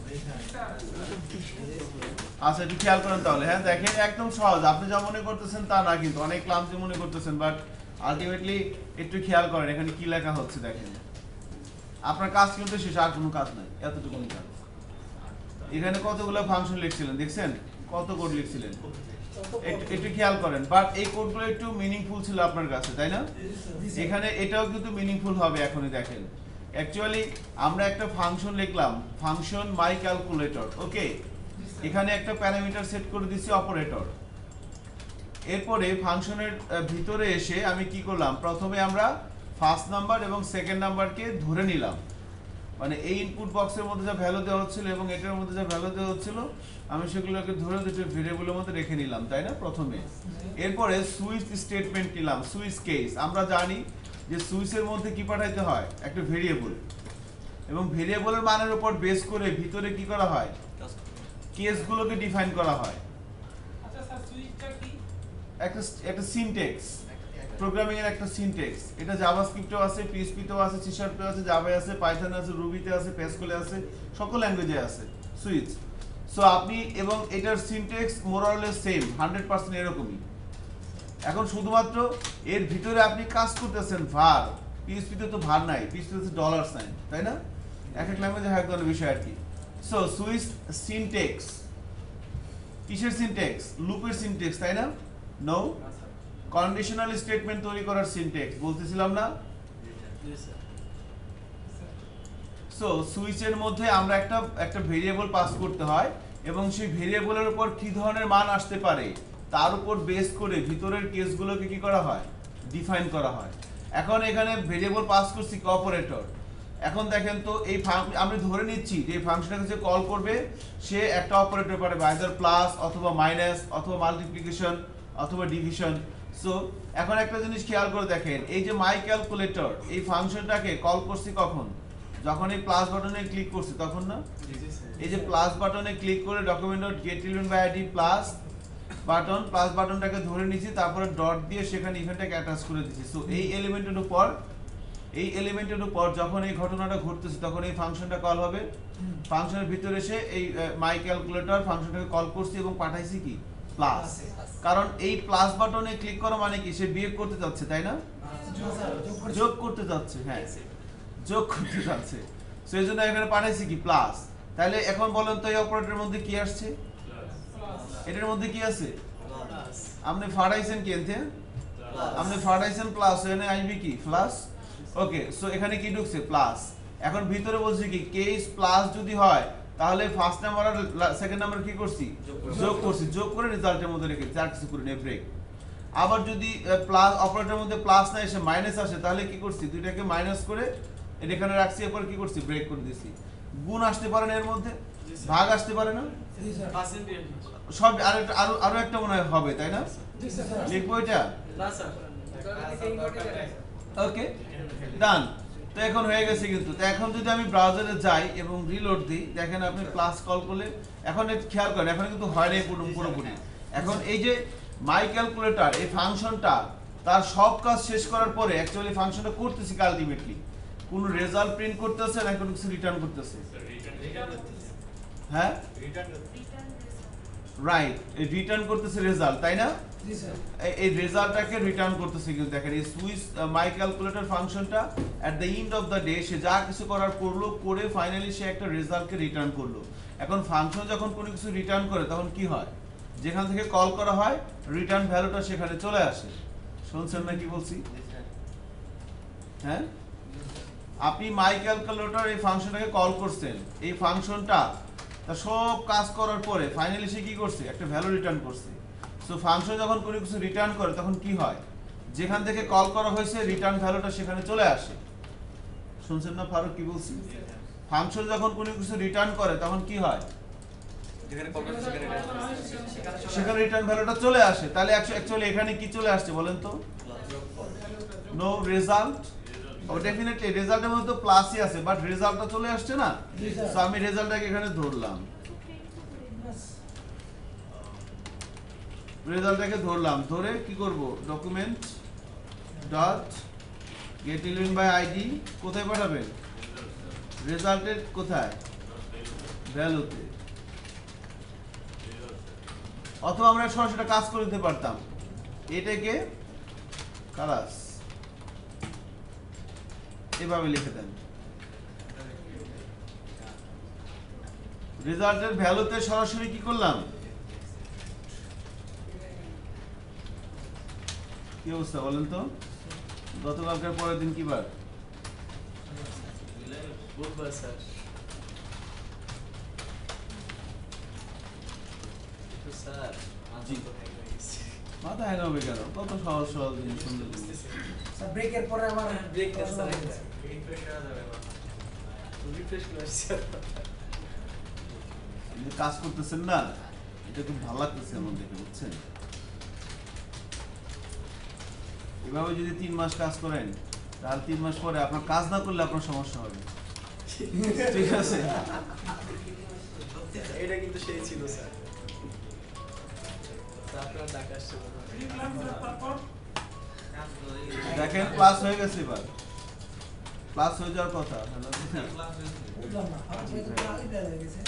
আচ্ছা একটু খেয়াল করেন তাহলে। হ্যাঁ দেখেন, একদম সহজ, আপনি যা মনে করতেছেন তা না, কিন্তু অনেক ক্লান্তি মনে করতেছেন, বাট আলটিমেটলি একটু খেয়াল করেন এখানে কি লেখা হচ্ছে। দেখেন আপনার কাজ কিন্তু শেষ, আর কোনো কাজ নাই, এতটুকুনি কাজ। এখানে কতগুলো ফাংশন লিখছিলেন দেখছেন, কত কোড লিখছিলেন, একটু খেয়াল করেন। বাট এই কোডগুলো একটু মিনিংফুল ছিল আপনার কাছে, তাই না? এখানে এটাও কিন্তু মিনিংফুল হবে। এখনই দেখেন, অ্যাকচুয়ালি আমরা একটা ফাংশন লিখলাম, ফাংশন মাই ক্যালকুলেটর। ওকে, এখানে একটা প্যারামিটার সেট করে দিচ্ছি অপারেটর। এরপরে ফাংশনের ভিতরে এসে আমি কি করলাম, প্রথমে আমরা ফার্স্ট নাম্বার এবং সেকেন্ড নাম্বারকে ধরে নিলাম, মানে এই ইনপুট বক্সের মধ্যে যা ভ্যালু দেওয়া হচ্ছিল এবং এটার মধ্যে যা ভ্যালু দেওয়া হচ্ছিল আমি সেগুলোকে ধরে দুটো ভেরিয়েবলের মধ্যে রেখে নিলাম, তাই না প্রথমে। এরপরে সুইচ স্টেটমেন্ট নিলাম, সুইচ কেস। আমরা জানি যে সুইচের মধ্যে কি পাঠাইতে হয়, একটা ভেরিয়েবল, এবং ভেরিয়েবলের মানের উপর বেস করে ভিতরে কি করা হয়, কেসগুলোকে ডিফাইন করা হয়। আচ্ছা স্যার, সুইচটা কি? একটা একটা সিনট্যাক্স, প্রোগ্রামিং এর একটা সিনট্যাক্স। এটা জাভাস্ক্রিপ্টেও আছে, পিএইচপিতেও আছে, সি শার্পেও আছে, জাভায় আছে, পাইথনে আছে, রুবিতে আছে, প্যাসকেলে আছে, সকল ল্যাঙ্গুয়েজে আছে সুইচ। সো আপনি, এবং এটার syntax more or less same, hundred percent এরকমই। এখন শুধুমাত্র এর ভিতরে আপনি কাজ করতেছেন ভার, পিএইচপিতে তো ভার নাই, পিএইচপিতে হচ্ছে ডলার সাইন, তাই না? এক এক ল্যাঙ্গুয়েজে এক ধরনের বিষয় আর কি। সো সুইচ সিনটেক্স, কিসের সিনটেক্স? লুপের সিনটেক্স, তাই না? নো, কন্ডিশনাল স্টেটমেন্ট তৈরি করার সিনটেক্স বলতেছিলাম না? সো সুইচের মধ্যে আমরা একটা একটা ভেরিয়েবল পাস করতে হয় এবং সেই ভেরিয়েবলের উপর কি ধরনের মান আসতে পারে তার উপর বেস করে ভিতরের কেসগুলোকে কি করা হয়? ডিফাইন করা হয়। এখন এখানে ভেরিয়েবল পাস করছি অপারেটর। এখন দেখেন তো এই আমি ধরে নিচ্ছি যে এই ফাংশনটাকে যে কল করবে সে একটা অপারেটর পাঠাবে, আইদার প্লাস অথবা মাইনাস অথবা মাল্টিপ্লিকেশন অথবা ডিভিশন। সো এখন একটা জিনিস খেয়াল করে দেখেন, এই যে মাই ক্যালকুলেটর এই ফাংশনটাকে কল করছি কখন? যখন এই প্লাস বাটনে ক্লিক করছি তখন না? এই যে প্লাস বাটনে ক্লিক করে document dot get element by ID plus button, plus বাটনটাকে ধরে নিয়েছি, তারপরে ডট দিয়ে সেখানে ইভেন্টটাকে অ্যাটাচ করে দিয়েছি। সো এই এলিমেন্টের উপর এই এলিমেন্টের উপর যখন এই ঘটনাটা ঘটতেছে তখন এই ফাংশনটা কল হবে। ফাংশনের ভিতরে এসে এই মাই ক্যালকুলেটর ফাংশনটাকে কল করছি এবং পাঠাইছি কি? প্লাস। কারণ এই প্লাস বাটনে ক্লিক করা মানে কি? সে বিয়োগ করতে যাচ্ছে, তাই না? যোগ করতে যাচ্ছে, হ্যাঁ যোগ করতে যাচ্ছে। সেই জন্য এখানে পাঠাইছি কি? প্লাস। তাহলে এখন বলেন তো এই অপারেটরের মধ্যে কি আসছে? এটার মধ্যে কি আছে? আপনি ফাড়াইছেন কি এনতে? আপনি ফাড়াইছেন প্লাস, এখানে আসবে কি? প্লাস। ওকে, সো এখানে কি ঢুকছে? প্লাস। এখন ভিতরে বলছি কি? কেস প্লাস যদি হয় তাহলে ফার্স্ট নাম্বার আর সেকেন্ড নাম্বার কি করছি? যোগ করছি, যোগ করে রেজাল্টের মধ্যে রেখেছি, আর কিছু করে নেই, ব্রেক। আবার যদি প্লাস অপারেটরের মধ্যে প্লাস না এসে মাইনাস আসে তাহলে কি করছি? দুইটাকে মাইনাস করে এখানে রাখছি, এরপর কি করছি? ব্রেক করে দিছি। গুণ আসতে পারে না এর মধ্যে? ভাগ আসতে পারে না? সব আরেকটা আরো আরো একটা মনে হয় হবে, তাই না? লিখবো এটা? ওকে, ডান। তো এখন হয়ে গেছে কিন্তু। তো এখন যদি আমি ব্রাউজারে যাই এবং রিলোড দিই, দেখেন আপনি প্লাস কল করলে এখন খেয়াল করেন এখন কিন্তু হয় নাই পুরোপুরি। এখন এই যে মাই ক্যালকুলেটর এই ফাংশনটা তার সব কাজ শেষ করার পরে অ্যাকচুয়ালি ফাংশনটা করতেছি কি আলটিমেটলি কোন রেজাল্ট প্রিন্ট করতেছে না কোনো কিছু রিটার্ন করতেছে? হ্যাঁ রাইট, এই রিটার্ন করতেছে রেজাল্ট, তাই না? এই রেজাল্টটাকে রিটার্ন করতেছে কিন্তু দেখেন এই সুইচ মাই ক্যালকুলেটর ফাংশনটা at the end of the day সে যা কিছু করার করলো করে ফাইনালি সে একটা রেজাল্টকে রিটার্ন করলো। এখন ফাংশন যখন কোনো কিছু রিটার্ন করে তখন কি হয়? যেখান থেকে কল করা হয় রিটার্ন ভ্যালুটা সেখানে চলে আসে। শুনছেন না কি বলছি? হ্যাঁ, আপনি মাই ক্যালকুলেটর এই ফাংশনটাকে কল করছেন, এই ফাংশনটা তা সব কাজ করার পরে ফাইনালি সে কি করছে? একটা ভ্যালু রিটার্ন করছে। সো ফাংশন যখন কোনো কিছু রিটার্ন করে তখন কি হয়? যেখান থেকে কল করা হয়েছে রিটার্ন ভ্যালুটা সেখানে চলে আসে। শুনছেন না ফারুক কি বলছি? ফাংশন যখন কোনো কিছু রিটার্ন করে তখন কি হয়? যেখানে কল করছে সেখানে সেখানে রিটার্ন ভ্যালুটা চলে আসে। তাহলে অ্যাকচুয়ালি এখানে কি চলে আসছে বলেন তো? No result. ও ডেফিনেটলি রেজাল্টের মধ্যে তো প্লাসই আছে, বাট রেজাল্টটা চলে আসছে না। সো আমি রেজাল্টটাকে এখানে ধরলাম, রেজাল্টটাকে ধরলাম, ধরে কি করব? Document dot get element by ID কোথায় পাঠাবেন? রেজাল্টের কোথায়? ভ্যালুতে। অথবা আমরা সরাসরি কাজ করে দিতে পারতাম, এটাকে খালাস এভাবে লিখে দেন, রেজাল্টের ভ্যালুতে সরাসরি কি করলাম? কি অবস্থা বলেন তো? গতকালকার পরের দিন কি বার? বুধবার স্যার। তো স্যার জি, মাথা হ্যাং হবে কেন? কত সহজ সহজ জিনিস সুন্দর স্যার ব্রেকের পরে আবার ব্রেক দেন স্যার, রিফ্রেশ করা যাবে না। রিফ্রেশ করে স্যার আপনি কাজ করতেছেন না, এটা খুব ভালো লাগতেছে আমার দেখে, বুঝছেন? এভাবে যদি তিন মাস কাজ করেন তাহলে তিন মাস পরে আপনার কাজ না করলে আপনার সমস্যা হবে, ঠিক আছে? এটা কিন্তু সেই ছিল স্যার। আপনার ডাক আসছে দেখেন ক্লাস হয়ে গেছে, এবার ক্লাস হয়ে যাওয়ার কথা। বুঝলাম না আমার সাথে তো আগে দেয়া গেছে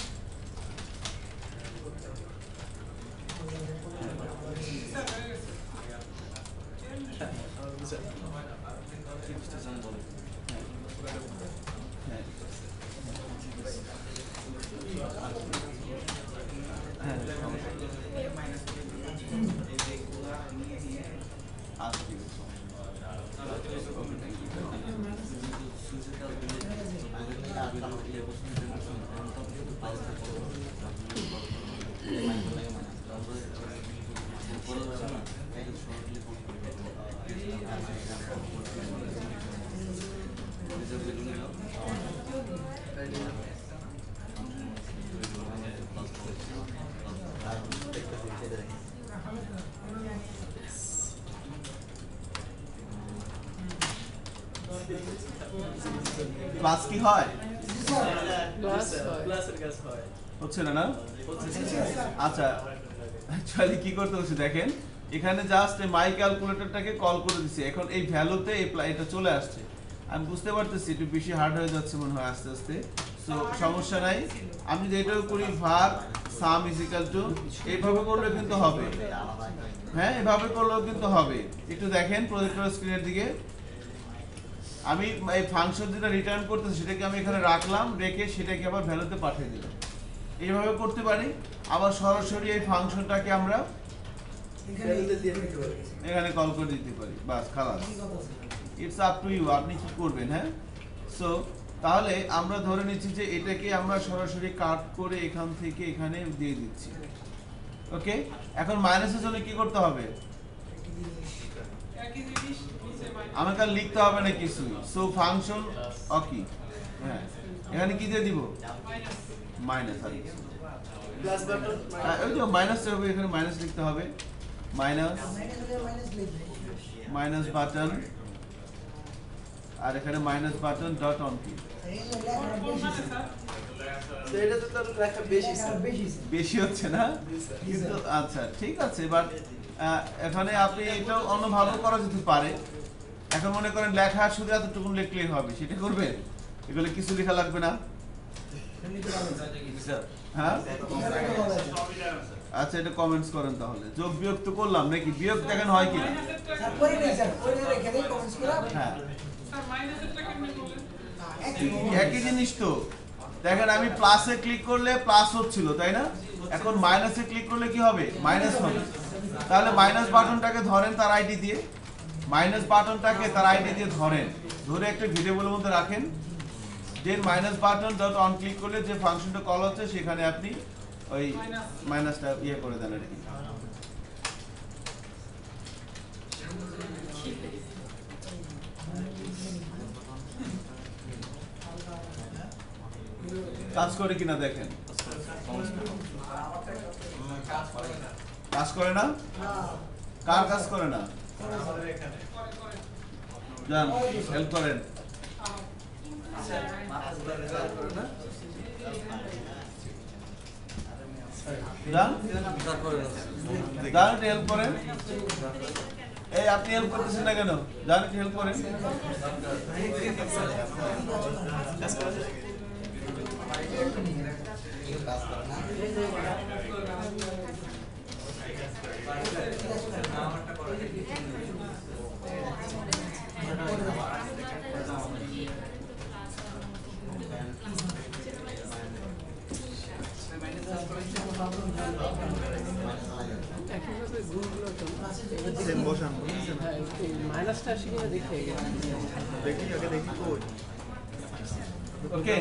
ক্লাস কি হয় ক্লাস হয় ক্লাসের কাজ হয় হচ্ছে না না আচ্ছা অ্যাকচুয়ালি কি করতে হচ্ছে দেখেন এখানে জাস্ট মাই ক্যালকুলেটরটাকে কল করে দিছি এখন এই ভ্যালুতে এটা চলে আসছে আমি বুঝতে পারতেছি একটু বেশি হার্ড হয়ে যাচ্ছে মনে হয় আস্তে আস্তে সো সমস্যা নাই আমি যদি এটাও করি var sum is equal to এইভাবে করলে কিন্তু হবে হ্যাঁ এভাবে করলেও কিন্তু হবে একটু দেখেন প্রজেক্টর স্ক্রিনের দিকে আমি এই ফাংশন যেটা রিটার্ন করতেছি সেটাকে আমি এখানে রাখলাম রেখে সেটাকে আবার ভ্যালুতে পাঠিয়ে দিলাম এইভাবে করতে পারি আবার সরাসরি এই ফাংশনটাকে আমরা ভ্যালুতে দিয়ে দিতে পারি এখানে কল করে দিতে পারি বাস খালাস ইটস আপ টু ইউ আপনি কি করবেন হ্যাঁ সো তাহলে আমরা ধরে নিচ্ছি যে এটাকে আমরা সরাসরি কাট করে এখান থেকে এখানে দিয়ে দিচ্ছি ওকে এখন মাইনাসের জন্য কি করতে হবে একই জিনিস নিচে মাইনাস আমাকে আর লিখতে হবে না কিছু সো ফাংশন ওকে হ্যাঁ এখানে কি দিয়ে দিব মাইনাস আর কিছু না। প্লাস বাটন হ্যাঁ, ওই যে মাইনাস হবে এখানে মাইনাস লিখতে হবে মাইনাস মাইনাস বাটন আর এখানে মাইনাস বাটন ডট অন কি তো এটা তো তার লেখা বেশি স্যার বেশি হচ্ছে না কিন্তু আচ্ছা ঠিক আছে বাট এখানে আপনি এটা অন্যভাবে করা যেতে পারে এখন মনে করেন লেখা শুধু এতটুকু লিখলেই হবে সেটা করবে এগুলো কিছু লেখা লাগবে না হ্যাঁ আচ্ছা এটা কমেন্টস করেন তাহলে যোগ বিয়োগ তো করলাম নাকি বিয়োগ দেখেন হয় কি না হ্যাঁ স্যার মাইনাসেরটা কেমনে করলেন একই জিনিস তো দেখেন আমি প্লাসে ক্লিক করলে প্লাস হচ্ছিল তাই না এখন মাইনাসে ক্লিক করলে কি হবে মাইনাস হবে তাহলে মাইনাস বাটনটাকে ধরেন তার আইডি দিয়ে মাইনাস বাটনটাকে তার আইডি দিয়ে ধরেন ধরে একটা ভেরিয়েবলের মধ্যে রাখেন then minus button dot on click করলে যে ফাংশনটা কল হচ্ছে সেখানে আপনি ওই মাইনাসটা ইয়ে করে দেন আর কি কাজ করে কিনা দেখেন কাজ করে না কার কাজ করে না যান হেল্প করেন যান তারপরে যান হেল্প করেন এই আপনি হেল্প করতেছেন না কেন যান হেল্প করেন একইভাবে গ্রুপগুলো তো হ্যাঁ এই মাইনাসটা আসে কিনা দেখে ওকে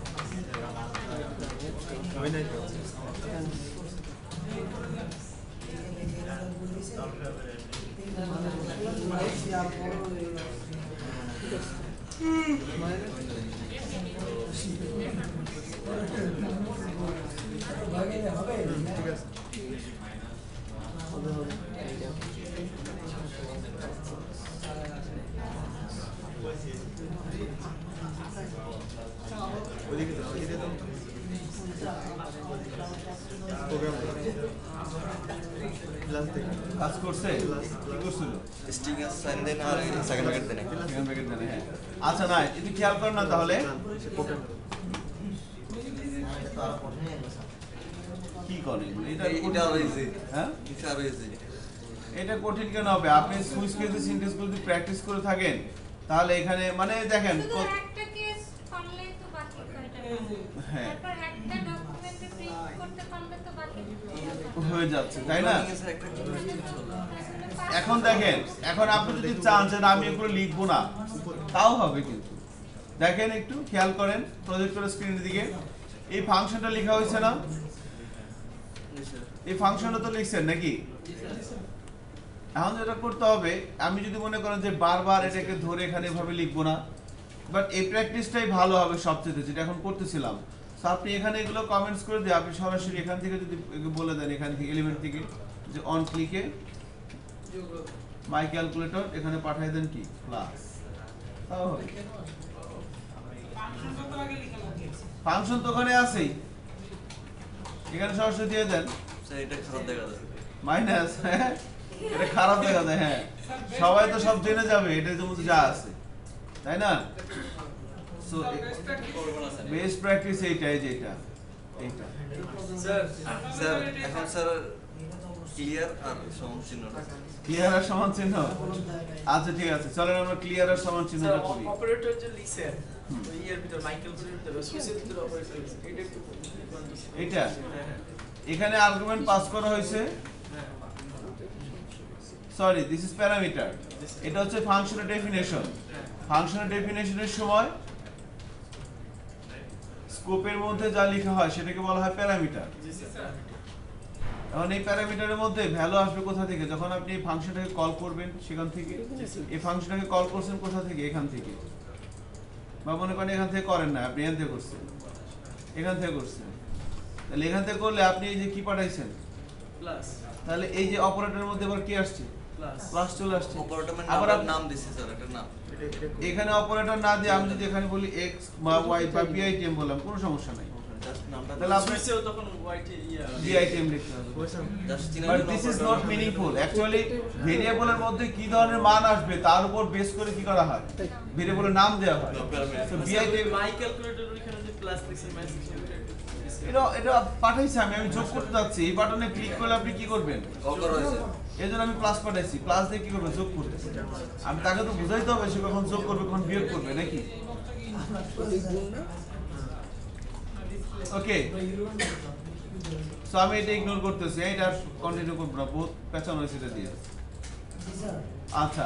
কাজ করছে কি করছিল স্টিং এর সাইন দেন আর second bracket then second bracket then হ্যাঁ আচ্ছা না এটা খেয়াল করুন না তাহলে কি করে এগুলো? এটা এটা হইছে হ্যাঁ এটা আর হইছে এটা কঠিন কেন হবে আপনি সুইচ কেস সিনট্যাক্সগুলো যদি প্র্যাকটিস করে থাকেন তাহলে এখানে মানে দেখেন শুধু কো- একটা কেস পারলেই তো বাকি কয়টা পাবো। হ্যাঁ। তারপর একটা ডকুমেন্টে প্রিন্ট করতে পারলে তো বাকি হয়ে যাচ্ছে তাই না আসলে পাঁচ- এখন দেখেন এখন আপনি যদি চান যে না, আমি এগুলো লিখবো না তাও হবে কিন্তু দেখেন একটু খেয়াল করেন প্রজেক্টর স্ক্রিনের দিকে এই ফাংশনটা লেখা হয়েছে না এই ফাংশনটা তো লিখছেন নাকি এখন যেটা করতে হবে, আমি যদি মনে করেন যে বারবার এটাকে ধরে এখানে এভাবে লিখবো না, বাট এই প্র্যাকটিসটাই ভালো হবে সবচেয়ে, যেটা এখন করতেছিলাম। সো আপনি এখানে এগুলো কমেন্টস করে দিয়ে আপনি সরাসরি এখান থেকে যদি বলে দেন, এখান থেকে এলিমেন্ট থেকে যে অন ক্লিকে মাই ক্যালকুলেটর এখানে পাঠিয়ে দেন কি প্লাস, তাও হবে। ফাংশন কত আগে লেখা লাগে? ফাংশন তো ওখানে আছেই, এখানে সরাসরি দিয়ে দেন স্যার এটা খারাপ দেখা যায়। মাইনাস। হ্যাঁ এটা খারাপ দেখা যায়, হ্যাঁ সবাই তো সব জেনে যাবে এটার মধ্যে যা আছে, তাই না? সো বেস্ট প্র্যাকটিস এইটাই, যেটা এইটা স্যার স্যার এখন স্যার ক্লিয়ার আর সমান চিহ্ন ক্লিয়ার আর সমান চিহ্ন। আচ্ছা ঠিক আছে, চলেন আমরা ক্লিয়ার আর সমান চিহ্নটা করি। অপারেটর যে লিখছে ওই এর ভিতর মাইকেল এর ভিতর সুইচের ভিতর অপারেটর লিখছে এটা একটু এটা এখানে আর্গুমেন্ট পাস করা হয়েছে, সরি দিস ইজ প্যারামিটার। এটা হচ্ছে ফাংশনের ডেফিনেশন। ফাংশনের ডেফিনেশনের সময় স্কোপের মধ্যে যা লেখা হয় সেটাকে বলা হয় প্যারামিটার। এখন এই প্যারামিটারের মধ্যে ভ্যালু আসবে কোথা থেকে? যখন আপনি এই ফাংশনটাকে কল করবেন সেখান থেকে। এই ফাংশনটাকে কল করছেন কোথা থেকে? এখান থেকে। বা মনে করেন এখান থেকে করেন না, আপনি এখান থেকে করছেন, এখান থেকে করছেন, তাহলে এখান থেকে করলে আপনি এই যে কি পাঠাইছেন প্লাস, তাহলে এই যে অপারেটরের মধ্যে আবার কি আসছে? প্লাস প্লাস চলে আসছে। অপারেটর আবার নাম আপ- নাম দিছি স্যার একটা নাম। এখানে অপারেটর না দিয়ে আমি যদি এখানে বলি এক্স বা ওয়াই বা বিআইটিএম বললাম, কোনো সমস্যা নাই। জাস্ট নামটা তাহলে আপনি সুইচেও তখন ওয়াইটি ইয়া বিআইটিএম লিখতে হবে। জাস্ট চিহ্ন but this is not meaningful. Actually ভেরিয়েবলের মধ্যে কি ধরনের মান আসবে তার উপর বেস করে কি করা হয়? ভেরিয়েবলের নাম দেওয়া হয়। তো বিআইটিএম মাই ক্যালকুলেটর ওইখানে যে প্লাস লিখছেন মাইনাস লিখছেন এটা এটা পাঠাইছি আমি, আমি যোগ করতে যাচ্ছি। এই বাটনে ক্লিক করলে আপনি কি করবেন? কল করা হয়েছে। এই জন্য আমি প্লাস পাঠাইছি। প্লাস দিয়ে কি করবে? যোগ করবে। আমি তাকে তো বুঝাইতে হবে সে কখন যোগ করবে কখন বিয়োগ করবে নাকি? ওকে, সো আমি এটা ইগনোর করতেছি, এটা কন্টিনিউ করব না, বহুত পেছানো হয়েছে এটা দিয়ে। আচ্ছা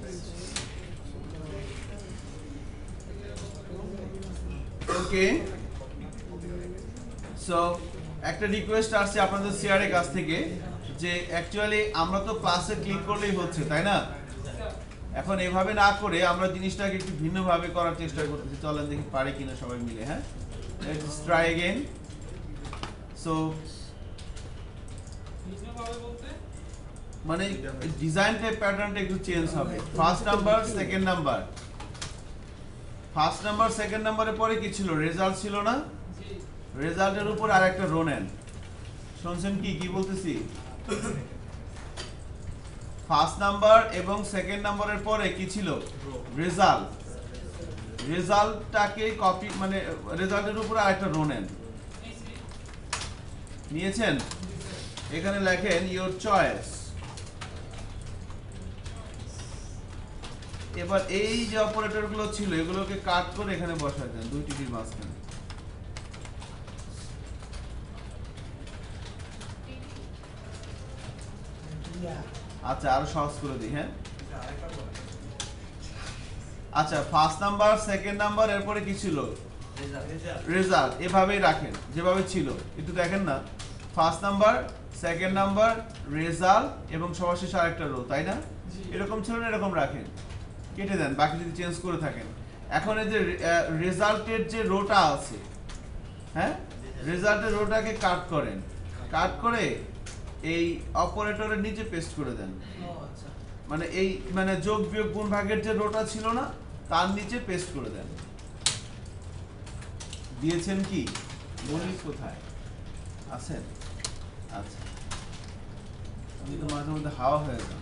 ওকে, সো একটা রিকোয়েস্ট আসছে আপনাদের শেয়ারের কাছ থেকে যে অ্যাকচুয়ালি আমরা তো ক্লাসে ক্লিক করলেই হচ্ছে, তাই না? এখন এভাবে না করে আমরা জিনিসটাকে একটু ভিন্নভাবে করার চেষ্টা করতেছি। চলেন দেখি পারে কিনা সবাই মিলে। হ্যাঁ, লেটস ট্রাই अगेन। সো ভিন্নভাবে বলতে মানে ডিজাইনটা প্যাটার্নটা একটু চেঞ্জ হবে। First number second number, first number second নাম্বারের পরে কি ছিল? রেজাল্ট ছিল না? জি রেজাল্টের উপর আরেকটা রো নেন। শুনছেন কি কি বলতেছি? ফার্স্ট নাম্বার এবং সেকেন্ড নাম্বারের পরে কি ছিল? রেজাল্ট। রেজাল্টটাকে কপি মানে রেজাল্টের উপর আরেকটা রো নেন। নিয়েছেন? এখানে লেখেন ইওর চয়েস। এবার এই যে অপারেটর গুলো ছিল এগুলোকে কাট করে এখানে বসায় দেন দুই টিকির মাঝখানে। আচ্ছা আরো সহজ করে দিই। হ্যাঁ, আচ্ছা ফার্স্ট নাম্বার সেকেন্ড নাম্বার এরপরে কি ছিল? রেজাল্ট। এভাবেই রাখেন যেভাবে ছিল, একটু দেখেন না। First number second number result এবং সবার শেষে আরেকটা রো, তাই না? এরকম ছিল না? এরকম রাখেন, কেটে দেন বাকি যদি চেঞ্জ করে থাকেন। এখন এই যে রেজাল্টের যে রোটা আছে, হ্যাঁ রেজাল্টের রোটাকে কাট করেন, কাট করে এই অপারেটরের নিচে পেস্ট করে দেন। মানে এই মানে যোগ বিয়োগ গুণ ভাগের যে রোটা ছিল না তার নিচে পেস্ট করে দেন। দিয়েছেন কি? মনির কোথায় আছেন? আচ্ছা, আমি তো মাঝে মধ্যে হাওয়া হয়ে যান।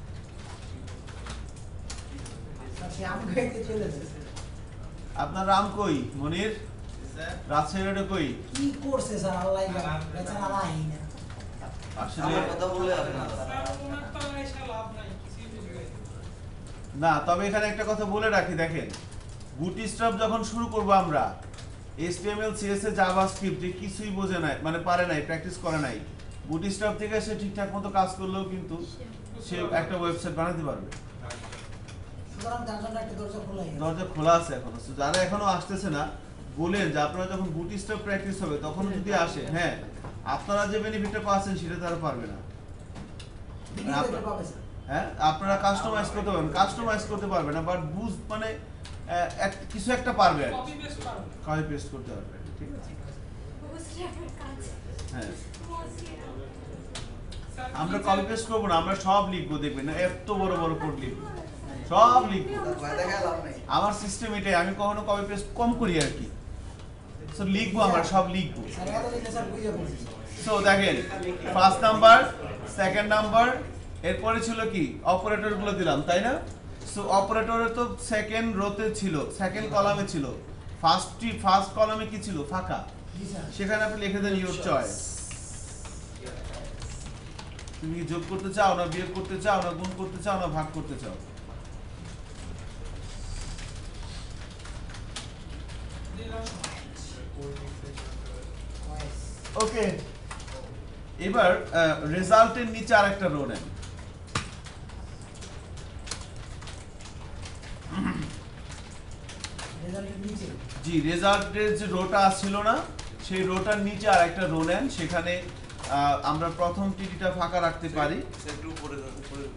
আপনার রাম কই? মনির রাজশাহী রোডে কই? কি করছে স্যার আল্লাহ বেচারা রাই না আসলে আমার কথা বললে আপনার স্যার ওনার তো এসে লাভ নাই কিছুই বুঝবে না, তবে এখানে একটা কথা বলে রাখি, দেখেন বুটস্ট্র্যাপ যখন শুরু করব আমরা এইচটিএমএল সিএসএস জাভাস্ক্রিপ্ট যে কিছুই বোঝে নাই, মানে পারে নাই, প্র্যাকটিস করে নাই, বুটস্ট্র্যাপ থেকে সে ঠিকঠাক মতো কাজ করলেও কিন্তু সে একটা ওয়েবসাইট বানাতে পারবে। সুতরাং তার জন্য একটা দরজা খোলাই আছে। দরজা খোলা আছে এখনো। So, যারা এখনো আসতেছে না বলেন যে আপনারা যখন বুটস্ট্র্যাপ প্র্যাকটিস হবে তখন যদি আসে, হ্যাঁ আপনারা যে বেনিফিটটা পাচ্ছেন সেটা তারা পারবে না। বিকেলে পাবে স্যার। হ্যাঁ আপনারা কাস্টমাইজ করতে পারবেন, কাস্টমাইজ করতে পারবেন না বাট বুঝ মানে আহ, এক- কিছু একটা পারবে আর কপি পেস্ট পারো কপি পেস্ট করতে পারবে, ঠিক আছে? হ্যাঁ আমরা কপি পেস্ট করবো না, আমরা সব লিখবো, দেখবেন না এত বড় বড় কোড লিখবো, সব লিখবো। আমার সিস্টেম এটাই, আমি কখনো কপি পেস্ট কম করি আর কি। সো লিখবো, আমরা সব লিখবো। স্যার এত দিলে স্যার বুঝে বলছি সো দেখেন ফার্স্ট নাম্বার, সেকেন্ড নাম্বার, এরপরে ছিল কি অপারেটর গুলো দিলাম, তাই না? সো অপারেটরে তো সেকেন্ড রোতে ছিল, সেকেন্ড কলামে ছিল, ফার্স্টটি ফার্স্ট কলামে কি ছিল ফাঁকা, জি স্যার সেখানে আপনি লিখে দেন ইউর চয়েস। তুমি কি যোগ করতে চাও না বিয়োগ করতে চাও না গুণ করতে চাও না ভাগ করতে চাও? ওকে, এবার রেজাল্টের নিচে আরেকটা রো নেন। রেজাল্টের নিচে জি, রেজাল্টের যে রোটা ছিল না সেই রোটার নিচে আরেকটা রো নেন, সেখানে আহ, আমরা প্রথম টিটিটা ফাঁকা রাখতে পারি। একটু উপরে উপরে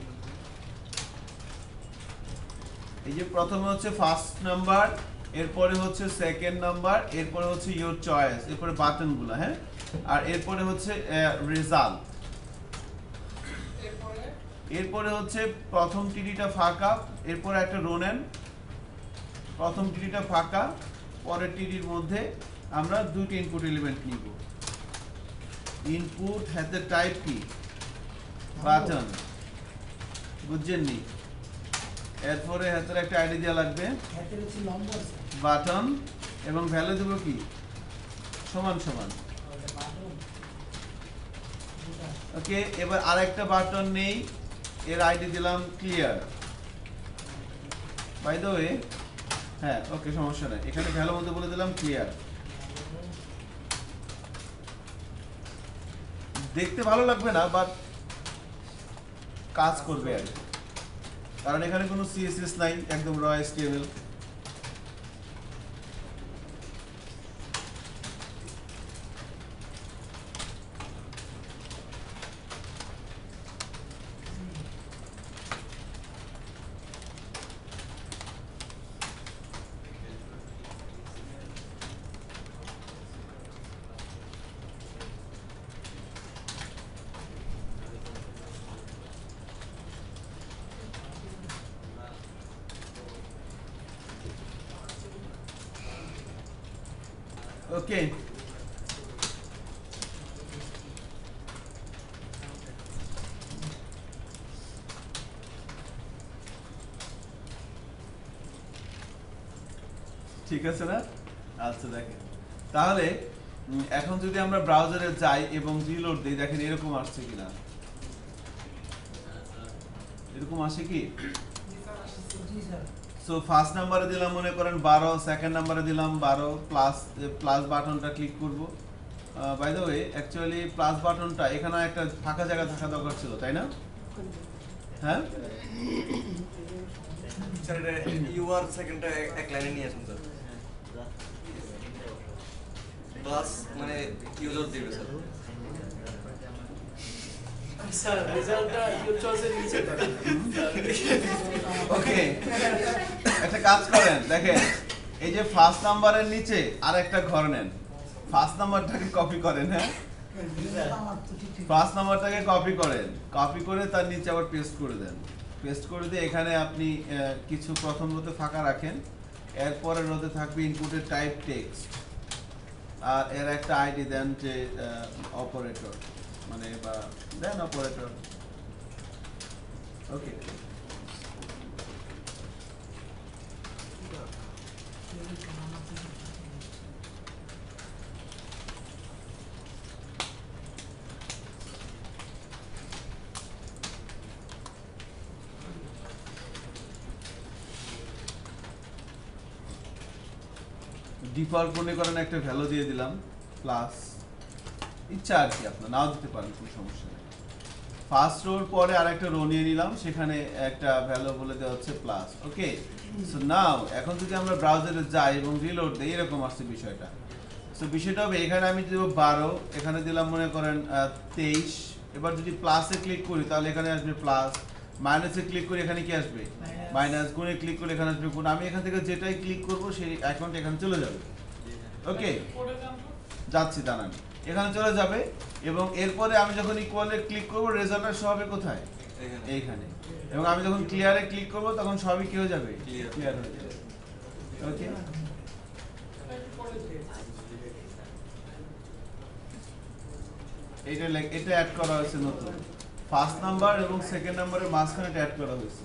এই যে প্রথমে হচ্ছে ফার্স্ট নাম্বার, এরপরে হচ্ছে সেকেন্ড নাম্বার, এরপরে হচ্ছে ইওর চয়েস, এরপরে বাটনগুলো, হ্যাঁ, আর এরপরে হচ্ছে রেজাল্ট। এরপরে এরপরে হচ্ছে প্রথম টিটিটা ফাঁকা, এরপরে একটা রো নেন, প্রথম টিটিটা ফাঁকা, পরের টিটির মধ্যে আমরা দুইটা ইনপুট এলিমেন্ট নিব। ইনপুট হাতে টাইপ কি বাটন, বুঝছেন নি? এরপরে হাতের একটা আইডি দেওয়া লাগবে হাতে হচ্ছে নম্বর স্যার বাটন, এবং ভ্যালু দেব কি সমান সমান। ওটা বাটন দুটা ওকে, এবার আরেকটা বাটন নেই, এর আইডি দিলাম ক্লিয়ার। বাই দ্য ওয়ে, হ্যাঁ ওকে সমস্যা নেই, এখানে ভ্যালু মধ্যে বলে দিলাম ক্লিয়ার। দেখতে ভালো লাগবে না বাট কাজ করবে আর কি। কারণ এখানে কোনো সিএসএস নাই, একদম র এসটিএমএল। ওকে, ঠিক আছে না? আচ্ছা দেখেন তাহলে উম, এখন যদি আমরা ব্রাউজারে যাই এবং রিলোড দিই, দেখেন এরকম আসছে কিনা, এরকম আসে কি? জি স্যার সো ফার্স্ট নাম্বারে দিলাম মনে করেন বারো, সেকেন্ড নাম্বারে দিলাম বারো, প্লাস প্লাস বাটনটা ক্লিক করব। By the way actually plus বাটনটা এখানে একটা ফাঁকা জায়গা থাকা দরকার ছিল, তাই না? হ্যাঁ স্যার এটা ইউআর সেকেন্ডটা এক লাইনে নিয়ে আসুন স্যার। প্লাস মানে ইউজার দিবে স্যার। স্যার রেজাল্টটা ইউর চয়েসের নিচে থাকে ওকে, একটা কাজ করেন, দেখেন এই যে ফার্স্ট নাম্বারের নিচে আর একটা ঘর নেন, ফার্স্ট নাম্বারটাকে কপি করেন, হ্যাঁ আমার তো ঠিক ঠিক ফার্স্ট নাম্বারটাকে কপি করেন, কপি করে তার নিচে আবার পেস্ট করে দেন, পেস্ট করে দিয়ে এখানে আপনি আহ, কিছু প্রথম রোতে ফাঁকা রাখেন, এরপরের রোতে থাকবে ইনপুটের টাইপ টেক্সট, আর এর একটা আইডি দেন যে অপারেটর, মানে বা দেন অপারেটর। ওকে, ডিফল্ট মনে করেন একটা ভ্যালু দিয়ে দিলাম প্লাস, ইচ্ছা আর কি আপনার নাও দিতে পারেন, কোনো সমস্যা নেই। ফার্স্ট রোর পরে আরেকটা রো নিয়ে নিলাম, সেখানে একটা ভ্যালু বলে দেওয়া হচ্ছে প্লাস। ওকে, সো নাও এখন যদি আমরা ব্রাউজারে যাই এবং রিলোড দিই, এরকম আসছে বিষয়টা। সো বিষয়টা হবে এখানে আমি দেবো বারো, এখানে দিলাম মনে করেন তেইশ, এবার যদি প্লাসে ক্লিক করি তাহলে এখানে আসবে প্লাস, মাইনাসে ক্লিক করে এখানে কি আসবে মাইনাস, গুণে ক্লিক করলে এখানে আসবে গুণ। আমি এখান থেকে যেটাই ক্লিক করব সেই অ্যাকাউন্ট এখানে চলে যাবে। ওকে, যাচ্ছি দাঁড়ান, এখানে চলে যাবে এবং এরপরে আমি যখন ইকুয়ালে ক্লিক করব রেজাল্টটা শো হবে কোথায়, এইখানে। এবং আমি যখন ক্লিয়ারে ক্লিক করব তখন সবই কি হয়ে যাবে, ক্লিয়ার হয়ে যাবে। ওকে, এটা এটা অ্যাড করা হয়েছে নতুন, ফার্স্ট নাম্বার এবং সেকেন্ড নাম্বারের মাঝখানে অ্যাড করা হয়েছে।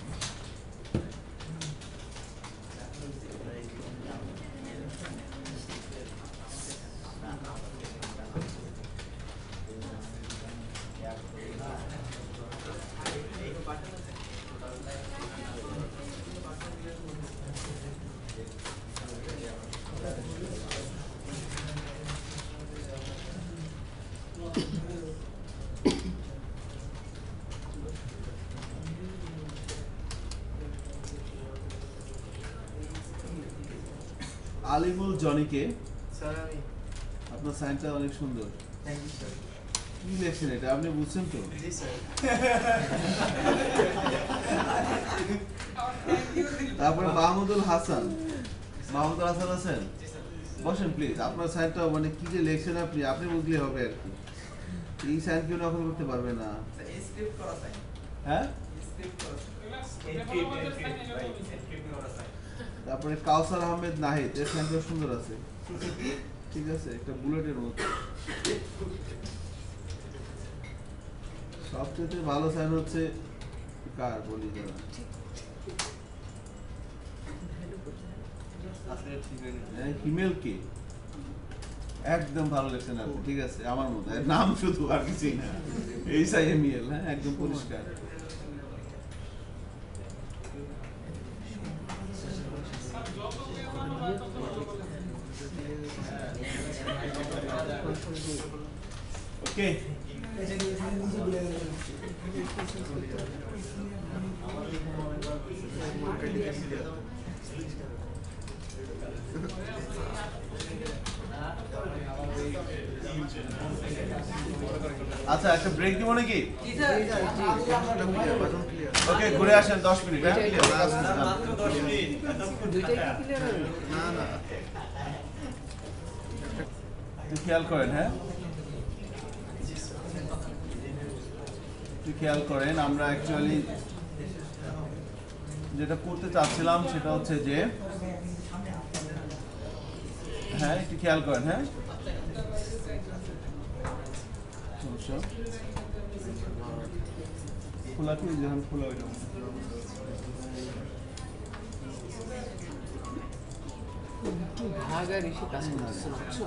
আলিমুল জনিকে, স্যার আমি আপনার সাইনটা অনেক সুন্দর। Thank you sir. কি লেখছেন এটা আপনি বুঝছেন তো? জি স্যার। তারপরে মাহমুদুল হাসান, মাহমুদুল হাসান আছেন? বসেন প্লিজ, আপনার সাইনটা মানে কি যে লেখছেন আপনি আপনি বুঝলে হবে আর কি। এই সাইন কেউ নকল করতে পারবে না। স্ক্রিপ্ট করা স্যার। হ্যাঁ, স্ক্রিপ্ট করা। তারপরে কাউসার আহমেদ নাহিদ, এর সাইনটা সুন্দর আছে, ঠিক আছে, একটা বুলেটের মতো। সবচেয়ে ভালো সাইন হচ্ছে কার বলি দাঁড়া, হিমেল কে, একদম ভালো লেখছেন আপনি, ঠিক আছে, আমার মতো নাম শুধু আর কিছুই না, এই সাই এমিএল, হ্যাঁ একদম পরিষ্কার। ওকে, আচ্ছা একটা ব্রেক দিব নাকি? ওকে, ঘুরে আসেন দশ মিনিট। হ্যাঁ, না না একটু খেয়াল করেন, হ্যাঁ একটু খেয়াল করেন। আমরা অ্যাকচুয়ালি যেটা করতে চাচ্ছিলাম সেটা হচ্ছে যে, হ্যাঁ একটু খেয়াল করেন, হ্যাঁ সমস্যা খোলা কি যখন খোলা ওইটা ভাগার এসে কাজ করতেছে না, বুঝছো?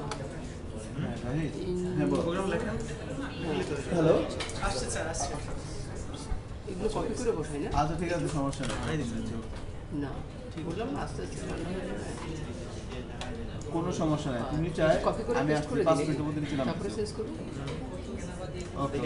হ্যালো, আসছে স্যার, আসছে। এগুলো কপি করে বসাই না? আচ্ছা ঠিক আছে, সমস্যা নেই, না বললাম না, আস্তে আস্তে ভালো হয়ে যাবে। কোনো সমস্যা নেই, তুমি চাই কপি করে আমি পেস্ট আসতে করে পাঁচ দিই, মিনিটের মধ্যে নিচে নামবো। তারপরে চেঞ্জ করব। ওকে,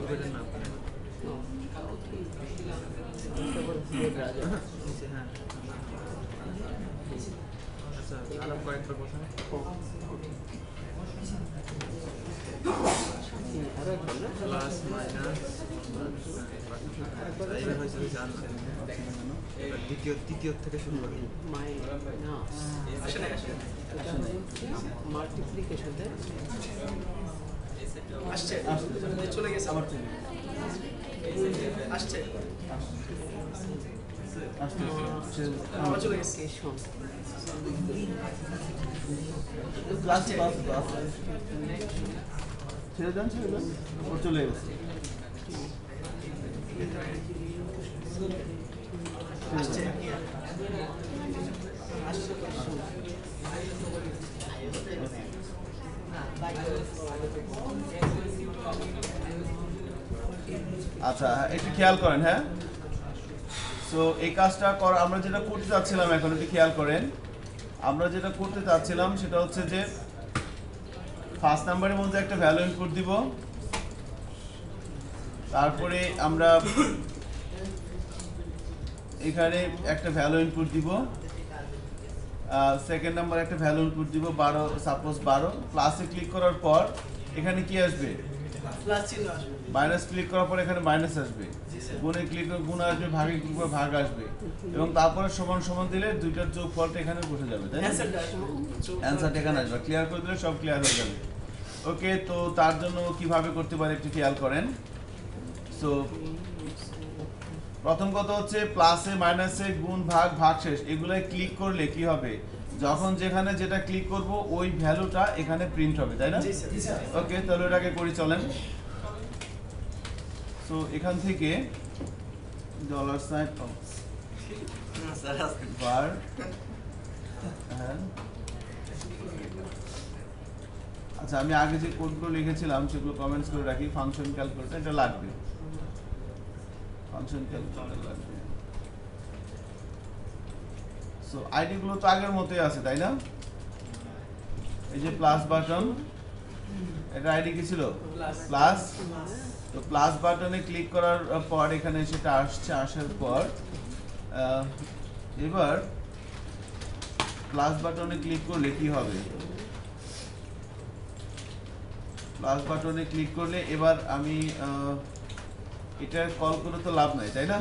আরো একবার না? প্লাস মাইনাস দ্বিতীয় তৃতীয় থেকে শুরু করি। মাইনাস আসে না, আসে না। মাল্টিপ্লিকেশন দেয়, আসছে, চলে গেছে আবার। আসছে, আবার চলে গেছে। কেশন ক্লাস ক্লাস ক্লাস ছেড়ে দেন, ছেড়ে দেন, ওর চলে গেছে। আসছে, আচ্ছা একটু খেয়াল করেন, হ্যাঁ সো এই কাজটা কর, আমরা যেটা করতে চাচ্ছিলাম এখন একটু খেয়াল করেন। আমরা যেটা করতে চাচ্ছিলাম সেটা হচ্ছে যে ফার্স্ট নাম্বারের মধ্যে একটা ভ্যালু ইনপুট দিব, তারপরে আমরা এখানে একটা ভ্যালু ইনপুট দিব, সেকেন্ড নাম্বার একটা ভ্যালু ইনপুট দিব বারো, সাপোজ বারো। প্লাসে ক্লিক করার পর এখানে কি আসবে, প্লাস চিহ্ন আসবে মাইনাস ক্লিক করার পর এখানে মাইনাস আসবে, গুণে ক্লিক করে গুণ আসবে, ভাগে ক্লিক করে ভাগ আসবে, এবং তারপরে সমান সমান দিলে দুইটার যোগফলটা এখানে বসে যাবে, তাই না? অ্যান্সারটা আসবে অ্যান্সারটা এখানে আসবে, ক্লিয়ার করে দিলে সব ক্লিয়ার হয়ে যাবে। ওকে, তো তার জন্য কিভাবে করতে পারি একটু খেয়াল করেন। সো প্রথম কথা হচ্ছে প্লাসে মাইনাসে গুণ ভাগ ভাগশেষ এগুলোয় ক্লিক করলে কি হবে, যখন যেখানে যেটা ক্লিক করব ওই ভ্যালুটা এখানে প্রিন্ট হবে, তাই না? জি স্যার ওকে, তাহলে ওটাকে করি চলেন। সো এখান থেকে ডলার সাইন স্যার আজকে বার হ্যাঁ আচ্ছা, আমি আগে যে কোডগুলো লিখেছিলাম সেগুলো কমেন্টস করে রাখি। ফাংশন ক্যালকুলেটর এটা লাগবে, ফাংশন ক্যালকুলেটর লাগবে। সো আইডি গুলো তো আগের মতোই আছে, তাই না? এই যে প্লাস বাটন, এটা আইডি কি ছিল? প্লাস। তো প্লাস বাটনে ক্লিক করার পর এখানে সেটা আসছে, আসার পর আহ, এবার প্লাস বাটনে ক্লিক করলে কি হবে, প্লাস বাটনে ক্লিক করলে এবার আমি আহ, এটা কল করে তো লাভ নাই, তাই না?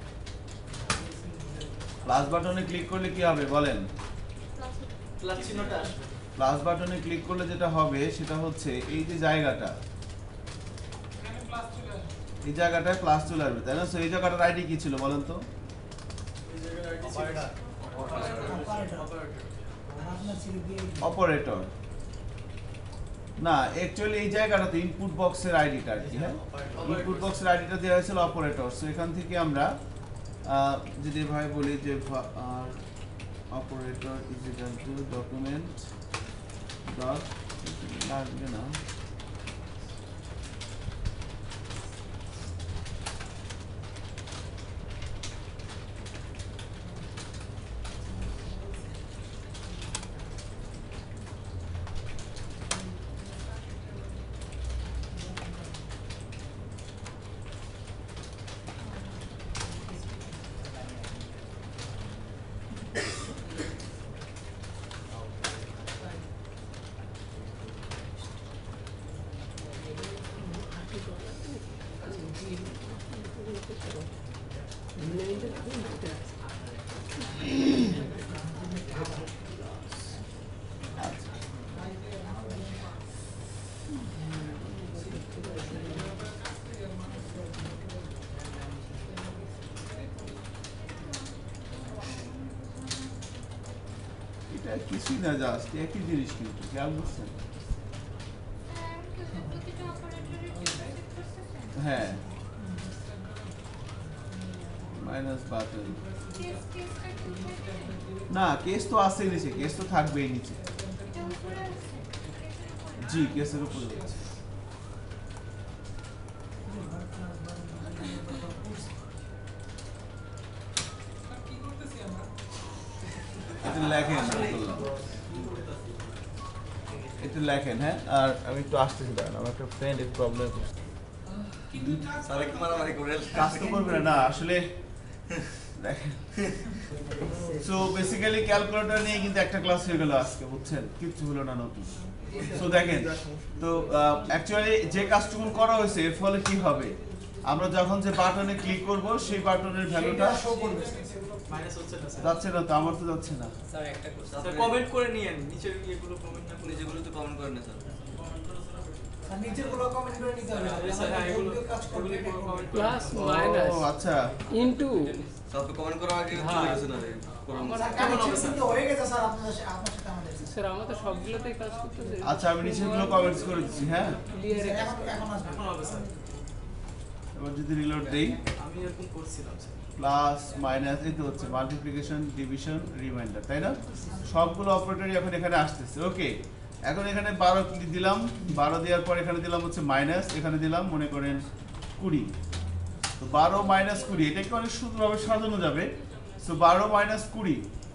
প্লাস বাটনে ক্লিক করলে কি হবে বলেন? প্লাস চিহ্নটা আসবে প্লাস বাটনে ক্লিক করলে যেটা হবে সেটা হচ্ছে এই যে জায়গাটা, এখানে প্লাস চলে আসবে। এই জায়গাটায় প্লাস চলে আসবে, তাই না? সো এই জায়গাটার আইডি কি ছিল বলেন তো? এই জায়গায় আইডি ছিল অপারেটর। আর আপনার ছিল কি অপারেটর না, অ্যাকচুয়ালি এই জায়গাটাতে ইনপুট বক্সের আইডিটা আর কি, হ্যাঁ ইনপুট বক্সের আইডিটা দেওয়া হয়েছিল অপারেটর। সো এখান থেকে আমরা আহ, যদি ভাই বলি যে operator is equal to document dot লাগবে না, এটা কিছুই না, জাস্ট একই জিনিস, কিন্তু খেয়াল করছেন? প্রতিটা অপারেটরের ডিফারেন্ট প্রসেস হ্যাঁ, মাইনাস বাটন কেস কেসটা কি থাকে না, কেস তো আছেই নিচে, কেস তো থাকবেই নিচে। এটা উপরে আছে কেসের উপরে জি, কেসের উপরে আছে। স্যার, কি করতেছি আমরা? এটা লেখেন, আমি বললাম এটা লেখেন। হ্যাঁ, আর আমি একটু আসতেছি, দাঁড়ান, আমার একটা ফ্রেন্ড একটু প্রবলেম করছে। কিন্তু কাজ স্যার একটু মারামারি করে কাজ তো করবে না, না আসলে দেখেন। সো বেসিক্যালি ক্যালকুলেটর নিয়ে কিন্তু একটা ক্লাস হয়ে গেল আজকে, বুঝছেন? কিচ্ছু হলো না নতুন। সো দেখেন, তো অ্যাকচুয়ালি যে কাজটুকু করা হয়েছে এর ফলে কি হবে, আমরা যখন যে বাটনে ক্লিক করব সেই বাটনের ভ্যালুটা শো করবে। মাইনাস হচ্ছে না স্যার যাচ্ছে না, তো আমার তো যাচ্ছে না। স্যার একটা কোশ্চেন স্যার কমেন্ট করে নিয়েন নিচের ইয়েগুলো কমেন্ট না করে নিজেগুলো তো কমেন্ট করেন না স্যার। আর নিচের গুলো কমেন্ট করে নিতে হবে। স্যার হ্যাঁ এগুলো কাজ করবে এগুলো কমেন্ট প্লাস ও মাইনাস আচ্ছা, ইনটু স্যার তো কমেন্ট করার আগে হ্যাঁ। চলে গেছে না রে করুন। স্যার কানেকশন কিন্তু হয়ে গেছে স্যার আপনার সাথে আপনার সাথে আমাদের। স্যার আমরা তো সবগুলোতেই কাজ করতেছি। আচ্ছা আমি নিচেগুলো কমেন্টস করে দিচ্ছি। হ্যাঁ, ক্লিয়ার এখন এখন আসবে। এখন হবে স্যার এবার যদি রিলোড দেই, আমি এরকম করছিলাম স্যার প্লাস মাইনাস এই তো হচ্ছে মাল্টিপ্লিকেশন, ডিভিশন, রিমাইন্ডার, তাই না? সবগুলো অপারেটরই এখন এখানে আসতেছে। ওকে, এখন এখানে বারো দিলাম, বারো দেওয়ার পর এখানে দিলাম হচ্ছে মাইনাস, এখানে দিলাম মনে করেন কুড়ি। তো বারো মাইনাস কুড়ি, এটাকে অনেক সুন্দরভাবে সাজানো যাবে। সো বারো মাইনাস কুড়ি,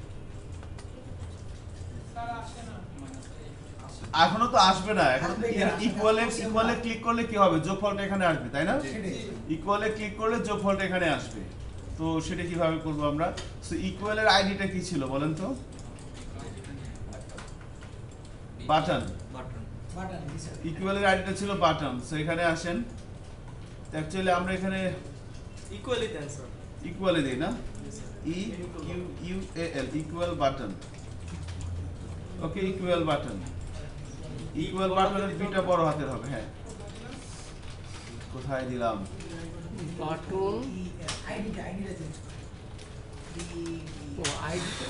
স্যার আসে না। এখনো তো আসবে না, এখন ইকুয়ালে ইকুয়ালে ক্লিক করলে কি হবে, যোগফলটা এখানে আসবে, তাই না? ইকুয়ালে ক্লিক করলে যোগফলটা এখানে আসবে। তো সেটা কিভাবে করব আমরা? সো ইকুয়ালের আইডিটা কি ছিল বলেন তো? বাটন। বাটন বাটন দিছে ইকুয়ালের আইডিটা ছিল বাটন, সো এখানে আসেন। অ্যাকচুয়ালি আমরা এখানে ইকুয়ালি দেন স্যার ইকুয়ালে দিই না, E U U A L equal button. Okay, equal button. Equal বাটনের দুইটা বড় হাতের হবে। হ্যাঁ, কোথায় দিলাম? বাটন আইডিটা আইডিটা চেঞ্জ ও আইডিটা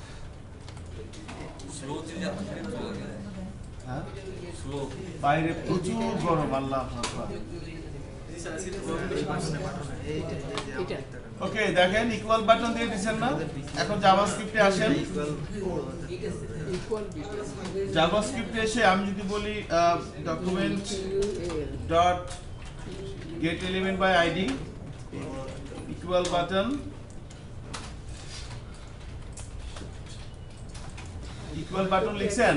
স্লো চিজ এত ফ্রি চলে গেছে হ্যাঁ, স্লো বাইরে প্রচুর গরম, আল্লাহ আকবার। জি স্যার আজকে প্রবলেম বাটনে বাটনে এই যে এটা ওকে, দেখেন ইকুয়াল বাটন দিয়ে দিয়েছেন না। এখন জাভাস্ক্রিপ্টে আসেন। ইকুয়াল জাভাস্ক্রিপ্টে এসে আমি যদি বলি document dot get element by ID equal button equal button লিখছেন।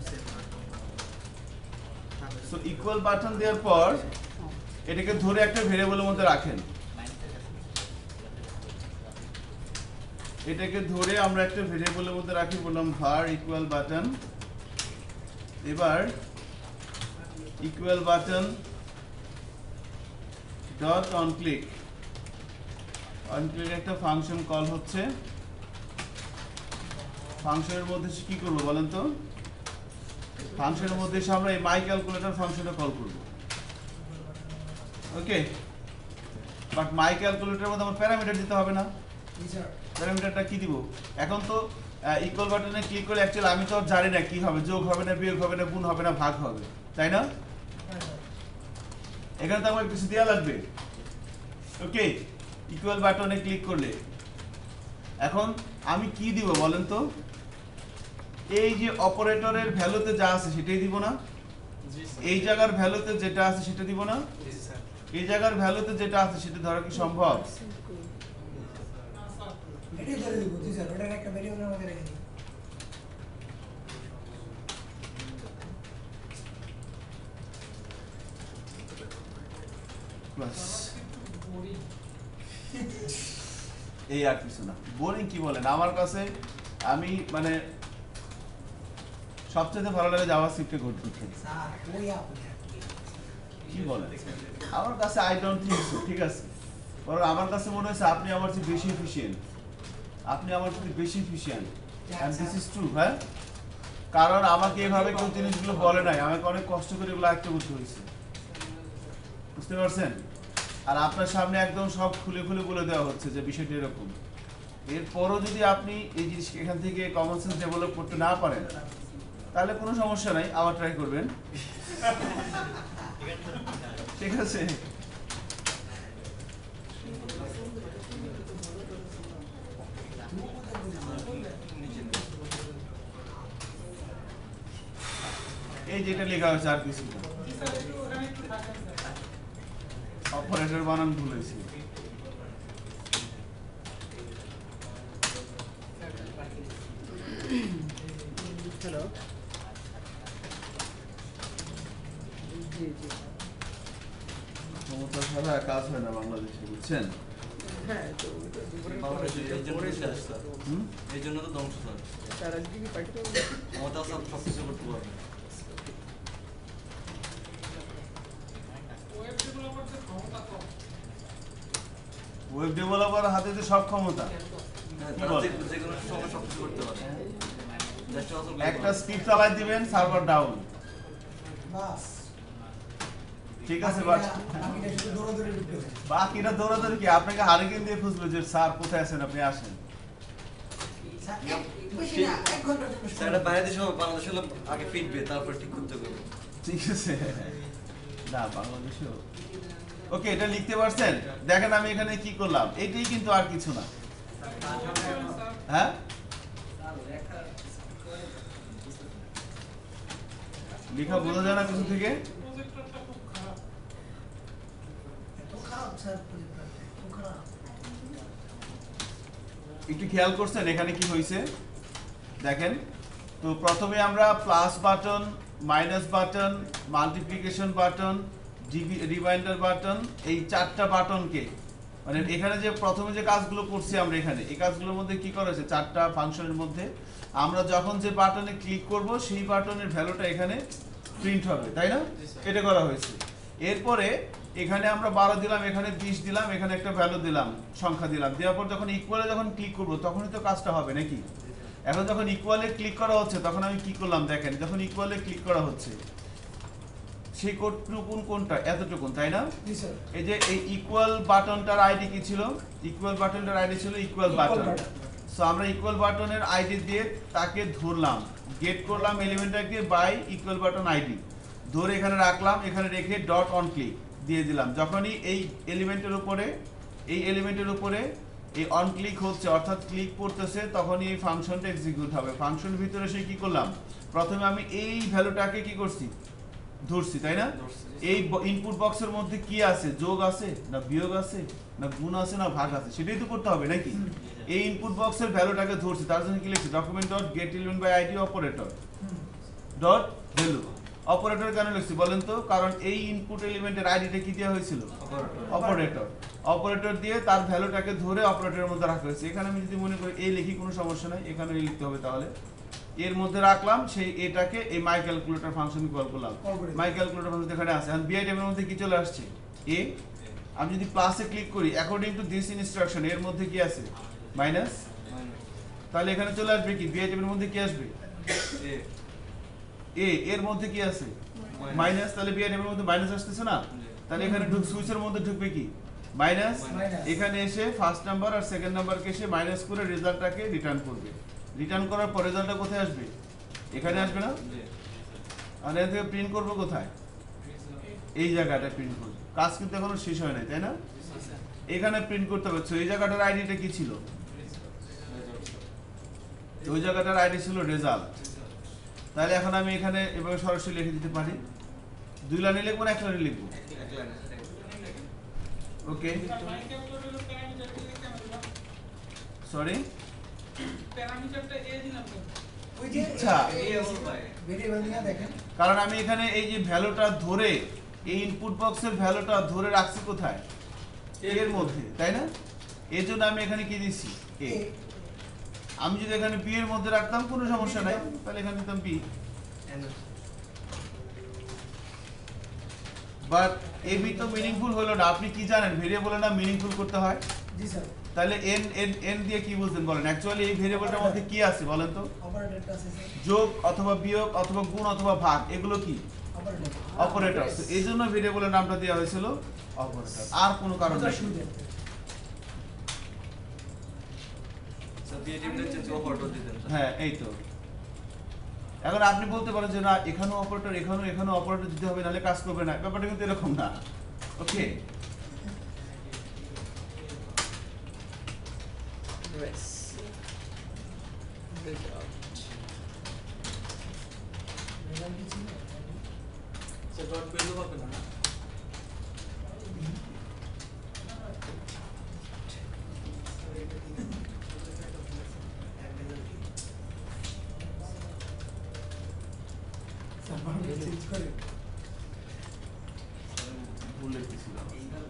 সো ইকুয়াল বাটন দেওয়ার পর এটাকে ধরে একটা ভেরিয়েবলের মধ্যে রাখেন। এটাকে ধরে আমরা একটা ভেরিয়েবলের মধ্যে রাখি, বললাম var ইকুয়াল বাটন। এবার equal button dot on click on click একটা ফাংশন কল হচ্ছে। ফাংশনের মধ্যে কি করবো বলেন তো? ফাংশনের মধ্যে এসে আমরা এই মাই ক্যালকুলেটর ফাংশনটা কল করব। ওকে, বাট মাই ক্যালকুলেটরের মধ্যে আমার প্যারামিটার দিতে হবে না। প্যারামিটারটা কি দিব? এখন তো ইকুয়াল বাটনে ক্লিক করে অ্যাকচুয়ালি আমি তো আর জানি না কি হবে, যোগ হবে না বিয়োগ হবে না গুণ হবে না ভাগ হবে, তাই না? এখানে তো আমার কিছু দেওয়া লাগবে। ওকে, ইকুয়াল বাটনে ক্লিক করলে এখন আমি কি দিব বলেন তো? এই যে অপারেটরের ভ্যালুতে যা আছে সেটাই দিব না? এই জায়গার ভ্যালুতে যেটা আছে সেটা দিব না? এই জায়গার ভ্যালুতে যেটা আছে সেটা ধরা কি সম্ভব? এটাই ধরে দিব জি স্যার, ওটার একটা ভেরিয়েবলের মধ্যে রেখে দিই। বাস, এই আর কিছু না। বোরিং কি বলেন? আমার কাছে আমি মানে সবচেয়ে ভালো লাগে জাভাস্ক্রিপ্টে কোড করতে। স্যার ওই আপনি কি বলেন? আমার কাছে আই ডোন্ট থিংক সো, ঠিক আছে? বরং আমার কাছে মনে হচ্ছে আপনি আমার চেয়ে বেশি এফিশিয়েন্ট। আপনি আমার চেয়ে বেশি efficient, and this is true. হ্যাঁ, কারণ আমাকে এভাবে কেউ জিনিসগুলো বলে নাই, আমাকে অনেক কষ্ট করে এগুলো আয়ত্ত করতে হয়েছে, বুঝতে পারছেন? আর আপনার সামনে একদম সব খুলে খুলে বলে দেওয়া হচ্ছে যে বিষয়টা এরকম। এরপরও যদি আপনি এই জিনিস এখান থেকে কমন সেন্স ডেভেলপ করতে না পারেন তাহলে কোনো সমস্যা নাই, আবার ট্রাই করবেন, ঠিক আছে? এই যেটা লেখা হয়েছে আর কিছু না, অপারেটর বানান ভুল হয়েছে। হ্যালো, জি জি ক্ষমতা ছাড়া কাজ হয় না বাংলাদেশে, বুঝছেন? হ্যাঁ, তো ওটা জীবনের বাংলাদেশে এই জন্য তো শেষ স্যার। হুম? এই জন্য তো ধ্বংস স্যার। তার আজকে কি পাঠিয়ে ক্ষমতা সব সব কিছু করতে পারবে। ওয়েব ডেভেলপারদের ক্ষমতা কম। ওয়েব ডেভেলপার হাতে তো সব ক্ষমতা। হ্যাঁ, কি তারা বলে? যে- যে কোনো সময় সব কিছু করতে পারে। Just also একটা স্ক্রিপ্ট চালাই দিবেন, সার্ভার ডাউন, বাস ঠিক আছে? বাট বাকিটা শুধু দৌড়াদৌড়ি ঢুকতে হবে। বাকিটা দৌড়াদৌড়ি কি? আপনাকে হারিকেন দিয়ে খুঁজবে যে স্যার কোথায় আছেন, আপনি আসেন। স্যার, এক- বেশি না, এক ঘন্টার জন্য স্যার, এটা বাইরে দেশে হবে, বাংলাদেশে হলে আগে ফিটবে, তারপর ঠিক করতে হবে। ঠিক আছে? না, বাংলাদেশেও ওকে। এটা লিখতে পারছেন? দেখেন আমি এখানে কি করলাম, এটাই কিন্তু আর কিছু না। হ্যাঁ, লেখা বোঝা যায় না কিছু থেকে? প্রজেক্টরটা খুব খারাপ। এত খারাপ স্যার, প্রজেক্টরটা এত খারাপ। একটু খেয়াল করছেন এখানে কি হয়েছে? দেখেন তো, প্রথমে আমরা plus button, minus button, multiplication button, reminder button, এই চারটা বাটনকে মানে এখানে যে প্রথমে যে কাজগুলো করছি আমরা এখানে, এই কাজগুলোর মধ্যে কি করা হয়েছে? চারটা ফাংশনের মধ্যে আমরা যখন যে বাটনে ক্লিক করব সেই বাটনের ভ্যালুটা এখানে প্রিন্ট হবে, তাই না? এটা করা হয়েছে। এরপরে এখানে আমরা বারো দিলাম, এখানে বিশ দিলাম, এখানে একটা ভ্যালু দিলাম, সংখ্যা দিলাম, দেওয়ার পর যখন ইকুয়ালে যখন ক্লিক করব তখনই তো কাজটা হবে নাকি? এখন যখন ইকুয়ালে ক্লিক করা হচ্ছে তখন আমি কি করলাম দেখেন, যখন ইকুয়ালে ক্লিক করা হচ্ছে সেই কোডটুকুন কোনটা, এতটুকুন, তাই না? এই যে এই ইকুয়াল বাটনটার আইডি কি ছিল? ইকুয়াল বাটনটার আইডি ছিল ইকুয়াল বাটন। সো আমরা ইকুয়াল বাটনের আইডি দিয়ে তাকে ধরলাম, গেট করলাম এলিমেন্টটাকে বাই ইকুয়াল বাটন আইডি, ধরে এখানে রাখলাম, এখানে রেখে ডট অন ক্লিক দিয়ে দিলাম। যখনই এই এলিমেন্টের উপরে এই এলিমেন্টের উপরে এই অন ক্লিক হচ্ছে অর্থাৎ ক্লিক করতেছে তখনই এই ফাংশনটা এক্সিকিউট হবে। ফাংশনের ভিতরে সে কি করলাম, প্রথমে আমি এই ভ্যালুটাকে কি করছি, ধরছি, তাই না? এই ইনপুট বক্সের মধ্যে কি আছে, যোগ আছে না বিয়োগ আছে না গুণ আছে না ভাগ আছে, সেটাই তো করতে হবে নাকি? এই ইনপুট বক্সের ভ্যালুটাকে ধরছি, তার জন্য কি লিখছি, document dot get element by ID operator dot value. Operator কেন লিখছি বলেন তো? কারণ এই ইনপুট এলিমেন্টের আইডিটা কি দেওয়া হয়েছিল, অপারেটর। অপারেটর দিয়ে তার ভ্যালুটাকে ধরে অপারেটরের মধ্যে রাখা হয়েছে। এখানে আমি যদি মনে করি এই লিখি, কোনো সমস্যা নাই, এখানে লিখতে হবে। তাহলে এর মধ্যে রাখলাম, সেই এটাকে এই মাই ক্যালকুলেটর ফাংশন কল করলাম। মাই ক্যালকুলেটর ফাংশন এখানে আছে। এখন বিআই টেবিলের মধ্যে কি চলে আসছে, এ। আমি যদি প্লাসে ক্লিক করি অ্যাকর্ডিং টু দিস ইনস্ট্রাকশন, এর মধ্যে কি আছে, মাইনাস। তাহলে এখানে চলে আসবে কি, বিআই টেবিলের মধ্যে কি আসবে, এ। এ এর মধ্যে কি আছে, মাইনাস। তাহলে বিআই টেবিলের মধ্যে মাইনাস আসতেছে না? তাহলে এখানে ঢুক সুইচের মধ্যে ঢুকবে কি, মাইনাস। এখানে এসে ফার্স্ট নাম্বার আর সেকেন্ড নাম্বারকে এসে মাইনাস করে রেজাল্টটাকে রিটার্ন করবে। রিটার্ন করার পর রেজাল্টটা কোথায় আসবে, এখানে আসবে না? আর এখান থেকে প্রিন্ট করবো কোথায়, এই জায়গাটা প্রিন্ট করবে। কাজ কিন্তু এখনো শেষ হয় নাই, তাই না? এখানে প্রিন্ট করতে পারছো। এই জায়গাটার আইডিটা কি ছিল, ওই জায়গাটার আইডি ছিল রেজাল্ট। তাহলে এখন আমি এখানে এভাবে সরাসরি লিখে দিতে পারি। দুই লাইনে লিখবো না এক লাইনে লিখবো, ওকে। সরি, প্যারামিটারটা এ দিলাম তো ওই যে আচ্ছা, ভেরিয়েবল নিয়ে দেখেন, কারণ আমি এখানে এই যে ভ্যালুটা ধরে এই ইনপুট বক্সের ভ্যালুটা ধরে রাখছি কোথায়, এর মধ্যে, তাই না? এর জন্য আমি এখানে কি দিচ্ছি, এ। আমি যদি এখানে বি এর মধ্যে রাখতাম কোনো সমস্যা নাই, তাহলে এখানে দিতাম বি। বাট এ বি তো মিনিংফুল হলো না। আপনি কি জানেন ভেরিয়েবলের নাম মিনিংফুল করতে হয়? জি স্যার। তাহলে এন এন এন দিয়ে কি বুঝতেন বলেন? অ্যাকচুয়ালি এই ভেরিয়েবলটার মধ্যে কি আছে বলেন তো? অপারেটরটা আছে স্যার, যোগ অথবা বিয়োগ অথবা গুণ অথবা ভাগ, এগুলো কি অপারেটর। অপারেটর। এই জন্য ভেরিয়েবলের নামটা দেওয়া হয়েছিল অপারেটর, আর কোনো কারণ নেই। হ্যাঁ, এই তো। এখন আপনি বলতে পারেন যে না এখানেও অপারেটর, এখানেও এখানেও অপারেটর দিতে হবে, নাহলে কাজ করবে না। ব্যাপারটা কিন্তু এরকম না, ওকে। ডট ভ্যালু হবে না। চেঞ্জ করে ভুল লিখেছিলাম।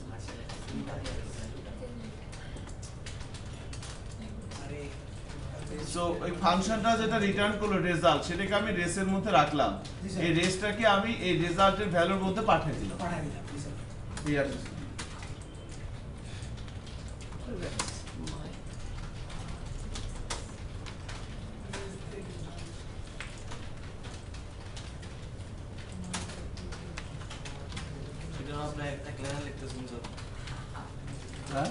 সো ওই ফাংশনটা যেটা রিটার্ন করলো রেজাল্ট, সেটাকে আমি রেসের মধ্যে রাখলাম। এই রেসটাকে আমি এই রেজাল্টের ভ্যালুর মধ্যে পাঠিয়ে দিলাম। পাঠিয়ে দিলাম, জি স্যার। ঠিক আছে। হ্যাঁ,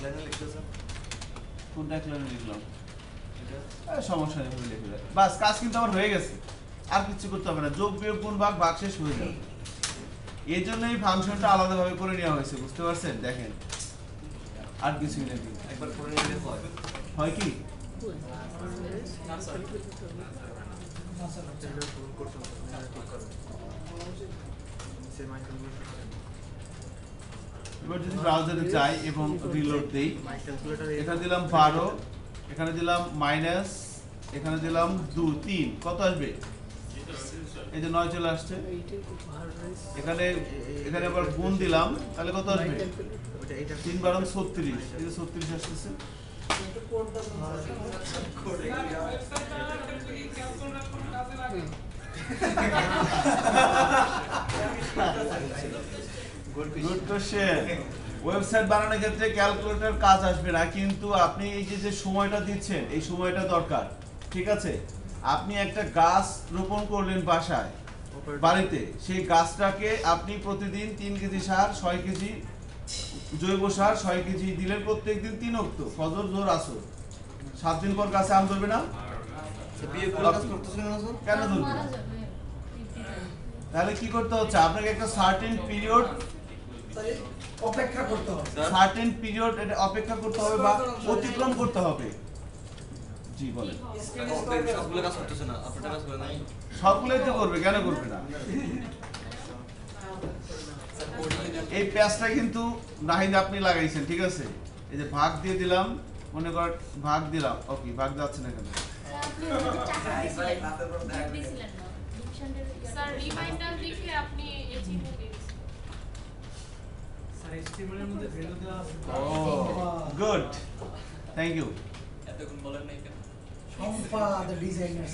কোনটা এক লাইনে লিখলাম? সমস্যা নেই, লিখে দেয় বাস। কাজ কিন্তু আমার হয়ে গেছে, আর কিছু করতে হবে না। যোগ বিয়োগ গুণ ভাগ, ভাগ শেষ হয়ে যাবে। এই জন্য এই ফাংশনটা আলাদাভাবে করে নেওয়া হয়েছে, বুঝতে পারছেন? দেখেন, আর কিছুই নেই। একবার করে নিলে হয় হয় কি, না স্যার, এবার যদি ব্রাউজারে যাই এবং রিলোড দেই, এখানে দিলাম বারো, এখানে দিলাম মাইনাস, এখানে দিলাম দু তিন, কত আসবে? এই যে নয় চলে আসছে। এখানে এখানে আবার গুণ দিলাম, তাহলে কত আসবে? তিন বারো ছত্রিশ, এই যে ছত্রিশ আসতেছে। Good question. ওয়েবসাইট বানানোর ক্ষেত্রে ক্যালকুলেটর কাজ আসবে না, কিন্তু আপনি এই যে যে সময়টা দিচ্ছেন এই সময়টা দরকার। ঠিক আছে, আপনি একটা গাছ রোপণ করলেন বাসায় বাড়িতে, সেই গাছটাকে আপনি প্রতিদিন তিন কেজি সার, ছয় কেজি জৈব সার, ছয় কেজি দিলেন প্রত্যেকদিন তিন অক্ত, ফজর জোর আসর। সাত দিন পর গাছে আম ধরবে না? কেন ধরবে না? তাহলে কি করতে হচ্ছে? আপনাকে একটা সার্টেন পিরিয়ড অপেক্ষা করতে হবে, সার্টেন পিরিয়ড এটা অপেক্ষা করতে হবে বা অতিক্রম করতে হবে। জি বলেন। সবগুলো কাজ করতেছে না, আপনারটা কাজ করে নাই। সবগুলোই তো করবে, কেন করবে না? এই প্যাচটা কিন্তু নাহিদ আপনি লাগাইছেন, ঠিক আছে? এই যে ভাগ দিয়ে দিলাম, মনে কর ভাগ দিলাম, ওকে ভাগ যাচ্ছে না কেন? স্যার রিমাইন্ডার লিখে আপনি এই চিহ্ন দিন। স্যার এইচটিএমএল এর মধ্যে ভ্যালু দেওয়া আছে। Oh good, thank you. এতক্ষণ বলেন নাই কেন? Sampa the designer.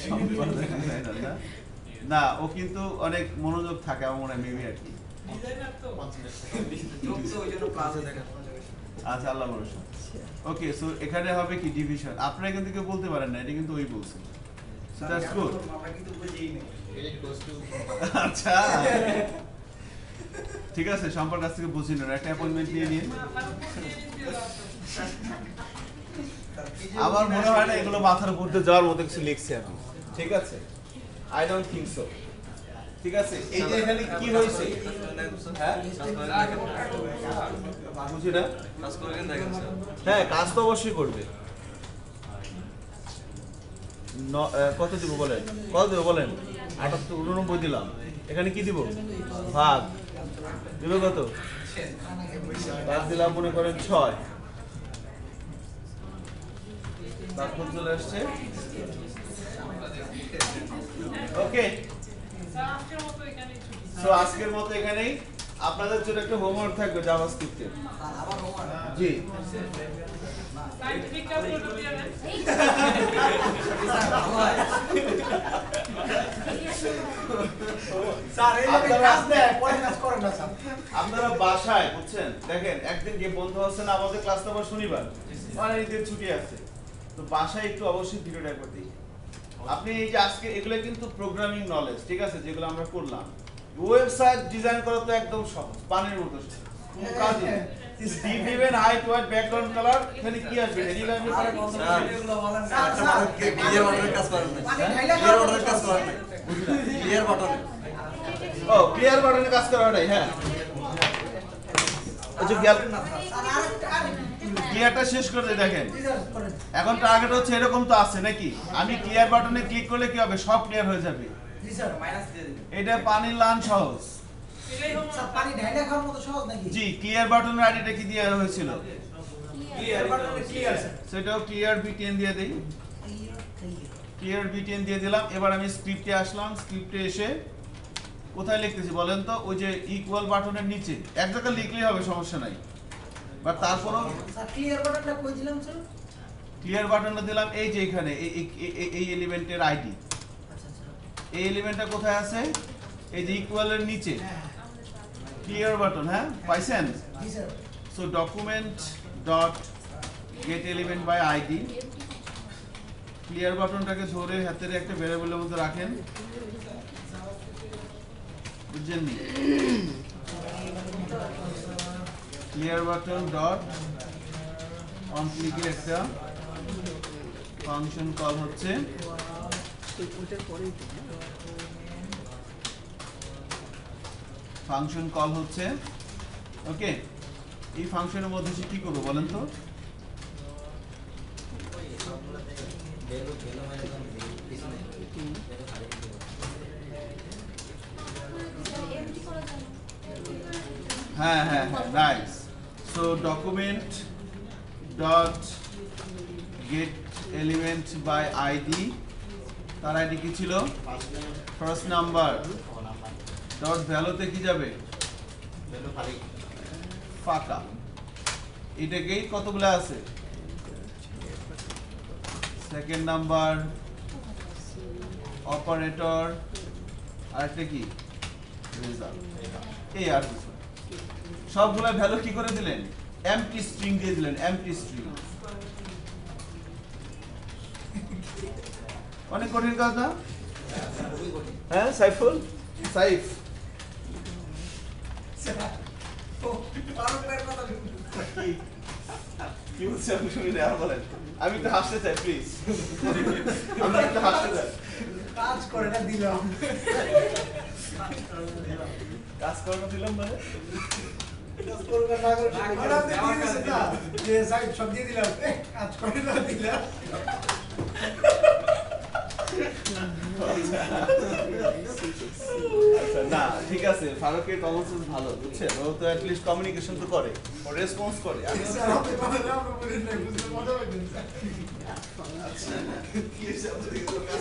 না, ও কিন্তু অনেক মনোযোগ থাকে আমার মনে হয়, মেবি আর কি। ডিজাইনার তো যোগ তো ওই জন্য প্লাসে দেখেন। আচ্ছা, আল্লাহ ভরসা। ওকে, সো এখানে হবে কি ডিভিশন। আপনারা কিন্তু কেউ বলতে পারেন না, এটা কিন্তু ওই বলছে। So that's good. আমরা কিন্তু বুঝিই না। আচ্ছা ঠিক আছে, সম্পর্ক কাছ থেকে বুঝি না, একটা অ্যাপয়েন্টমেন্ট নিয়ে নিন। আমার মনে হয় না এগুলো মাথার উপর দিয়ে যাওয়ার মতো কিছু লিখছে আমি, ঠিক আছে? I don't think so. ঠিক আছে, এই যে এখানে কি হয়েছে? হ্যাঁ বুঝি না। কাজ করে দেখেন স্যার। হ্যাঁ, কাজ তো অবশ্যই করবে। ন- আহ, কত দিব বলেন? কত দেবো বলেন? আটাত্তর, উননব্বই দিলাম। এখানে কি দিব? ভাগ দেবে কত? ভাগ দিলাম মনে করেন ছয়। তারপর চলে আসছে ওকে। স্যার আজকের মতো এখানেই ছুটি। সো আজকের মতো এখানেই। আপনাদের জন্য একটা হোমওয়ার্ক থাকবে জাভাস্ক্রিপ্টের। জি সায়েন্টিফিক ক্যালকুলেটর দিয়ে দেন। স্যার এই লোকে কাজ দেয়, পরে কাজ করে না স্যার। আপনারা বাসায় বুঝছেন, দেখেন একদিন যে বন্ধু আছে না, আমাদের ক্লাস তো আবার শনিবার, মানে ঈদের ছুটি আছে, তো বাসায় একটু অবশ্যই ভিডিওটা একবার দেখি। আপনি এই যে আজকে এগুলো কিন্তু প্রোগ্রামিং নলেজ, ঠিক আছে, যেগুলো আমরা করলাম। ওয়েবসাইট ডিজাইন করা তো একদম সহজ, পানির মতো, কোনো কাজই নেই। ডিপ দিবেন, হাইট, ওয়াইট, ব্যাকগ্রাউন্ড কালার, এখানে কি আসবে? এগুলো আপনি পারেন। এগুলো বলেন না। স্যার, স্যার, ক্লিয়ার বাটনের কাজ করেন নাই। পানি ঢাইলা ক্লিয়ার বাটনের কাজ করেন নাই। ক্লিয়ার বাটনে। ও ক্লিয়ার বাটনে কাজ করা নাই। হ্যাঁ, ওই যে গ্যাল স্যার আরেকটা আরেকটা ক্লিয়ারটা শেষ করে দেই, দেখেন ডিজাইন করেন। এখন টার্গেট হচ্ছে এরকম তো আছে নাকি? আমি ক্লিয়ার বাটনে ক্লিক করলে কি হবে? সব ক্লিয়ার হয়ে যাবে। জি স্যার, মাইনাস দিয়ে দিন। এটা পানির লান সহজ। এটাই হোমওয়ার্ক। স্যার পানি ঢাইলা খাওয়ার মতো সহজ নাকি? জি, ক্লিয়ার বাটনের আইডিটা কি দেওয়া হয়েছিল? ক্লিয়ার বাটনে ক্লিয়ার স্যার। সেটাও ক্লিয়ার বি টেন দিয়ে দেই। Clear clear. Clear B ten দিয়ে দিলাম। এবার আমি স্ক্রিপ্টে আসলাম। স্ক্রিপ্টে এসে কোথায় লিখতেছি বলেন তো? ওই যে ইকুয়াল বাটনের নিচে এক জায়গায় লিখলেই হবে, সমস্যা নাই। বাট তারপরও স্যার ক্লিয়ার বাটনটা কই দিলাম স্যার? ক্লিয়ার বাটনটা দিলাম এই যে এখানে, এই এই- এই- এই এলিমেন্টের আইডি। আচ্ছা আচ্ছা। এই এলিমেন্টটা কোথায় আছে? এই যে ইকুয়ালের নিচে হ্যাঁ ক্লিয়ার বাটন। হ্যাঁ, পাইছেন? জি sir. So document dot get element by id, clear বাটনটাকে ধরে হাতের একটা ভ্যারিয়েবলের মধ্যে রাখেন, বুঝছেন নি? ক্লিয়ার বাটন ডট অন ক্লিকে একটা ফাংশন কল হচ্ছে, ওইটার পরেই তো ফাংশন কল হচ্ছে। ওকে, এই ফাংশনের মধ্যে সে কি করবো বলেন তো? হ্যাঁ হ্যাঁ হ্যাঁ, nice. So document dot get element by ID, তার আইডি কি ছিল? First number. ডট ভ্যালুতে কি যাবে? ফাঁকা। এটাকেই কতগুলো আছে? সেকেন্ড নাম্বার, অপারেটর আরেকটা কি রেজাল্ট এই আর কিছু সবগুলা ভ্যালু কি করে দিলেন এমটি স্ট্রিং দিয়ে দিলেন এমটি স্ট্রিং অনেক কঠিন কাজ না হ্যাঁ সাইফুল সাইফ কি বলছে আপনি শুনে আর বলেন আমি একটু হাসতে চাই প্লিজ আমি একটু হাসতে চাই কাজ করে না দিলাম কাজ করে না দিলাম মানে কাজ করবে না করে আর আপনি দিয়ে দিয়েছেন না যে সাইড সব দিয়ে দিলাম কাজ করে না দিলাম আচ্ছা না ঠিক আছে ফারুকের কমন সেন্স ভালো বুঝছেন ও তো অ্যাট লিস্ট কমিউনিকেশন তো করে ও রেসপন্স করে আমি স্যার আপনি কথা আমরা বলেন না বুঝতে মজা পাইছেন স্যার আচ্ছা কি এসে আপনি তো কাজ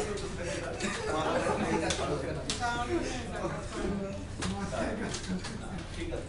করতেছেন ঠিক আছে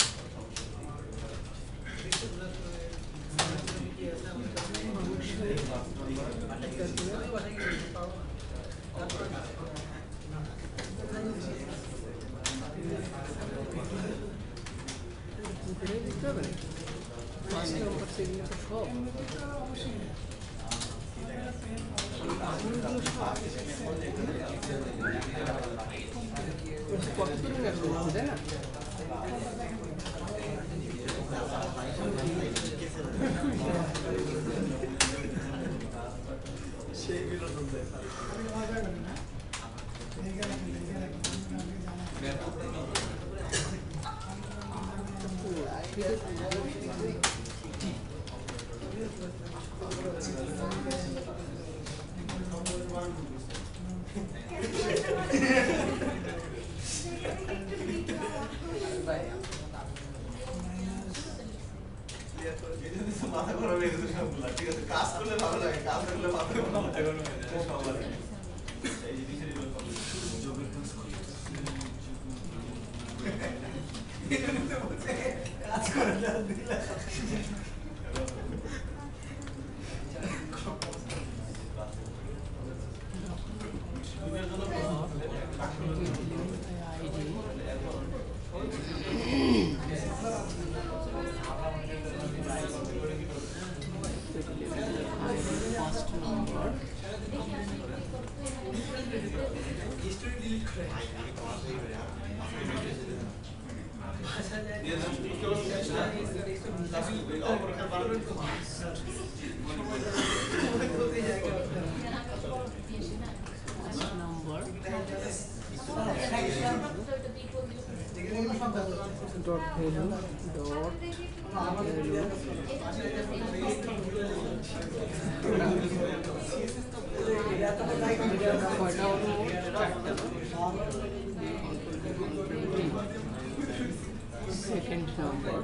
সেই বিনোদন দেয় মাথা গরম হয়ে গেছে সবগুলা ঠিক আছে কাজ করলে ভালো লাগে কাজ করলে মাথা গরম হয়ে যায় সবার এই জিনিসের যোগের কাজ কাজ করে না দিলাম dot value dot value কয়টা হলো সেকেন্ড নাম্বার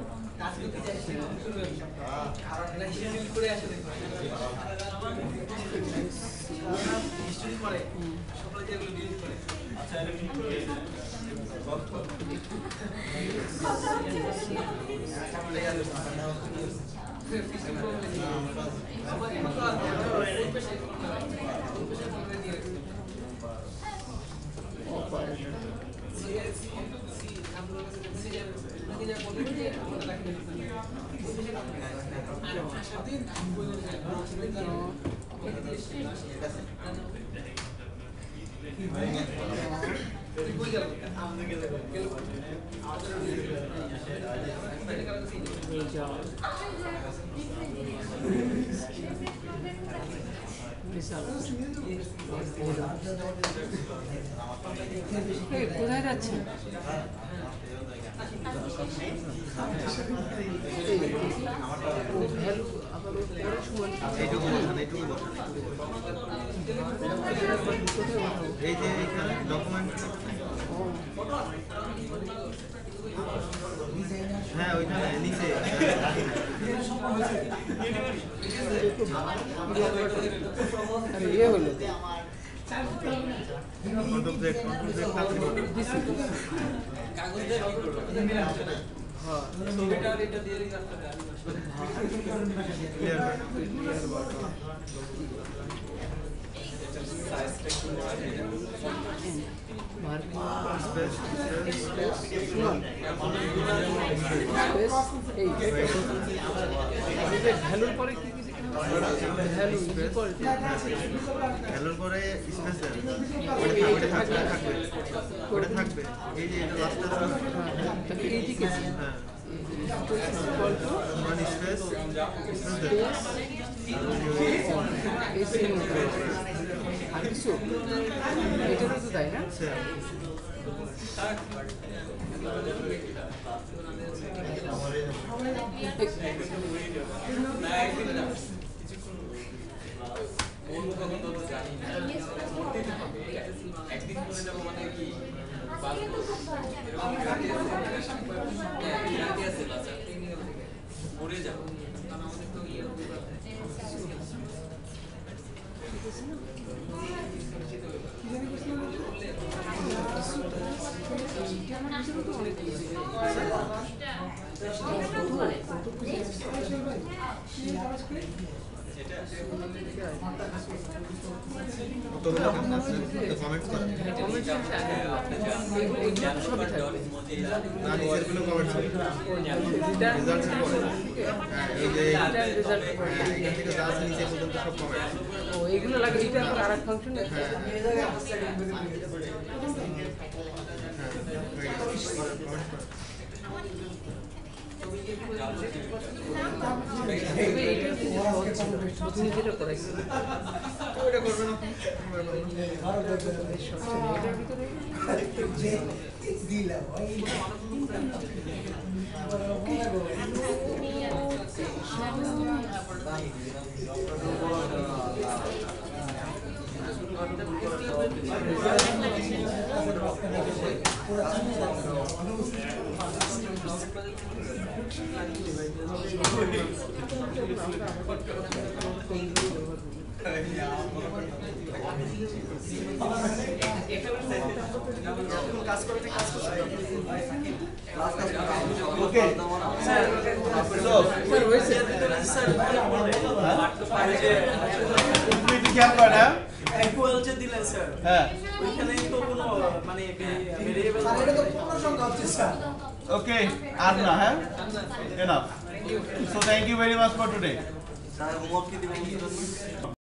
কোথায় যাচ্ছে ভ্যালু আবার এইটুকু বসান এইটুকু বসান এই যে এইখানে ডকুমেন্ট হ্যাঁ ওইখানে নিচে ইয়ে হলো হ্যাঁ কাজটা একটু মার্কিং স্পেস স্পেস এই যে ভ্যালুর পরে কি কি ভ্যালু ইকুয়াল টু ভ্যালুর পরে স্পেস দেন ওটা থাকবে থাকবে ওটা থাকবে এই যে এটা লাস্ট আছে তাহলে এই দিকে হ্যাঁ equal to one space space then এই সেম আর কিছু এটারও তো তাই না একদিন করে যাবো মানে কি পড়ে যাবো তো কেমন আছে তো কমেন্ট করেন না নিচের গুলো কমেন্ট করেন রেজাল্ট পরে হ্যাঁ এই যে রেজাল্ট হ্যাঁ এখান থেকে যা আছে নিচে পর্যন্ত সব কমেন্ট ও এইগুলো লাগে এটা আবার আরেক ফাংশন হ্যাঁ হ্যাঁ কমেন্ট করেন তুমি যেটা করাইছো ওটা করবে না এটার ভিতরে দিলাম কাজ করতে কাজ করতে ওকে স্যার স্যার হয়েছে তুমি একটু খেয়াল করেন হ্যাঁ ইকুয়াল যে দিলেন স্যার হ্যাঁ ওইখানে তো কোনো মানে ভেরিয়েবল স্যার এটা তো পূর্ণ সংখ্যা হচ্ছে স্যার ওকে আর না হ্যাঁ enough so thank you very much for today sir homework কি দিবেন